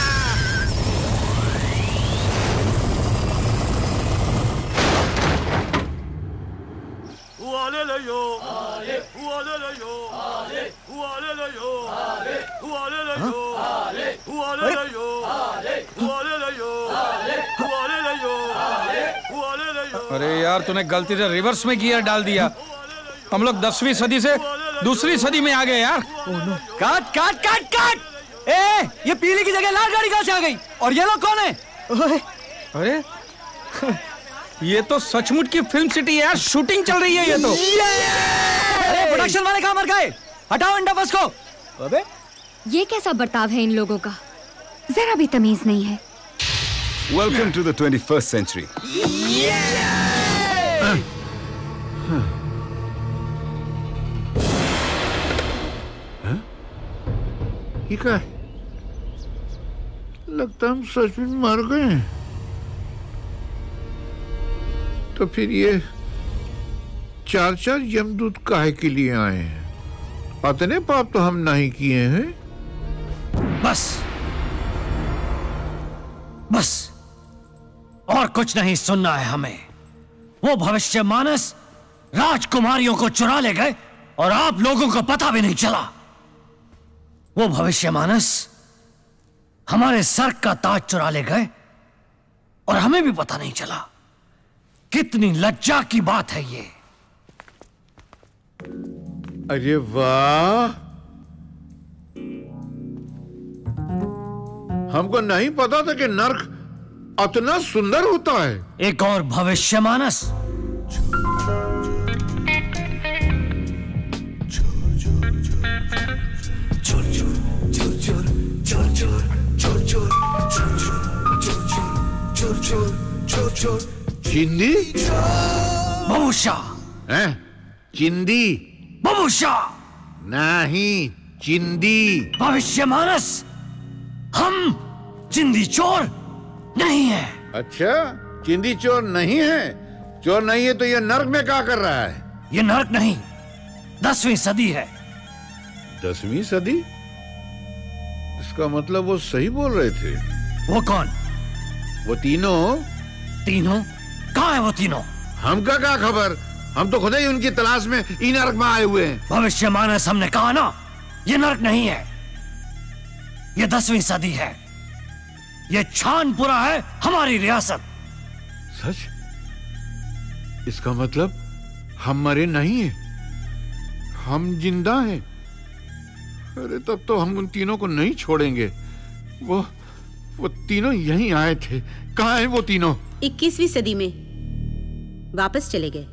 अरे यार, तूने गलती से रिवर्स में गियर डाल दिया। हम लोग 10वीं सदी से दूसरी सदी में आ गए यार। काट काट काट काट। ए, ये पीली की जगह लाल गाड़ी कहां से आ गई? और ये लोग कौन है? अरे ये तो सचमुच की फिल्म सिटी है यार, शूटिंग चल रही है ये तो। अरे प्रोडक्शन वाले कहां मर गए? हटाओ इंडा को। अबे ये कैसा बर्ताव है इन लोगों का? जरा भी तमीज नहीं है। Welcome to the 21st century. ये क्या है? लगता हम सच में मर गए हैं। तो फिर ये 4 यमदूत काहे के लिए आए हैं? अतने पाप तो हम नहीं किए हैं। बस बस और कुछ नहीं सुनना है हमें। वो भविष्य मानस राजकुमारियों को चुरा ले गए और आप लोगों को पता भी नहीं चला। वो भविष्य मानस हमारे सर का ताज चुरा ले गए और हमें भी पता नहीं चला। कितनी लज्जा की बात है ये। अरे वाह, हमको नहीं पता था कि नर्क इतना सुंदर होता है। एक और भविष्य मानस। चिंदी बबूशा है? चिंदी बबूशा नहीं, चिंदी। भविष्य मानस हम चिंदी चोर नहीं है। अच्छा, चिंदी चोर नहीं है? चोर नहीं है तो ये नर्क में क्या कर रहा है? ये नर्क नहीं, 10वीं सदी है। 10वीं सदी? इसका मतलब वो सही बोल रहे थे। वो कौन? वो तीनों। तीनों? कहाँ है वो तीनों? हमका क्या खबर, हम तो खुद ही उनकी तलाश में इन नर्क में आए हुए हैं। भविष्य मानस हमने कहा ना, ये नर्क नहीं है, ये 10वीं सदी है। ये छानपुरा है, हमारी रियासत। सच? इसका मतलब हम मरे नहीं हैं, हम जिंदा हैं। अरे तब तो हम उन तीनों को नहीं छोड़ेंगे। वो तीनों यहीं आए थे। कहाँ हैं वो तीनों? 21वीं सदी में वापस चले गए।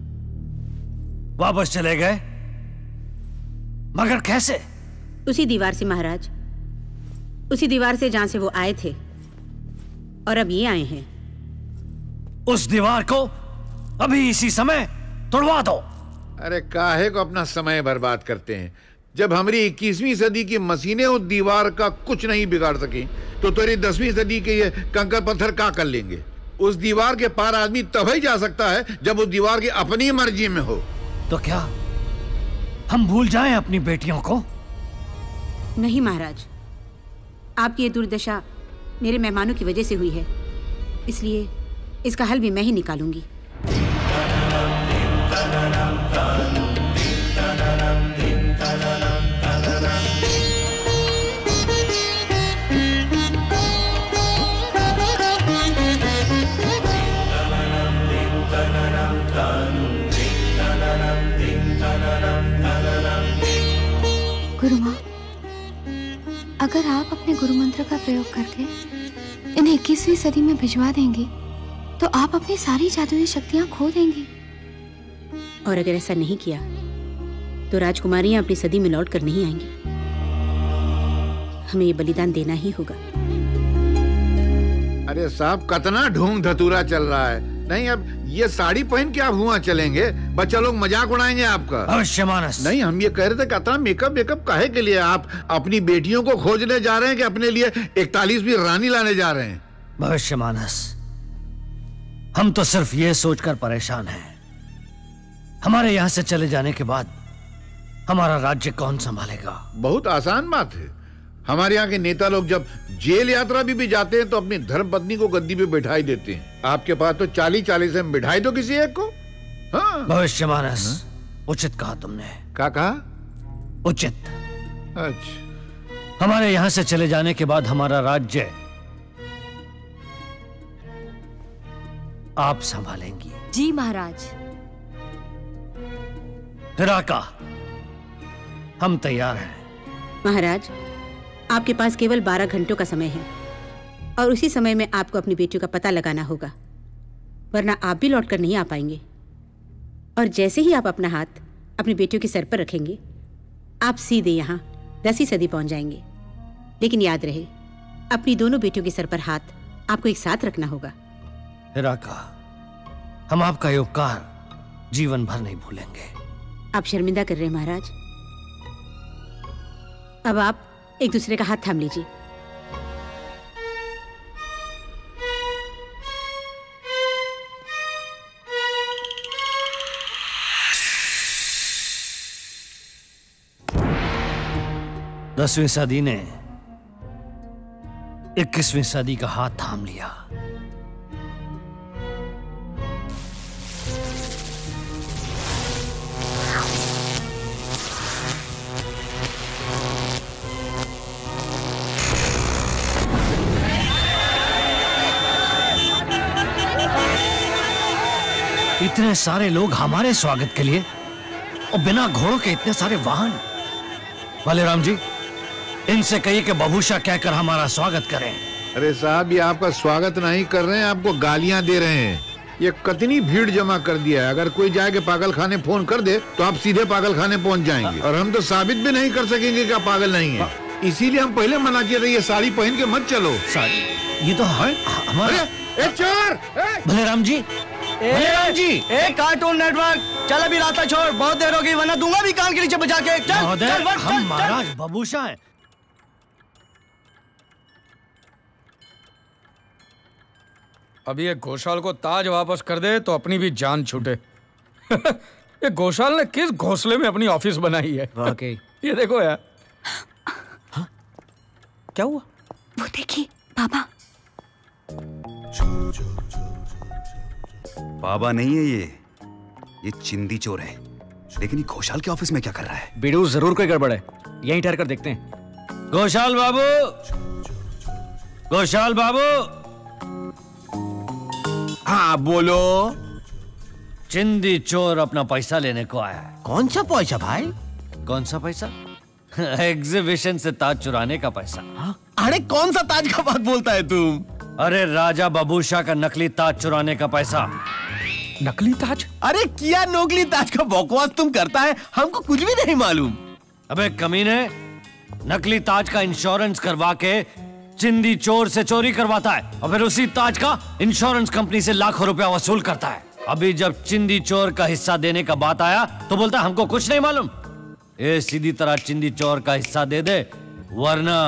वापस चले गए? मगर कैसे? उसी दीवार से महाराज, उसी दीवार से जहां से वो आए थे, और अब ये आए हैं। उस दीवार को अभी इसी समय तोड़वा दो। अरे काहे को अपना समय बर्बाद करते हैं? जब हमारी 21वीं सदी की मशीनें उस दीवार का कुछ नहीं बिगाड़ सकी, तो तेरी 10वीं सदी के ये कंकर पत्थर क्या कर लेंगे? उस दीवार के पार आदमी तभी जा सकता है जब उस दीवार की अपनी मर्जी में हो। तो क्या हम भूल जाएं अपनी बेटियों को? नहीं महाराज, आपकी ये दुर्दशा मेरे मेहमानों की वजह से हुई है, इसलिए इसका हल भी मैं ही निकालूंगी। गुरु माँ, अगर आप अपने गुरु मंत्र का प्रयोग करके इन्हें 21वीं सदी में भिजवा देंगे तो आप अपनी सारी जादुई शक्तियां खो देंगी। और अगर ऐसा नहीं किया तो राजकुमारियां अपनी सदी में लौट कर नहीं आएंगी। हमें ये बलिदान देना ही होगा। अरे साहब, कितना ढूंढ धतूरा चल रहा है। नहीं, अब ये साड़ी पहन के आप हुआ चलेंगे? बच्चा लोग मजाक उड़ाएंगे आपका। भविष्य मानस। नहीं, हम ये कह रहे थे कितना मेकअप काहे के लिए? आप अपनी बेटियों को खोजने जा रहे हैं कि अपने लिए 41वीं रानी लाने जा रहे हैं? भविष्य मानस, हम तो सिर्फ ये सोचकर परेशान हैं, हमारे यहाँ से चले जाने के बाद हमारा राज्य कौन संभालेगा? बहुत आसान बात है। हमारे यहाँ के नेता लोग जब जेल यात्रा भी जाते हैं तो अपनी धर्म पत्नी को गद्दी पे बिठाई देते हैं। आपके पास तो 40 से बिठाई दो किसी एक को। हाँ। भविष्य मानस, उचित कहा तुमने। क्या कहा? उचित। अच्छा, हमारे यहाँ से चले जाने के बाद हमारा राज्य आप संभालेंगी। जी महाराज। हिराका, हम तैयार हैं। महाराज, आपके पास केवल 12 घंटों का समय है और उसी समय में आपको अपनी बेटियों का पता लगाना होगा, वरना आप भी लौट कर नहीं आ पाएंगे। और जैसे ही आप अपना हाथ अपनी बेटियों के सर पर रखेंगे, आप सीधे यहाँ 10वीं सदी पहुंच जाएंगे। लेकिन याद रहे, अपनी दोनों बेटियों के सर पर हाथ आपको एक साथ रखना होगा। हिराका, हम आपका ये उपकार जीवन भर नहीं भूलेंगे। आप शर्मिंदा कर रहे हैं महाराज। अब आप एक दूसरे का हाथ थाम लीजिए। दसवीं सदी ने 21वीं सदी का हाथ थाम लिया। इतने सारे लोग हमारे स्वागत के लिए और बिना घोड़ों के इतने सारे वाहन। बलराम जी, इनसे कहिए कि बबूशा कहकर हमारा स्वागत करें। अरे साहब, ये आपका स्वागत नहीं कर रहे हैं, आपको गालियां दे रहे हैं। ये कितनी भीड़ जमा कर दिया है। अगर कोई जाके पागल खाने फोन कर दे तो आप सीधे पागल खाने पहुंच जाएंगे, और हम तो साबित भी नहीं कर सकेंगे कि आप पागल नहीं है। इसीलिए हम पहले मना किए थे, ये साड़ी पहन के मत चलो। साड़ी? ये तो हमारा। चोर! बलराम जी, बलराम जी, कार्टून नेटवर्क, चल अभी रास्ता छोड़, बहुत देर होगी, वरना दूंगा भी कान के नीचे बजा के। चल, चल, हम महाराज बबूशा हैं। अब ये घोषाल को ताज वापस कर दे तो अपनी भी जान छूटे। ये घोषाल ने किस घोंसले में अपनी ऑफिस बनाई है। वाकई। ये देखो यार। क्या हुआ? वो देखिए बाबा। बाबा नहीं है ये चिंदी चोर है। लेकिन ये घोषाल के ऑफिस में क्या कर रहा है? बीडू, जरूर कोई गड़बड़ है, यहीं ठहर कर देखते हैं। घोषाल बाबू, घोषाल बाबू। हाँ बोलो। चिंदी चोर अपना पैसा लेने को आया है। कौन सा पैसा भाई? कौन सा पैसा? एग्जीबिशन से ताज चुराने का पैसा। अरे कौन सा ताज का बात बोलता है तुम? अरे राजा बबूशा का नकली ताज चुराने का पैसा। नकली ताज? अरे किया नकली ताज का बकवास तुम करता है, हमको कुछ भी नहीं मालूम। अबे कमीने, नकली ताज का इंश्योरेंस करवा के चिंदी चोर से चोरी करवाता है और फिर उसी ताज का इंश्योरेंस कंपनी से लाखों रुपया वसूल करता है। अभी जब चिंदी चोर का हिस्सा देने का बात आया तो बोलता हमको कुछ नहीं मालूम। ये सीधी तरह चिंदी चोर का हिस्सा दे दे, वरना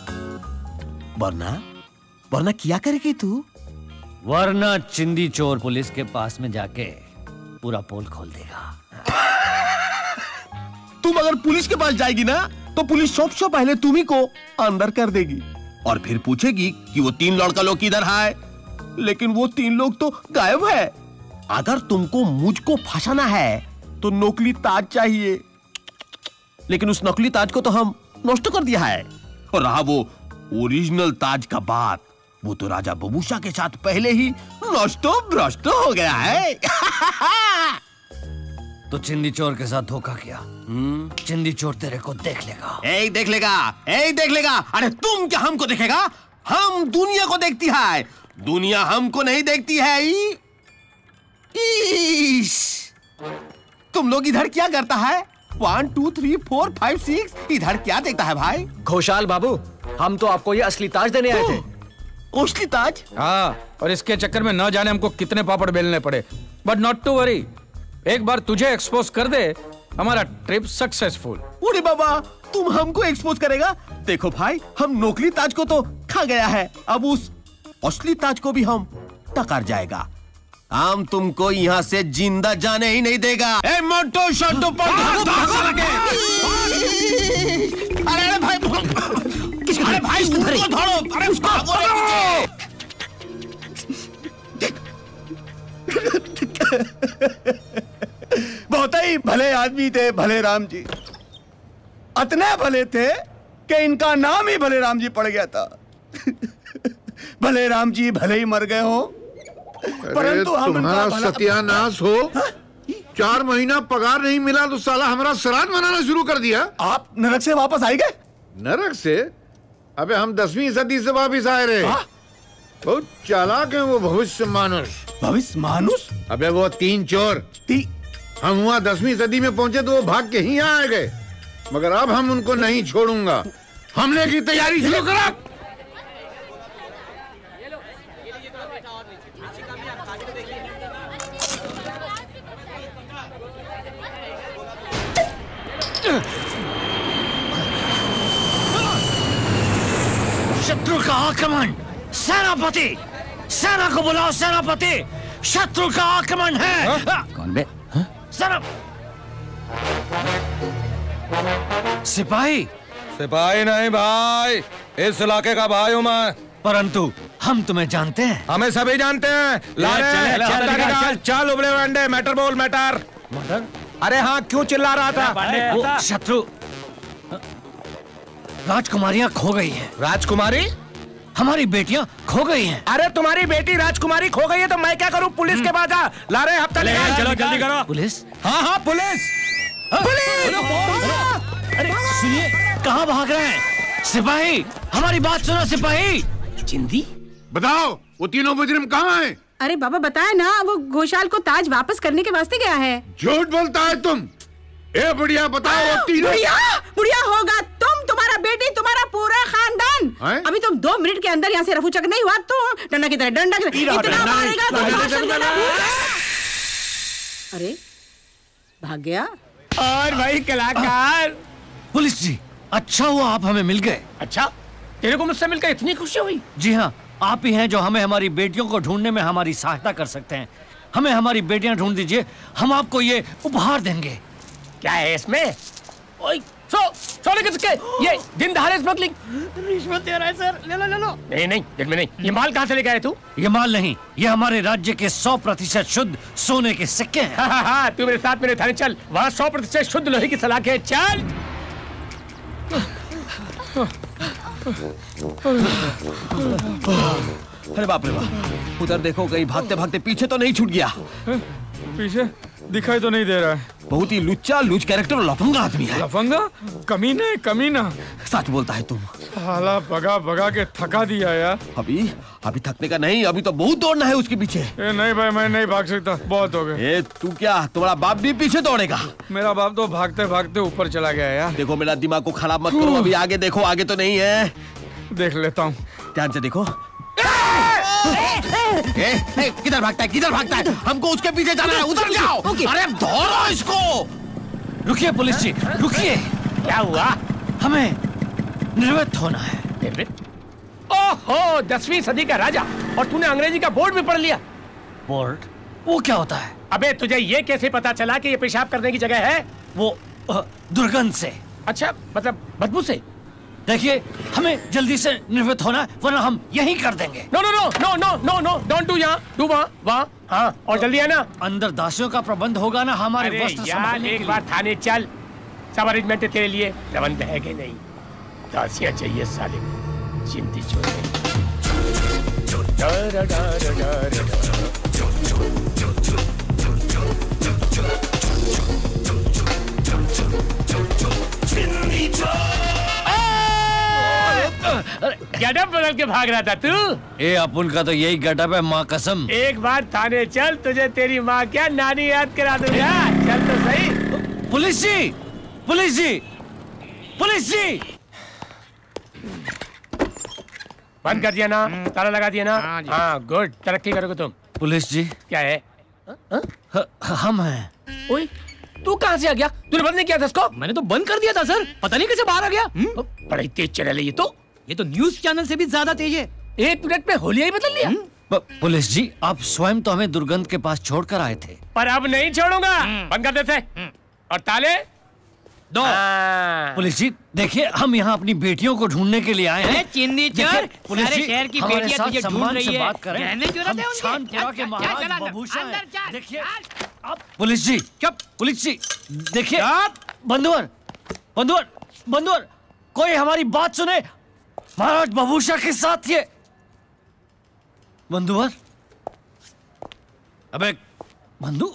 वरना क्या करेगी तू? वरना चिंदी चोर पुलिस के पास में जाके पूरा पोल खोल देगा। तुम अगर पुलिस के पास जाएगी ना तो पुलिस सबसे पहले तुम्ही को अंदर कर देगी और फिर पूछेगी कि वो 3 लड़का लोग किधर है। लेकिन वो 3 लोग तो गायब है। अगर तुमको मुझको फंसाना है तो नकली ताज चाहिए, लेकिन उस नकली ताज को तो हम नष्ट कर दिया है। और रहा वो ओरिजिनल ताज का बात, वो तो राजा बबूशा के साथ पहले ही नष्टो भ्रष्ट हो गया है। तो चिंदी चोर के साथ धोखा किया। चिंदी चोर तेरे को देख लेगा। देख लेगा। अरे तुम क्या हमको देखेगा? हम दुनिया को देखती है, दुनिया हमको नहीं देखती है। तुम लोग इधर क्या करता है? 1 2 3 4 5 6 इधर क्या देखता है भाई? घोषाल बाबू, हम तो आपको ये असली ताज देने आए थे। असली ताज? हाँ, और इसके चक्कर में न जाने हमको कितने पापड़ बेलने पड़े। बट नॉट टू वरी, एक बार तुझे एक्सपोज कर दे, हमारा ट्रिप सक्सेसफुल। अरे बाबा, तुम हमको एक्सपोज करेगा? देखो भाई, हम नकली ताज को तो खा गया है, अब उस असली ताज को भी हम टकर जाएगा। हम तुमको यहाँ से जिंदा जाने ही नहीं देगा। ए मोटो शोटो अरे भाई, अरे भाई उसको धरो, अरे उसको बहुत ही भले आदमी थे भले राम जी। इतने भले थे कि इनका नाम ही भले राम जी पड़ गया था। भले राम जी भले ही मर गए हो, परंतु हम तुम्हारा सत्यानाश हो। 4 महीना पगार नहीं मिला तो साला हमारा श्राद्ध मनाना शुरू कर दिया। आप नरक से वापस आए गए? नरक से? अबे हम 10वीं सदी से वापिस आए रहे। बहुत चालाक है वो भविष्य मानुष। भविष्य मानुष? अबे वो 3 चोर। हम वहाँ 10वीं सदी में पहुंचे तो वो भाग के ही आ गए, मगर अब हम उनको नहीं छोड़ूंगा। हमले की तैयारी शुरू करो। शत्रु का आक्रमण। सेनापति, सेना को बुलाओ। सेनापति, शत्रु का आक्रमण है। कौन बे? सेना सिपाही। सिपाही नहीं भाई, इस इलाके का भाई हूँ मैं। परंतु हम तुम्हें जानते हैं। हमें सभी जानते हैं। चल उबले हुए अंडे, मैटर बोल। मैटर? अरे हाँ, क्यों चिल्ला रहा था? वो शत्रु राजकुमारियां खो गई हैं। राजकुमारी? हमारी बेटियां खो गई हैं। अरे तुम्हारी बेटी राजकुमारी खो गई है तो मैं क्या करूं? पुलिस के पास जा। ला रहे हफ्ता निकाल। चलो जल्दी करो। पुलिस? हाँ हाँ पुलिस। अरे सुनिए, कहाँ भाग रहे हैं? सिपाही, हमारी बात सुनो। सिपाही चिंदी, बताओ वो तीनों मुजरिम कहाँ हैं? अरे बाबा बताया ना, वो घोषाल को ताज वापस करने के वास्ते गया है। झूठ बोलता है तुम। ए बुढ़िया बताओ वो तीनों। बुढ़िया होगा तुम, तुम्हारा बेटी, तुम्हारा पूरा खानदान। अभी तुम 2 मिनट के अंदर यहाँ से रफूचक नहीं हुआ तो डंडा की तरह इतना मारेगा तो भाषण देना भूल। अरे भाग गया। और भाई कलाकार। पुलिस जी, अच्छा हुआ आप हमें मिल गए। अच्छा, तेरे को मुझसे मिलकर इतनी खुशी हुई? जी हाँ, आप ही हैं जो हमें हमारी बेटियों को ढूंढने में हमारी सहायता कर सकते हैं। हमें हमारी बेटियां ढूंढ दीजिए, हम आपको ये उपहार देंगे। क्या है इसमें? ओए, सोने किसके? ये दिन दहाड़े स्मगलिंग। रिश्वत दे रहा है सर, ले लो ले लो। नहीं नहीं, दिन में नहीं। ये माल कहाँ से लेके आए तू? ये माल नहीं, ये हमारे राज्य के 100% शुद्ध सोने के सिक्के हैं। हाँ, तू मेरे साथ मेरे थाने चल, वहाँ 100% शुद्ध लोहे की सलाखें हैं। चल। अरे बाप रे बाप, उधर देखो, कहीं भागते भागते पीछे तो नहीं छूट गया। पीछे दिखाई तो नहीं दे रहा है। बहुत ही लुच्चा लूच कैरेक्टर और लफंगा आदमी है। लफंगा? कमीना, कमीना। सच बोलता है तुम। साला भगा भगा के थका दिया यार। अभी थकने का नहीं, अभी तो बहुत दौड़ना है उसके पीछे। नहीं भाई, मैं नहीं भाग सकता, बहुत हो गए। तू क्या, तुम्हारा बाप भी पीछे दौड़ेगा? मेरा बाप तो भागते भागते ऊपर चला गया यार। देखो मेरा दिमाग को खराब मत करो, अभी आगे देखो, आगे तो नहीं है। देख लेता हूँ, ध्यान से देखो। किधर भागता है, किधर भागता है? हमको उसके पीछे जाना है, उधर जाओ। अरे धोरो इसको। रुकिए पुलिस जी, रुकिए। क्या हुआ? हमें निर्वृत्त होना है। निर्वृत्त? ओहो, 10वीं सदी का राजा, और तूने अंग्रेजी का बोर्ड भी पढ़ लिया। बोर्ड? वो क्या होता है? अबे तुझे ये कैसे पता चला कि ये पेशाब करने की जगह है? वो दुर्गंध से। अच्छा, मतलब बदबू से? देखिए, हमें जल्दी से निवृत्त होना है, वरना हम यही कर देंगे। No no no no no no no, don't do यहाँ, डू वहाँ। हाँ, और जल्दी है ना। अंदर दासियों का प्रबंध होगा ना, हमारे वस्त्र संभालने के लिए। एक बार थाने चल, सब अरेंजमेंट है तेरे लिए। प्रबंध है कि नहीं? दासियाँ चाहिए साले को, चिंती चोर। गडप बदल के भाग रहा था तू? ए अपन का तो यही गडप है, माँ कसम। एक बार थाने चल, तुझे तेरी माँ क्या नानी याद करा दूंगा। चल तो सही। Police ji, police ji, police ji. बंद कर दिया ना, ताला लगा दिया ना? हाँ गुड, तरक्की करोगे तुम। पुलिस जी। क्या है? हम हैं। ओए, तू कहाँ से आ गया? तूने बंद नहीं किया था इसको? मैंने तो बंद कर दिया था सर, पता नहीं कैसे बाहर आ गया। बड़ी तेज चैनल है ये तो न्यूज चैनल से भी ज्यादा तेज है। 1 मिनट में होलिया ही बदल लिया। पुलिस जी, आप स्वयं तो हमें दुर्गंध के पास छोड़कर आए थे। पर अब नहीं छोड़ूंगा। बंद कर देते। और ताले दो। पुलिस जी देखिए, हम यहाँ अपनी बेटियों को ढूंढने के लिए आए हैं। चिंदी चोर, सारे शहर की बेटियां तुझे ढूंढ रही है। बात करें। गहने चुराते हैं उनके। छानपुरा के महाराज बभूषण हैं। देखिए, अब पुलिस जी, चुप। पुलिस जी देखिए, बंधुवर, बंधुवर, बंधुवर, कोई हमारी बात सुने। महाराज बभूषण के साथ ये बंधुवर। अबे बंधु,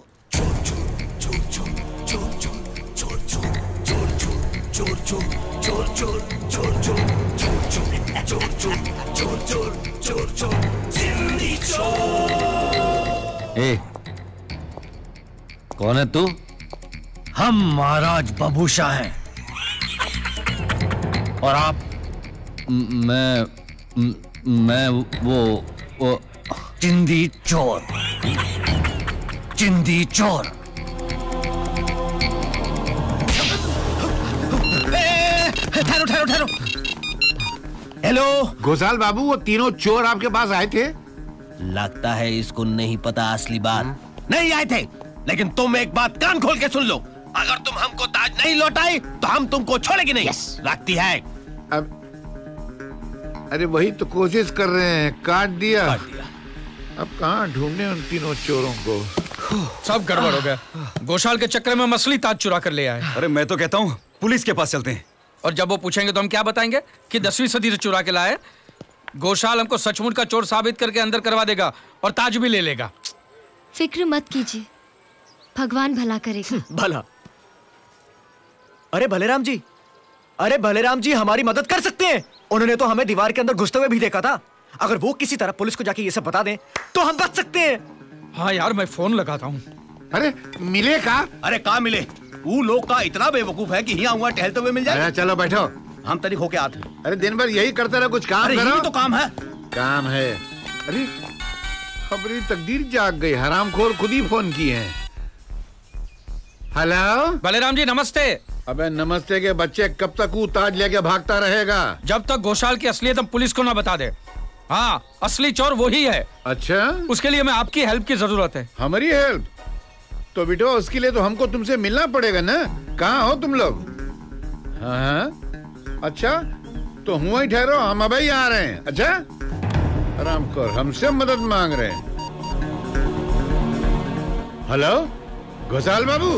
चोर चोर चोर चोर चोर चोर चोर चोर चोर चोर चोर जिंदी चोर। ए, कौन है तू? हम महाराज बबूशा हैं। और आप? मैं वो चिंदी चोर। चिंदी चोर। ठहरो ठहरो ठहरो। हेलो घोषाल बाबू, वो तीनों चोर आपके पास आए थे? लगता है इसको नहीं पता असली बात। नहीं आए थे, लेकिन तुम एक बात कान खोल के सुन लो। अगर तुम हमको ताज नहीं लौटाई तो हम तुमको छोड़ेंगे नहीं। लगती है अरे वही तो कोशिश कर रहे हैं, काट दिया। अब कहाँ ढूंढने उन तीनों चोरों को? सब गड़बड़ हो गया। घोषाल के चक्कर में असली ताज चुरा कर ले आए। अरे मैं तो कहता हूँ पुलिस के पास चलते हैं। और जब वो पूछेंगे तो हम क्या बताएंगे कि 10वीं सदी से चुरा के लाए। घोषाल हमको सचमुच का चोर साबित करके अंदर करवा देगा और ताज भी ले लेगा। फिक्र मत कीजिए, भगवान भला करेगा। भला? अरे भलेराम जी, अरे भलेराम जी हमारी मदद कर सकते हैं। उन्होंने तो हमें दीवार के अंदर घुसते हुए भी देखा था। अगर वो किसी तरह पुलिस को जाके ये सब बता दें तो हम बच सकते हैं। हाँ यार, मैं फोन लगाता हूँ। अरे मिले का? अरे कहाँ मिले? वो लोग का इतना बेवकूफ है कि यहाँ हुआ टहलते हुए मिल जाए। चलो बैठो, हम तरीक होके आते। अरे दिन भर यही करते रहो, कुछ काम करो। तो काम है। काम है। अरे खबरी तकदीर जाग गई, हरामखोर खुद ही फोन किए हैं। हेलो बलेराम जी, नमस्ते। अबे नमस्ते के बच्चे, कब तक वो ताज लेके भागता रहेगा? जब तक घोषाल की असलियत हम पुलिस को ना बता दे। हाँ, असली चोर वही है। अच्छा, उसके लिए मैं आपकी हेल्प की जरूरत है। हमारी हेल्प? तो बेटो उसके लिए तो हमको तुमसे मिलना पड़ेगा ना। कहाँ हो तुम लोग? हाँ, अच्छा तो हुआ ही ठहरो, हम अभी आ रहे हैं। अच्छा, हरामखोर हमसे मदद मांग रहे हैं। हेलो घोषाल बाबू,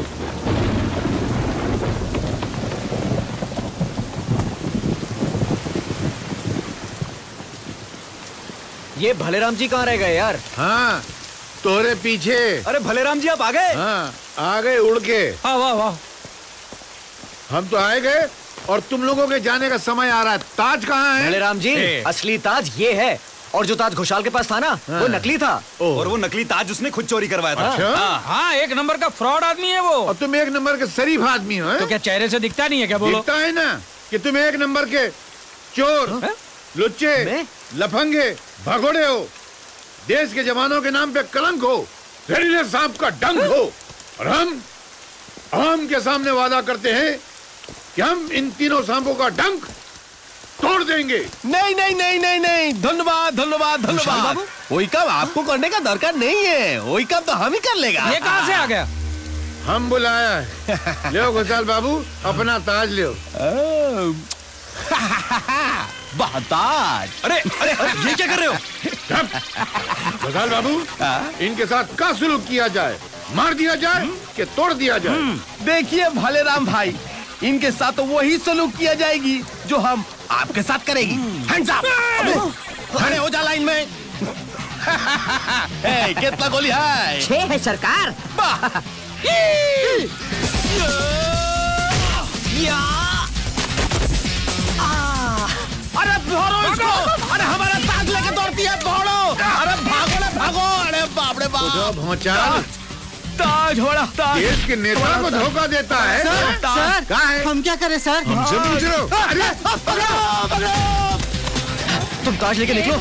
ये भलेराम जी कहाँ रह गए यार? हाँ, तोरे पीछे। अरे भलेराम जी आप आ गए? हाँ, आ गए उड़ के। वाह वाह वाह। हम तो आए गए और तुम लोगों के जाने का समय आ रहा है। ताज कहाँ है? भलेराम जी, असली ताज ये है। और जो ताज घोषाल के पास था ना, वो नकली था। और वो नकली ताज उसने खुद चोरी करवाया था। अच्छा? हाँ, एक नंबर का फ्रॉड आदमी है वो। और तुम एक नंबर के शरीफ आदमी हो। तो क्या चेहरे से दिखता नहीं है क्या? बोलो। दिखता है ना कि तुम एक नंबर के चोर, लुच्चे, लफंगे, भगोड़े हो। देश के जवानों के नाम पे कलंक हो, जहरीले सांप का डंक हो। और हम आवाम के सामने वादा करते हैं कि हम इन तीनों सांपों का डंक तोड़ देंगे। नहीं नहीं नहीं नहीं नहीं, धन्यवाद धन्यवाद धन्यवाद। वही काम आपको करने का दरकार नहीं है, वही काम तो हम ही कर लेगा। ये कहाँ से आ गया? हम बुलाया है। ले घोषाल बाबू, अपना ताज ले। ताज। अरे अरे अरे, ये क्या कर रहे हो? घोषाल बाबू, इनके साथ क्या सलूक किया जाए? मार दिया जाए कि तोड़ दिया जाए? देखिए भलेराम भाई, इनके साथ तो वही सलूक किया जाएगी जो हम आपके साथ करेगी। Hands up! खड़े हो जा लाइन में। कितना गोली है? 6 है सरकार। अरे दौड़ो इसको! अरे हमारा ताज लेके दौड़ती है, दौड़ो! अरे भागो ना भागो! अरे बाप रे बाप! भौचाल, ताज होड़ा, ताज। देश के नेता को धोखा देता है। सर, कहाँ है? हम क्या करें सर? हमसे पूछ रहे हो? अरे तुम ताज लेके निकलो।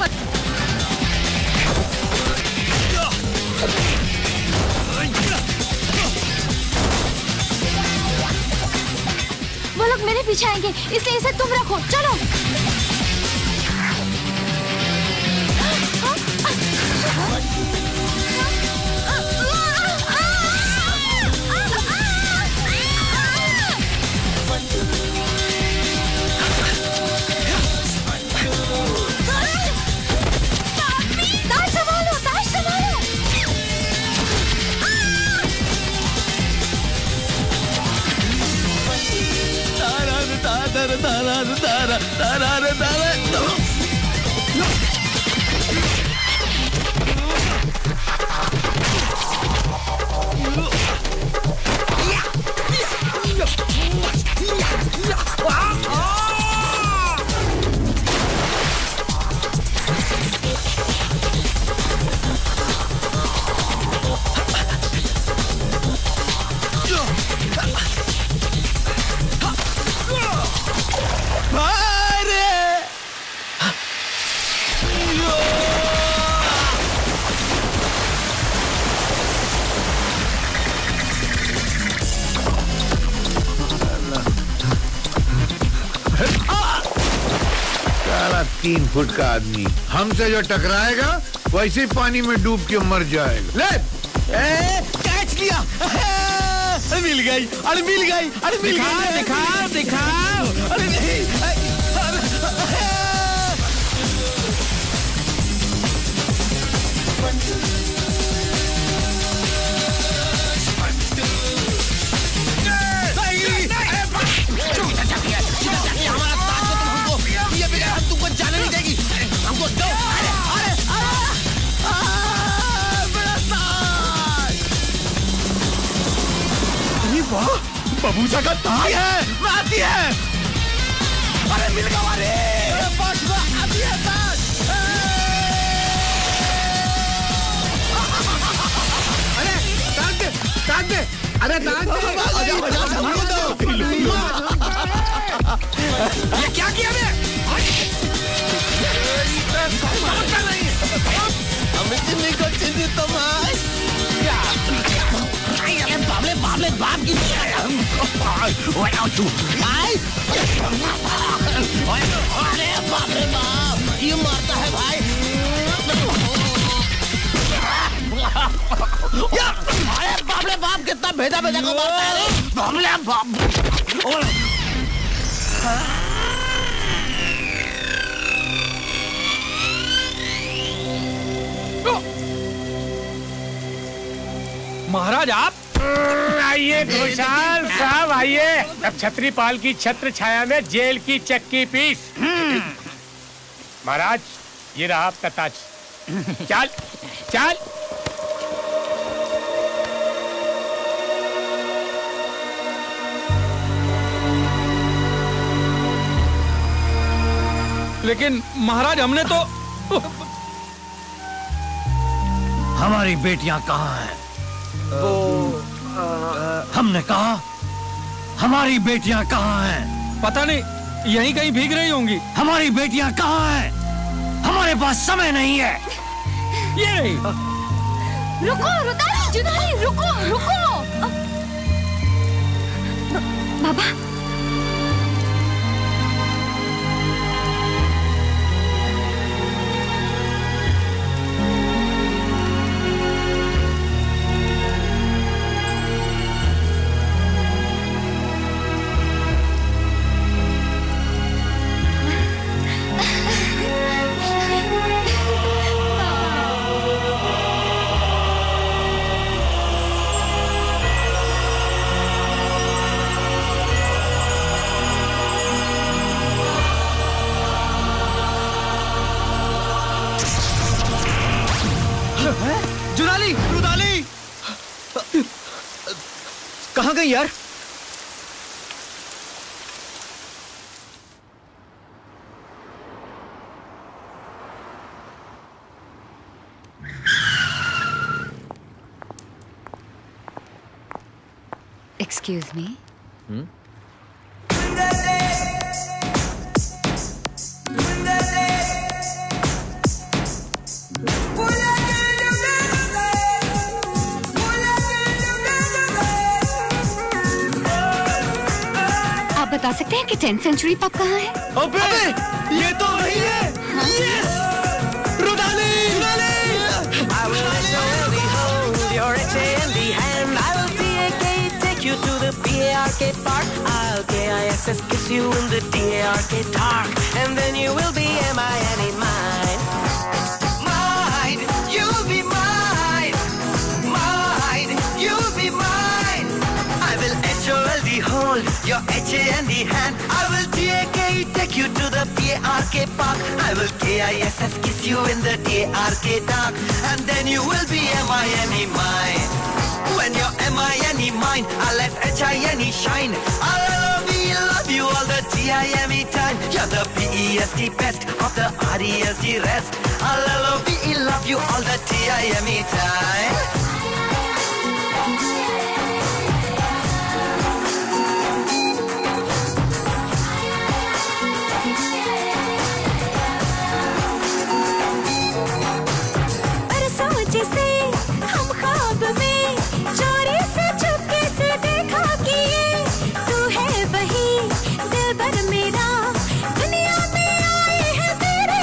वो लोग मेरे पीछे आएंगे, इसलिए इसे तुम रखो। चलो। ताज संभालो, ताज संभालो। 3 फुट का आदमी हमसे जो टकराएगा वैसे ही पानी में डूब के मर जाएगा। ले कैच लिया। अरे मिल गई, अरे मिल गई, अरे मिल गई। दिखाओ दिखाओ। अरे नहीं। जाने नहीं देगी हमको। दो अरे वाह, बबूचा का ताज है, आती है। अरे मिल गया। अरे अभी है ताज। अरे ताज दे, ताज दे, अरे ताज दे। ये क्या किया मैं? बाबले बाप की अरे बाप रे बाप, ये मारता है भाई। अरे बाप रे बाप, कितना भेजा भेजा को मारता है। बाबले बाप। महाराज आप आइए खुशहाल साहब आइए। अब छत्रीपाल की छत्र छाया में जेल की चक्की पीस। महाराज ये रहा आपका ताज। चल चल। लेकिन महाराज हमने तो हमारी बेटियां कहाँ हैं? हमने कहा हमारी बेटियां कहाँ हैं? पता नहीं, यहीं कहीं भीग रही होंगी। हमारी बेटियां कहाँ हैं? हमारे पास समय नहीं है। ये नहीं। रुको रुदाली, जुदाली, रुको रुको। बाबा जुदाली, रुदाली कहाँ गई यार? Excuse me. आप बता सकते हैं कि 10th सेंचुरी पब कहाँ है? अबे ये तो वही है। Yes Rudaali. I will literally hold your hand in hand. I will take you to the PARK park. I'll KISS kiss you in the DARK dark, and then you will be mine, mine. Mine, you'll be mine. Mine, you'll be mine. I will actually hold your hand in hand. I will take you to the PARK park. I will KISS kiss you in the DARK dark, and then you will be mine, mine. When you're M-I-N-E mine, I'll let H-I-N-E shine. I'll love you all the T-I-M-E time. You're the P-E-S-T best of the R-E-S-T rest. I'll love you all the T-I-M-E time. अरे सोचे से हम ख्वाब में चोरी से चुपके से देखा कि ये तू है वही दिलबर मेरा, दुनिया में आए हैं तेरे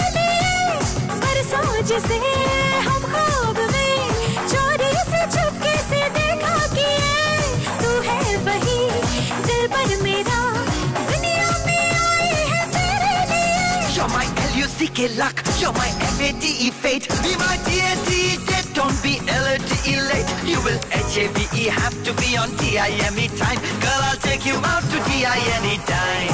K luck, you're my FATE fate. Be my DATE, don't be LATE late. You will HAVE have to be on TIME time. Girl, I'll take you out to DI anytime.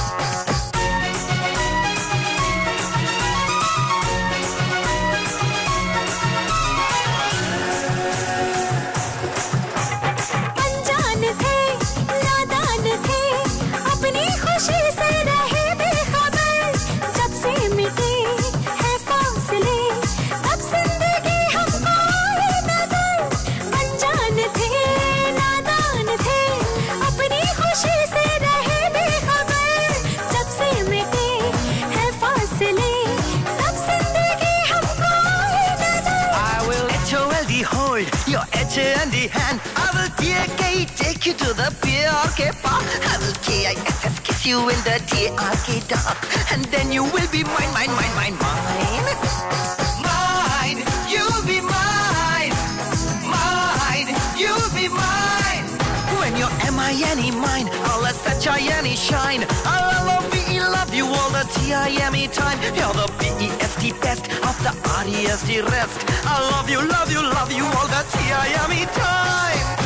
अनजान थे, नादान थे, अपनी खुशी से रहे बेखबर। जब से मिटे हैं फासले, तब जिंदगी हमको आई नजर। अनजान थे, नादान थे, अपनी खुशी से रहे बेखबर। जब से मिटे हैं फासले, तब जिंदगी हमको आई नजर। I will HOLD hold your HAND hand. I will TAK take you to the PRK park. I will KISS kiss you in the TRK dark. And then you will be mine, mine, mine, mine, mine. Mine, you'll be mine. Mine, you'll be mine. When you're MINE mine, I'll let SHINE shine. I'll love you all the TIME time. You're the BEST best of the REST rest. I love you all the TIME time.